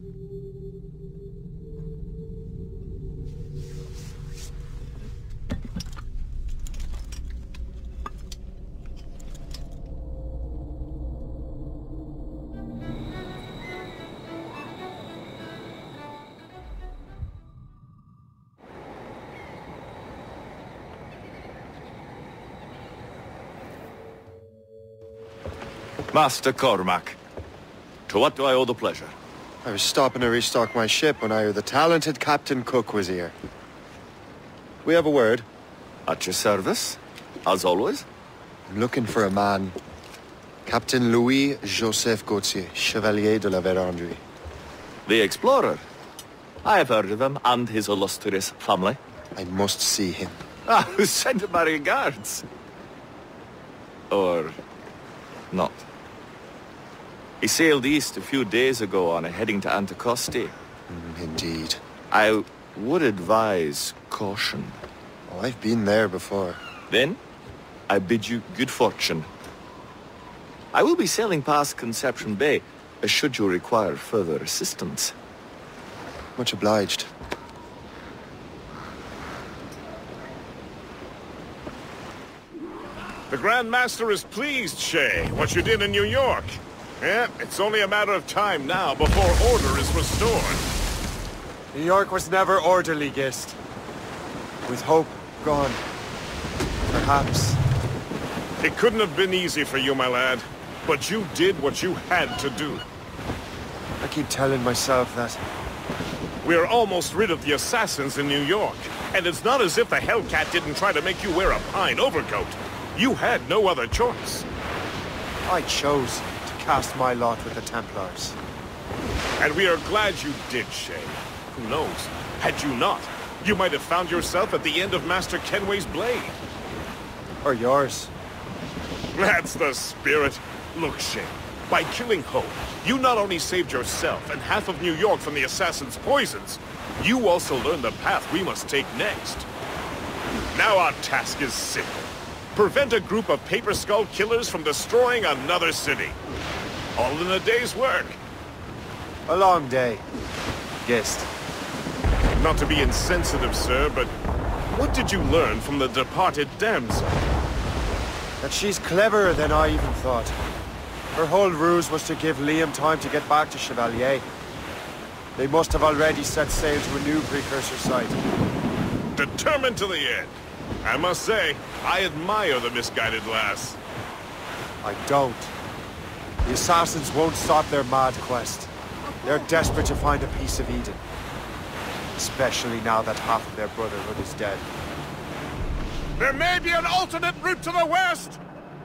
Master Cormac, to what do I owe the pleasure? I was stopping to restock my ship when I heard the talented Captain Cook was here. We have a word. At your service, as always. I'm looking for a man. Captain Louis-Joseph Gauthier, Chevalier de la Vérendrye. The explorer. I have heard of him and his illustrious family. I must see him. Ah, send my regards. Or not. He sailed east a few days ago on a heading to Anticosti. Mm, indeed. I would advise caution. Oh, I've been there before. Then, I bid you good fortune. I will be sailing past Conception Bay, should you require further assistance. Much obliged. The Grand Master is pleased, Shay, what you did in New York. Yeah, it's only a matter of time now before order is restored. New York was never orderly, Gist. With hope gone, perhaps. It couldn't have been easy for you, my lad. But you did what you had to do. I keep telling myself that. We're almost rid of the assassins in New York. And it's not as if the Hellcat didn't try to make you wear a pine overcoat. You had no other choice. I chose to cast my lot with the Templars. And we are glad you did, Shay. Who knows? Had you not, you might have found yourself at the end of Master Kenway's blade. Or yours. That's the spirit. Look, Shay, by killing Hope, you not only saved yourself and half of New York from the assassin's poisons, you also learned the path we must take next. Now our task is simple. Prevent a group of Paper Skull killers from destroying another city. All in a day's work. A long day. Gist. Not to be insensitive, sir, but what did you learn from the departed damsel? That she's cleverer than I even thought. Her whole ruse was to give Liam time to get back to Chevalier. They must have already set sail to a new precursor site. Determined to the end. I must say, I admire the misguided lass. I don't. The assassins won't stop their mad quest. They're desperate to find a piece of Eden. Especially now that half of their brotherhood is dead. There may be an alternate route to the west!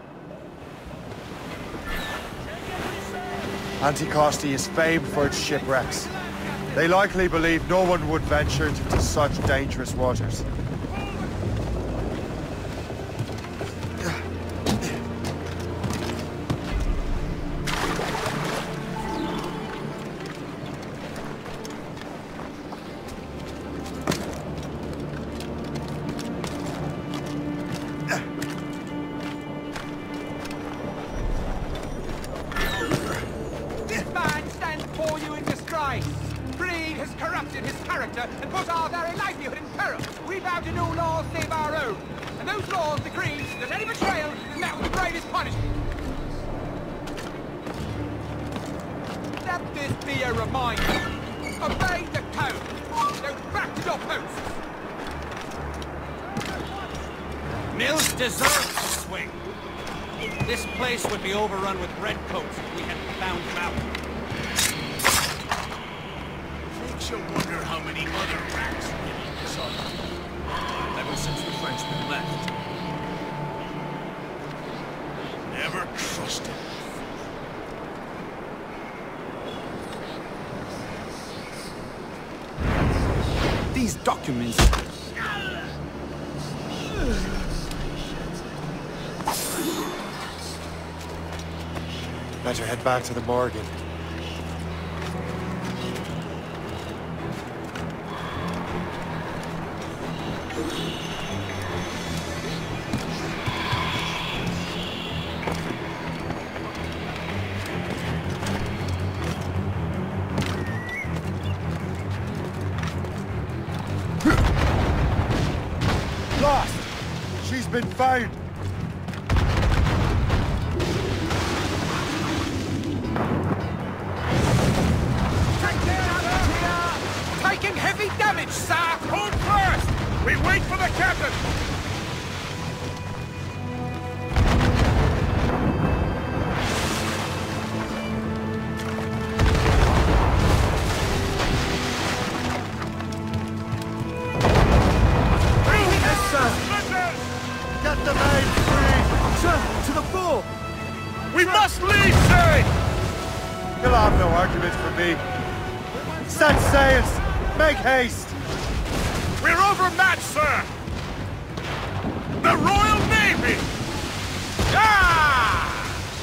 Anticosti is famed for its shipwrecks. They likely believe no one would venture into such dangerous waters. has corrupted his character and put our very livelihood in peril. We vow to no laws save our own. And those laws decree that any betrayal is met with the gravest punishment. Let this be a reminder. Obey the code. Go back to your posts. Mills deserves to swing. This place would be overrun with redcoats if we hadn't found him out. Makes you wonder how many other rats are getting this up. Ever since the Frenchman left. Never trusted. These documents... Better head back to the Morgan. Lost! She's been found! Taking heavy damage, sir! Hold first! We wait for the captain! Yes, sir! Get the maid free! Sir, to the fore! We must leave, sir! You'll have no argument from me. Set sails! Make haste! We're overmatched, sir! The Royal Navy! Ah!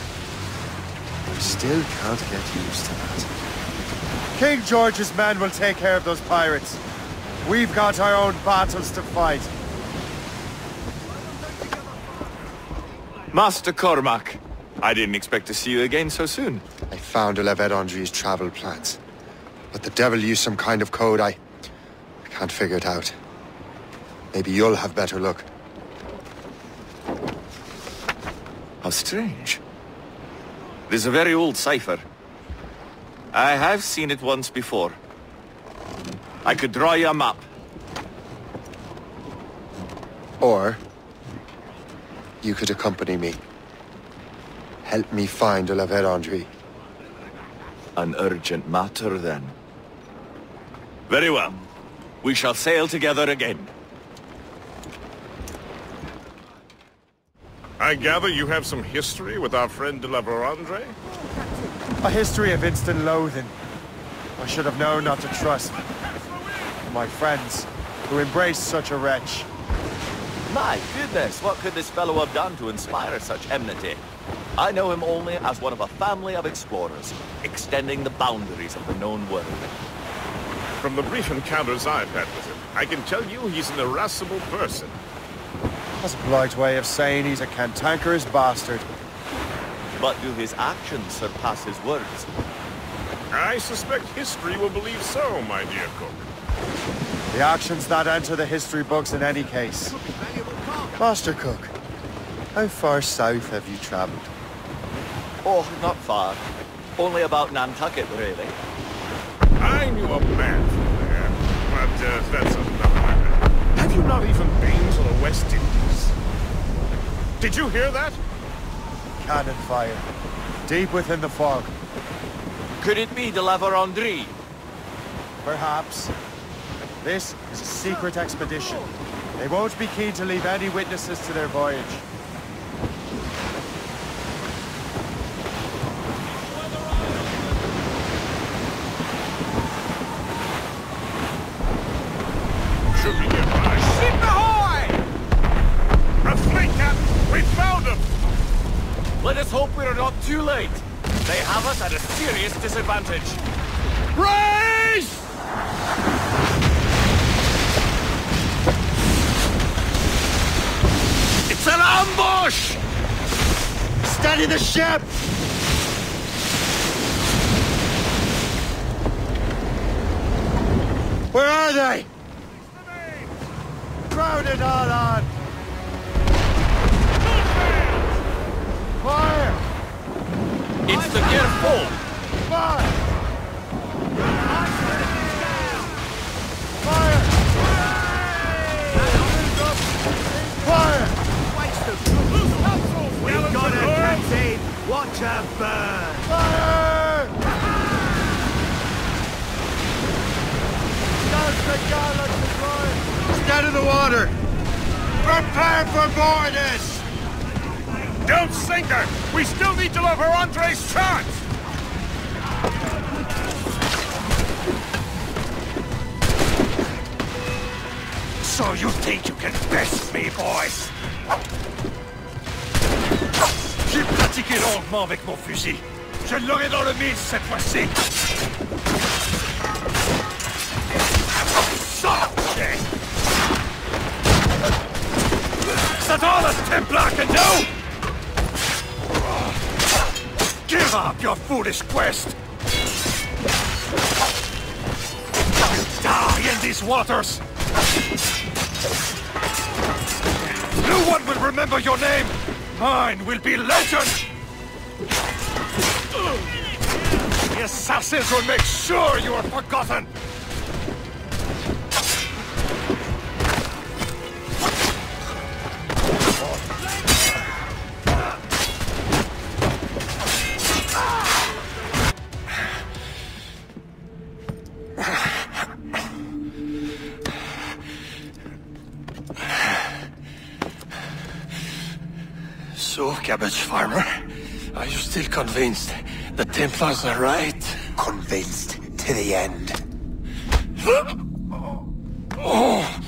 I still can't get used to that. King George's men will take care of those pirates. We've got our own battles to fight. Master Cormac, I didn't expect to see you again so soon. I found Olivet Andry's travel plans. But the devil used some kind of code. I... I can't figure it out. Maybe you'll have better luck. How strange. It is a very old cipher. I have seen it once before. I could draw you a map. Or... you could accompany me. Help me find Olivet Andry. An urgent matter, then. Very well. We shall sail together again. I gather you have some history with our friend de la Vérandre? A history of instant loathing. I should have known not to trust my friends who embraced such a wretch. My goodness, what could this fellow have done to inspire such enmity? I know him only as one of a family of explorers, extending the boundaries of the known world. From the brief encounters I've had with him, I can tell you he's an irascible person. That's a polite way of saying he's a cantankerous bastard. But do his actions surpass his words? I suspect history will believe so, my dear cook. The actions that enter the history books in any case. Master Cook, how far south have you traveled? Oh, not far. Only about Nantucket, really. I knew a man from there, but uh, that's another matter. Have you not even been to the West Indies? Did you hear that? Cannon fire. Deep within the fog. Could it be de la Vérandre? Perhaps. This is a secret expedition. They won't be keen to leave any witnesses to their voyage. Should we get by? Ship ahoy! A fleet, Captain! We found them! Let us hope we are not too late. They have us at a serious disadvantage. Race! It's an ambush! Steady the ship! Where are they? Crowd it all on! Fire! It's the gear full! Fire! Fire! Fire! We've got a captain! Watch her burn! Fire! Stand in the water! Prepare for boarders! Don't sink her! We still need to love her Andre's chance! So you think you can best me, boys? J'ai pratiqué longuement avec mon fusil. Je l'aurai dans le mille cette fois-ci. Sortez! That's all a Templar can do! Give up your foolish quest! You die in these waters! No one will remember your name! Mine will be legend! The assassins will make sure you are forgotten! So, Cabbage Farmer, are you still convinced the Templars are right? Convinced to the end. Oh.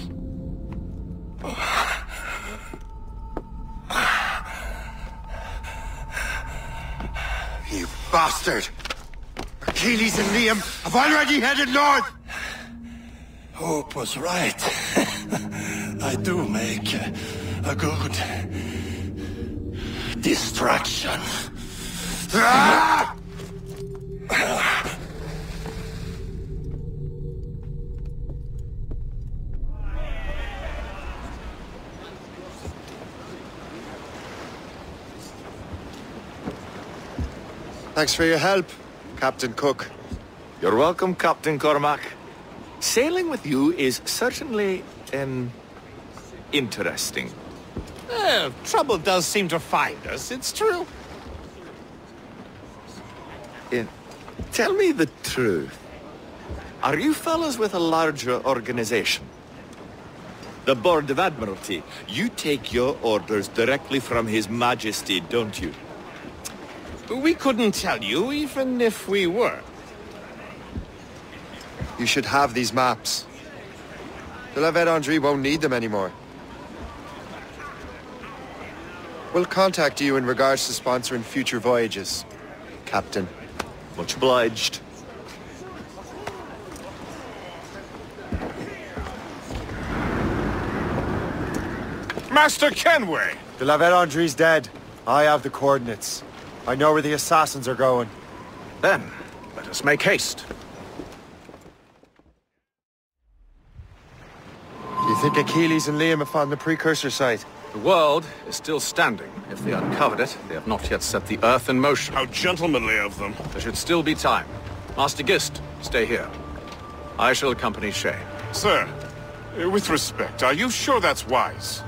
You bastard! Achilles and Liam have already headed north! Hope was right. I do make a, a good distraction. Ah! Thanks for your help, Captain Cook. You're welcome, Captain Cormac. Sailing with you is certainly, um, interesting. Well, trouble does seem to find us, it's true. Uh, tell me the truth. Are you fellas with a larger organization? The Board of Admiralty. You take your orders directly from His Majesty, don't you? We couldn't tell you, even if we were. You should have these maps. De la Vedendry won't need them anymore. We'll contact you in regards to sponsoring future voyages, Captain. Much obliged. Master Kenway! De la Vedendry's dead. I have the coordinates. I know where the assassins are going. Then, let us make haste. Do you think Achilles and Liam have found the precursor site? The world is still standing. If they uncovered it, they have not yet set the Earth in motion. How gentlemanly of them. There should still be time. Master Gist, stay here. I shall accompany Shay. Sir, with respect, are you sure that's wise?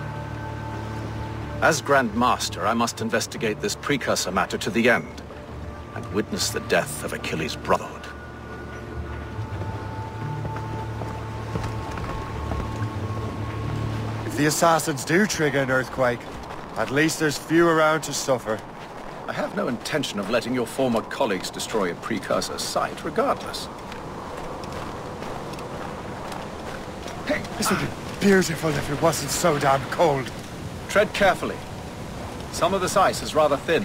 As Grand Master, I must investigate this precursor matter to the end, and witness the death of Achilles' Brotherhood. If the assassins do trigger an earthquake, at least there's few around to suffer. I have no intention of letting your former colleagues destroy a precursor site, regardless. Hey, this would be beautiful if it wasn't so damn cold. Tread carefully. Some of this ice is rather thin.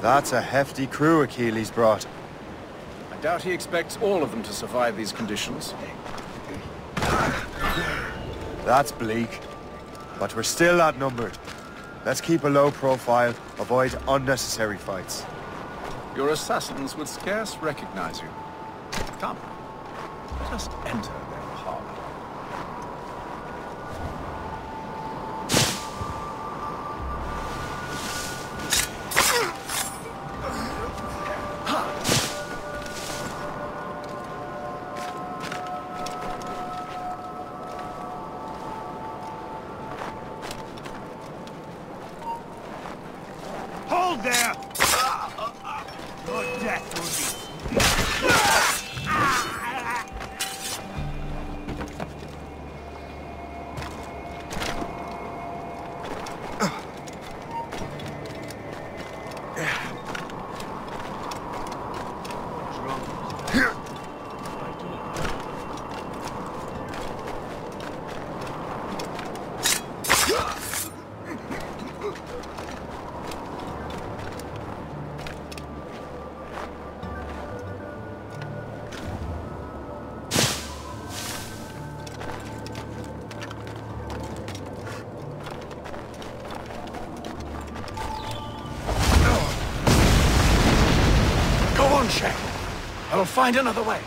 That's a hefty crew Achilles brought. I doubt he expects all of them to survive these conditions. That's bleak. But we're still outnumbered. Let's keep a low profile, avoid unnecessary fights. Your assassins would scarce recognize you. Come, let us enter their parlor. Hold there! Your death will be... I will find another way.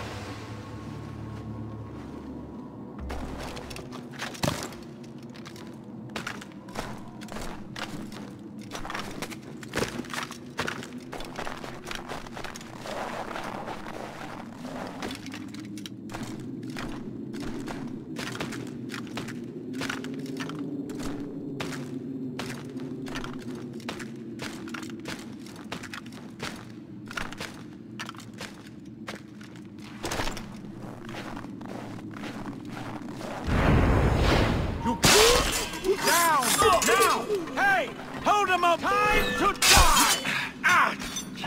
Down! Now! Hey! Hold him up! Time to die! Ah!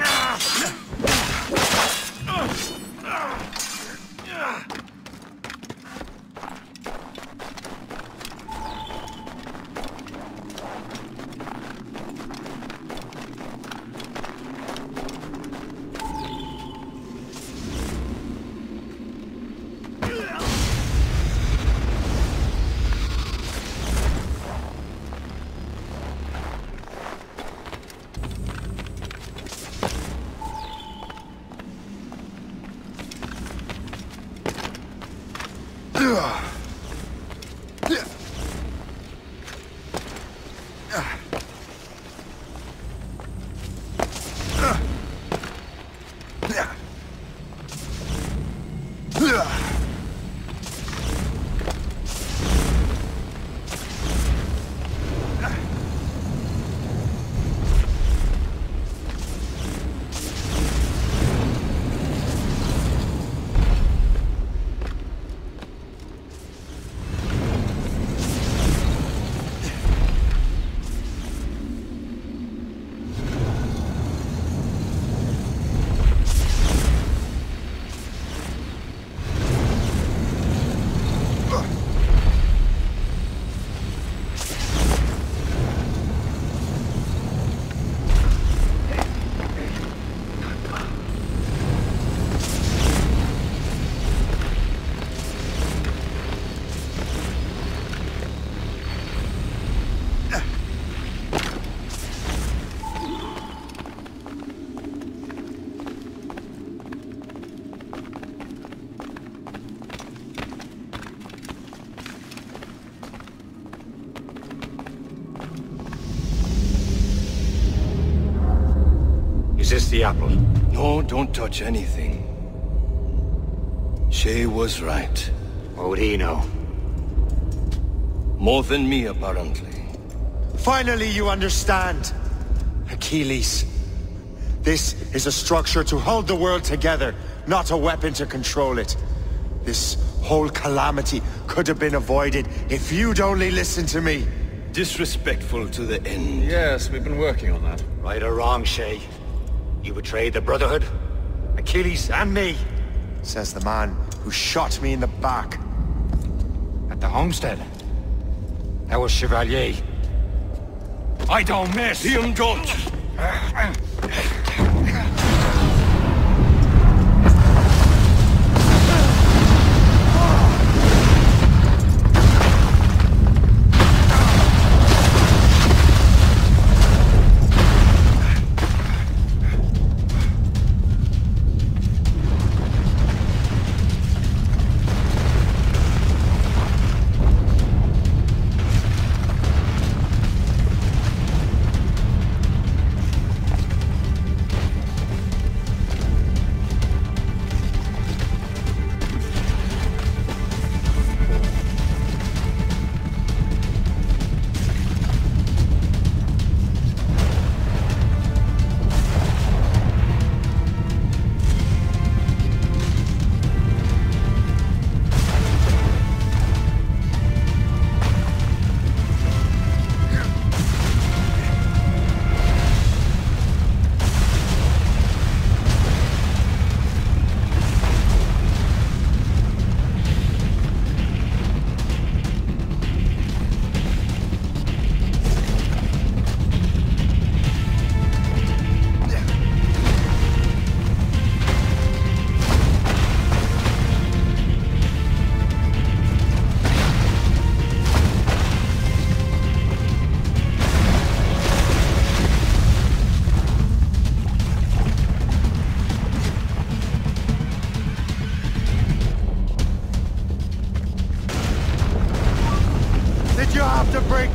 Is this the apple? No, don't touch anything. Shay was right. What would he know? More than me, apparently. Finally you understand, Achilles. This is a structure to hold the world together, not a weapon to control it. This whole calamity could have been avoided if you'd only listened to me. Disrespectful to the end. Yes, we've been working on that. Right or wrong, Shay? You betrayed the Brotherhood, Achilles, and me. Says the man who shot me in the back. At the homestead. That was Chevalier. I don't miss! Him don't!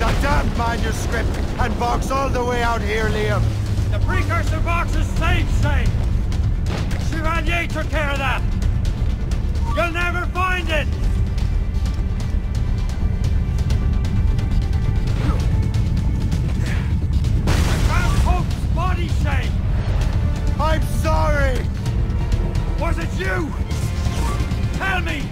That damn manuscript and box all the way out here, Liam. The precursor box is safe, Shay. Chevalier took care of that. You'll never find it. I found Hope's body, Shay. I'm sorry. Was it you? Tell me.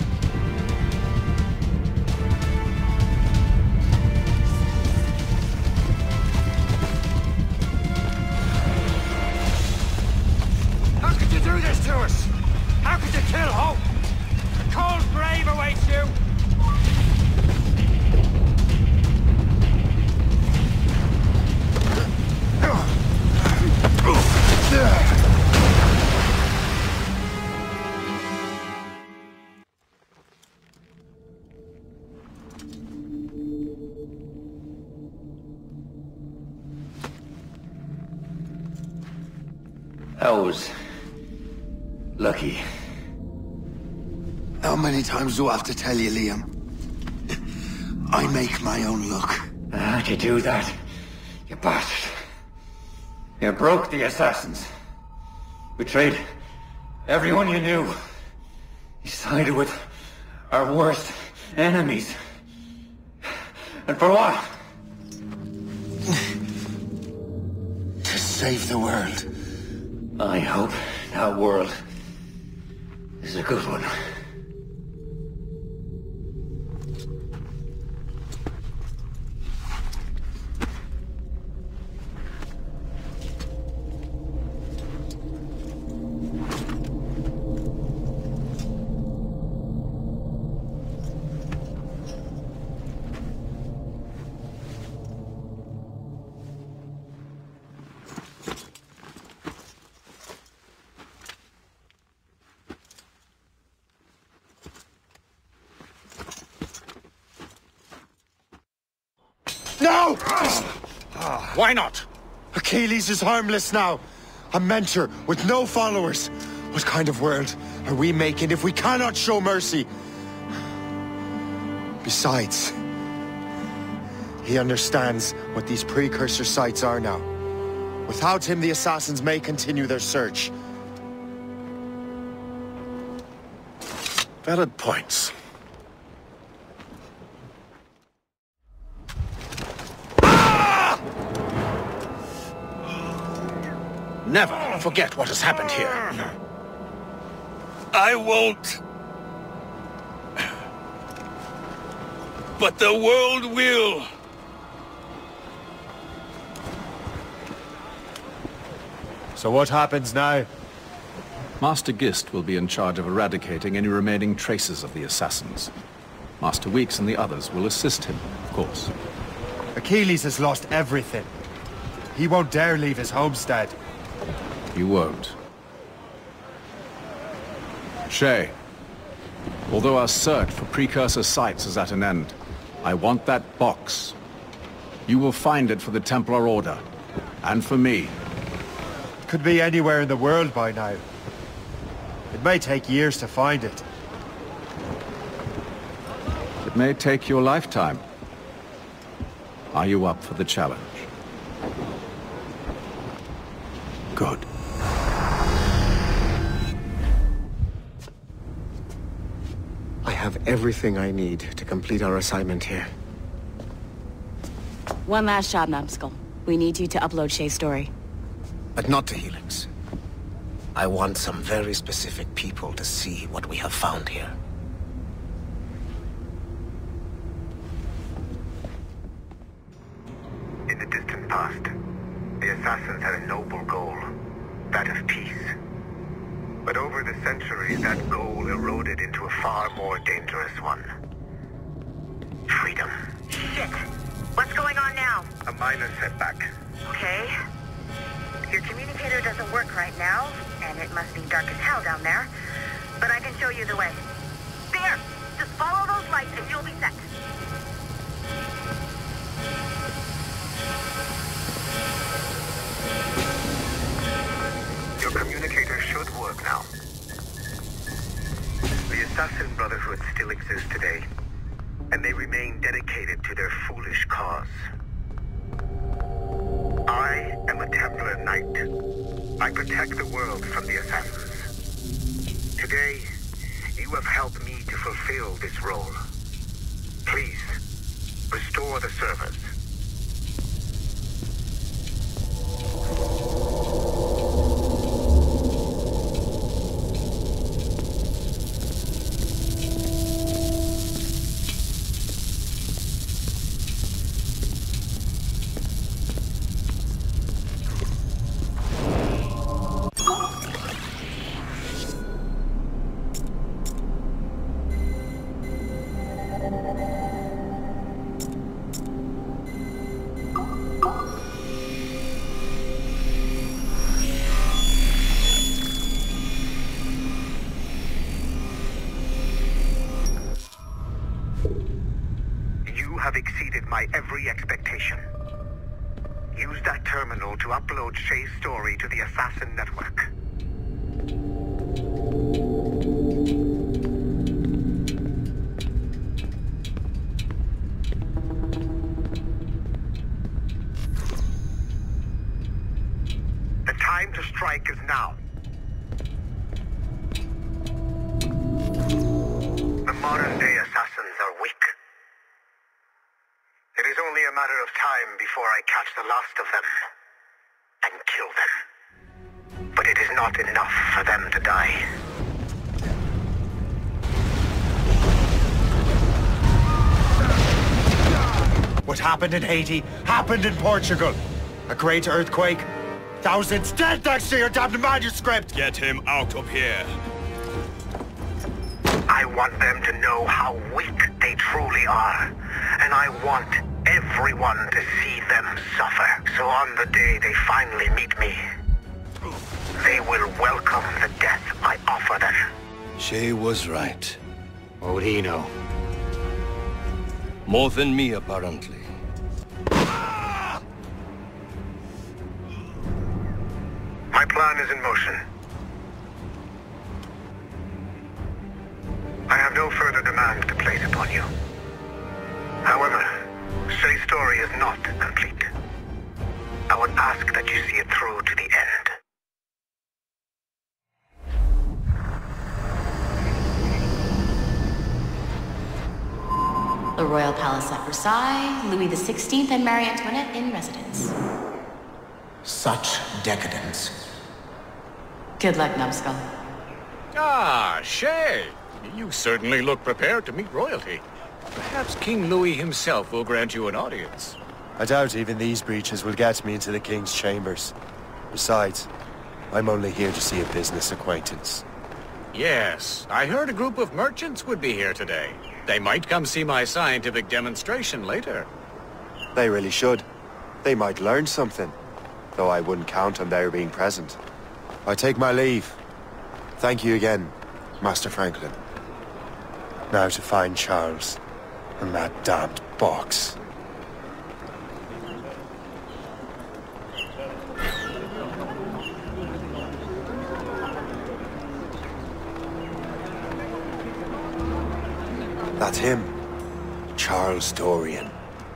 How could you do this to us? How could you kill Hope? A cold grave awaits you! I was lucky. How many times do I have to tell you, Liam? I make my own luck. How'd you do that, you bastard? You broke the assassins. Betrayed everyone you knew. You sided with our worst enemies. And for what? To save the world. I hope that world is a good one. No! Why not? Achilles is harmless now. A mentor with no followers. What kind of world are we making if we cannot show mercy? Besides, he understands what these precursor sites are now. Without him, the assassins may continue their search. Valid points. Never forget what has happened here. I won't. But the world will. So what happens now? Master Gist will be in charge of eradicating any remaining traces of the assassins. Master Weeks and the others will assist him, of course. Achilles has lost everything. He won't dare leave his homestead. You won't. Shay, although our search for precursor sites is at an end, I want that box. You will find it for the Templar Order, and for me. Could be anywhere in the world by now. It may take years to find it. It may take your lifetime. Are you up for the challenge? Good. I have everything I need to complete our assignment here. One last job, Numbskull. We need you to upload Shay's story. But not to Helix. I want some very specific people to see what we have found here. In the distant past, the assassins had a noble goal, that of peace. But over the centuries, that goal eroded into a far more dangerous one. Freedom. Shit! What's going on now? A minor setback. Okay. Your communicator doesn't work right now, and it must be dark as hell down there. But I can show you the way. There! Just follow those lights and you'll be set. Your communicator should work now. The Assassin Brotherhood still exists today, and they remain dedicated to their foolish cause. Knight. I protect the world from the assassins. Today, you have helped me to fulfill this role. Please, restore the servers. Have exceeded my every expectation. Use that terminal to upload Shay's story to the Assassin Network. The time to strike is now. The modern-day assassins are weak. It is only a matter of time before I catch the last of them and kill them. But it is not enough for them to die. What happened in Haiti happened in Portugal. A great earthquake. Thousands dead thanks to your damned manuscript! Get him out of here. I want them to know how weak they truly are. And I want everyone to see them suffer. So on the day they finally meet me, they will welcome the death I offer them. Shay was right. What would he know? More than me, apparently. My plan is in motion. I have no further demands to place upon you. However, Shay's story is not complete. I would ask that you see it through to the end. The Royal Palace at Versailles, Louis the sixteenth and Marie Antoinette in residence. Such decadence. Good luck, numbskull. Ah, Shay! You certainly look prepared to meet royalty. Perhaps King Louis himself will grant you an audience. I doubt even these breaches will get me into the King's chambers. Besides, I'm only here to see a business acquaintance. Yes, I heard a group of merchants would be here today. They might come see my scientific demonstration later. They really should. They might learn something, though I wouldn't count on their being present. I take my leave. Thank you again, Master Franklin. Now to find Charles and that damned box. That's him, Charles Dorian.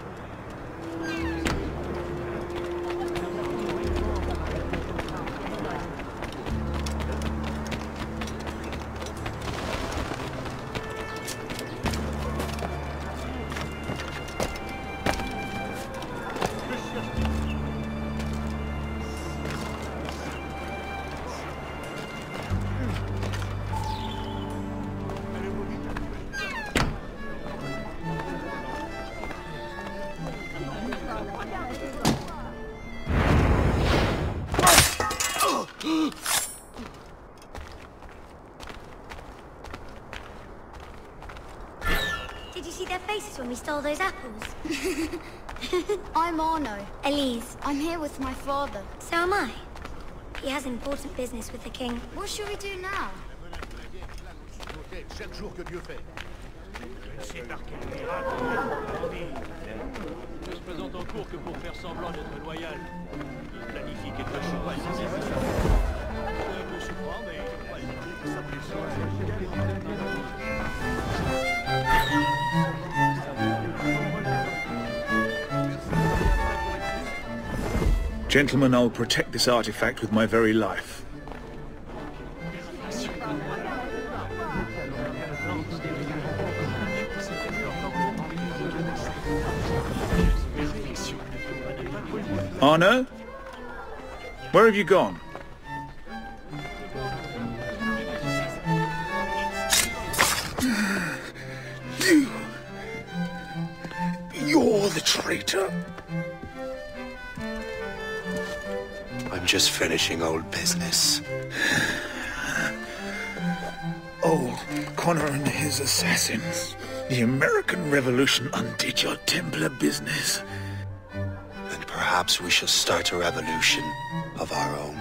Did you see their faces when we stole those apples? I'm Arno. Elise. I'm here with my father. So am I. He has important business with the king. What should we do now? Ne se présente en cours que pour faire semblant d'être loyal. Il planifie quelque chose. C'est un peu souffrant, mais Gentlemen, I'll protect this artifact with my very life. Arno? Where have you gone? You... You're the traitor. I'm just finishing old business. Old Connor and his assassins. The American Revolution undid your Templar business. Then perhaps we shall start a revolution of our own.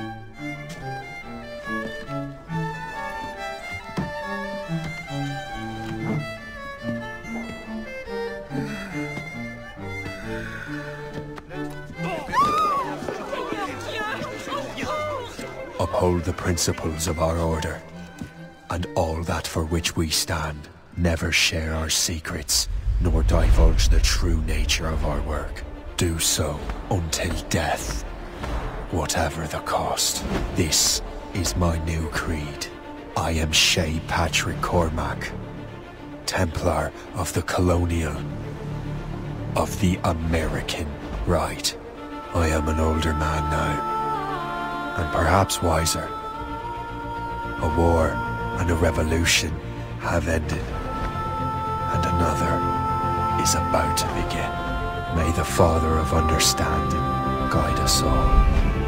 Uphold the principles of our order, and all that for which we stand. Never share our secrets, nor divulge the true nature of our work. Do so until death, whatever the cost. This is my new creed. I am Shay Patrick Cormac, Templar of the Colonial, of the American right. I am an older man now, and perhaps wiser. A war and a revolution have ended, and another is about to begin. May the Father of Understanding guide us all.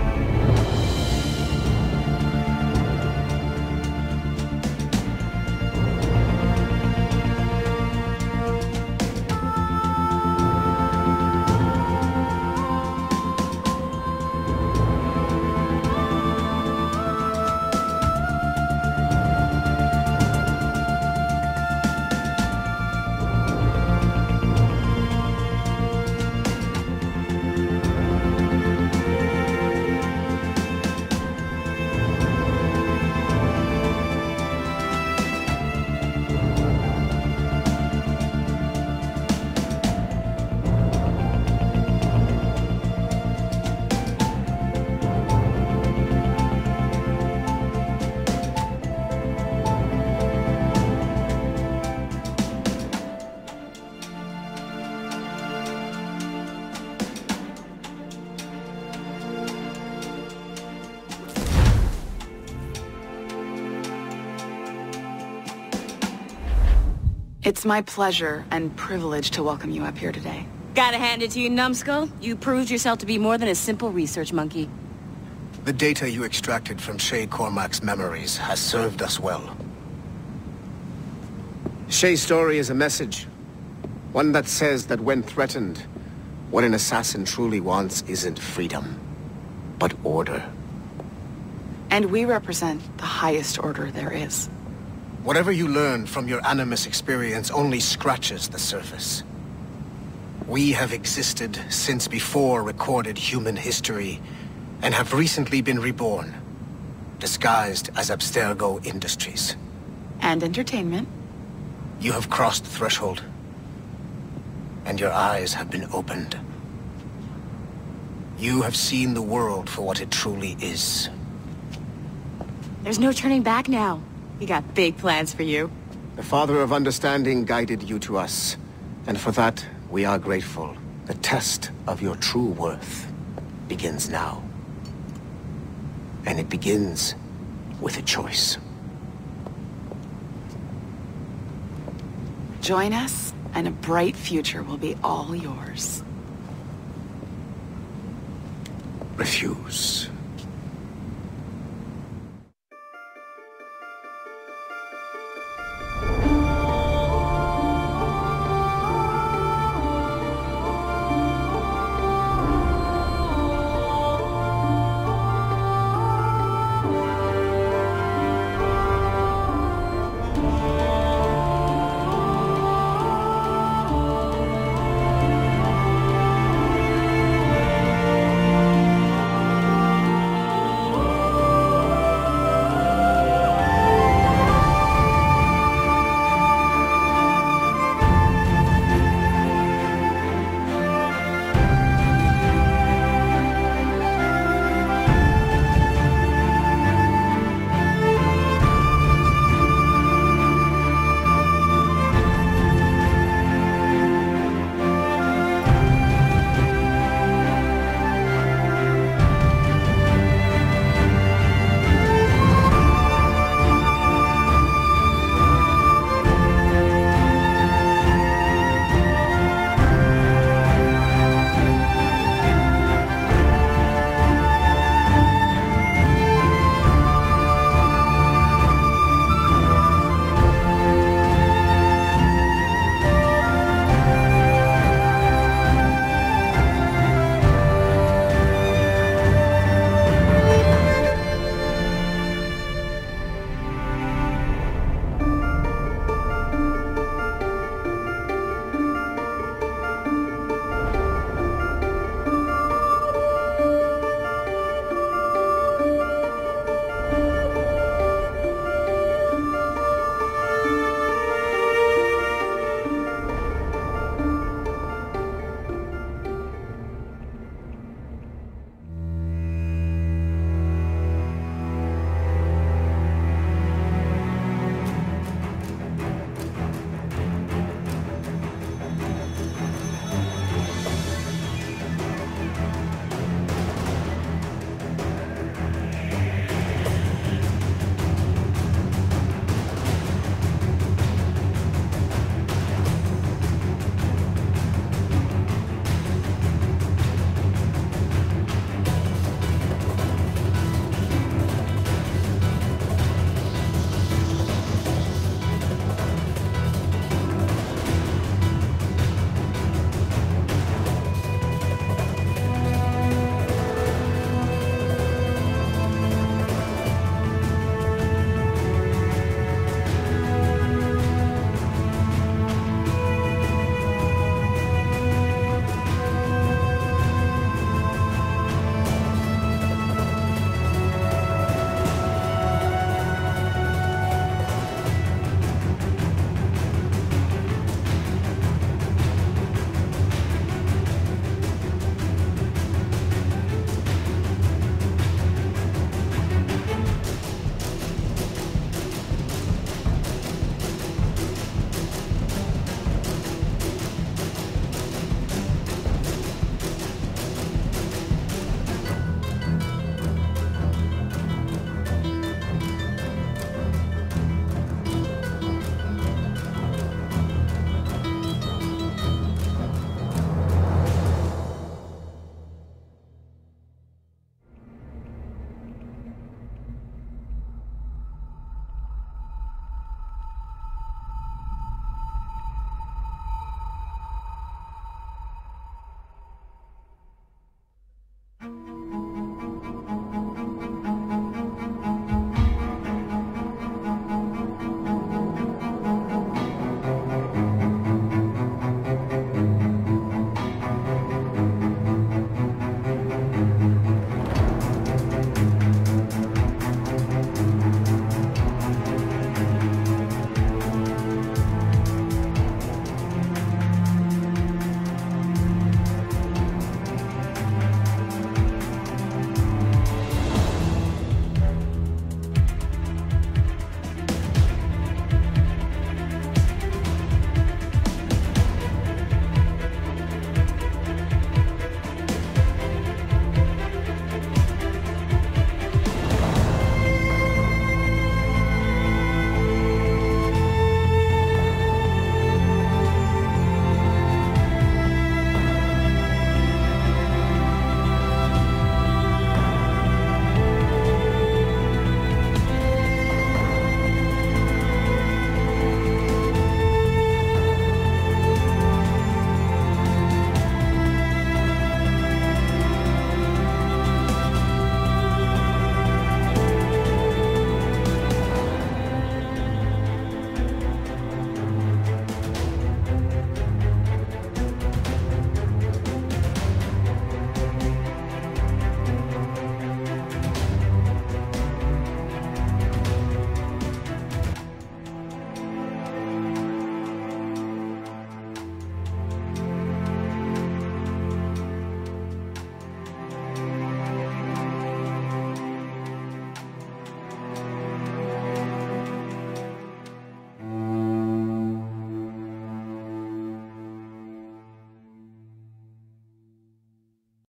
It's my pleasure and privilege to welcome you up here today. Gotta hand it to you, numbskull. You proved yourself to be more than a simple research monkey. The data you extracted from Shay Cormac's memories has served us well. Shay's story is a message. One that says that when threatened, what an assassin truly wants isn't freedom, but order. And we represent the highest order there is. Whatever you learn from your Animus experience only scratches the surface. We have existed since before recorded human history, and have recently been reborn, disguised as Abstergo Industries. And entertainment. You have crossed the threshold, and your eyes have been opened. You have seen the world for what it truly is. There's no turning back now. We got big plans for you. The Father of Understanding guided you to us, and for that, we are grateful. The test of your true worth begins now. And it begins with a choice. Join us, and a bright future will be all yours. Refuse.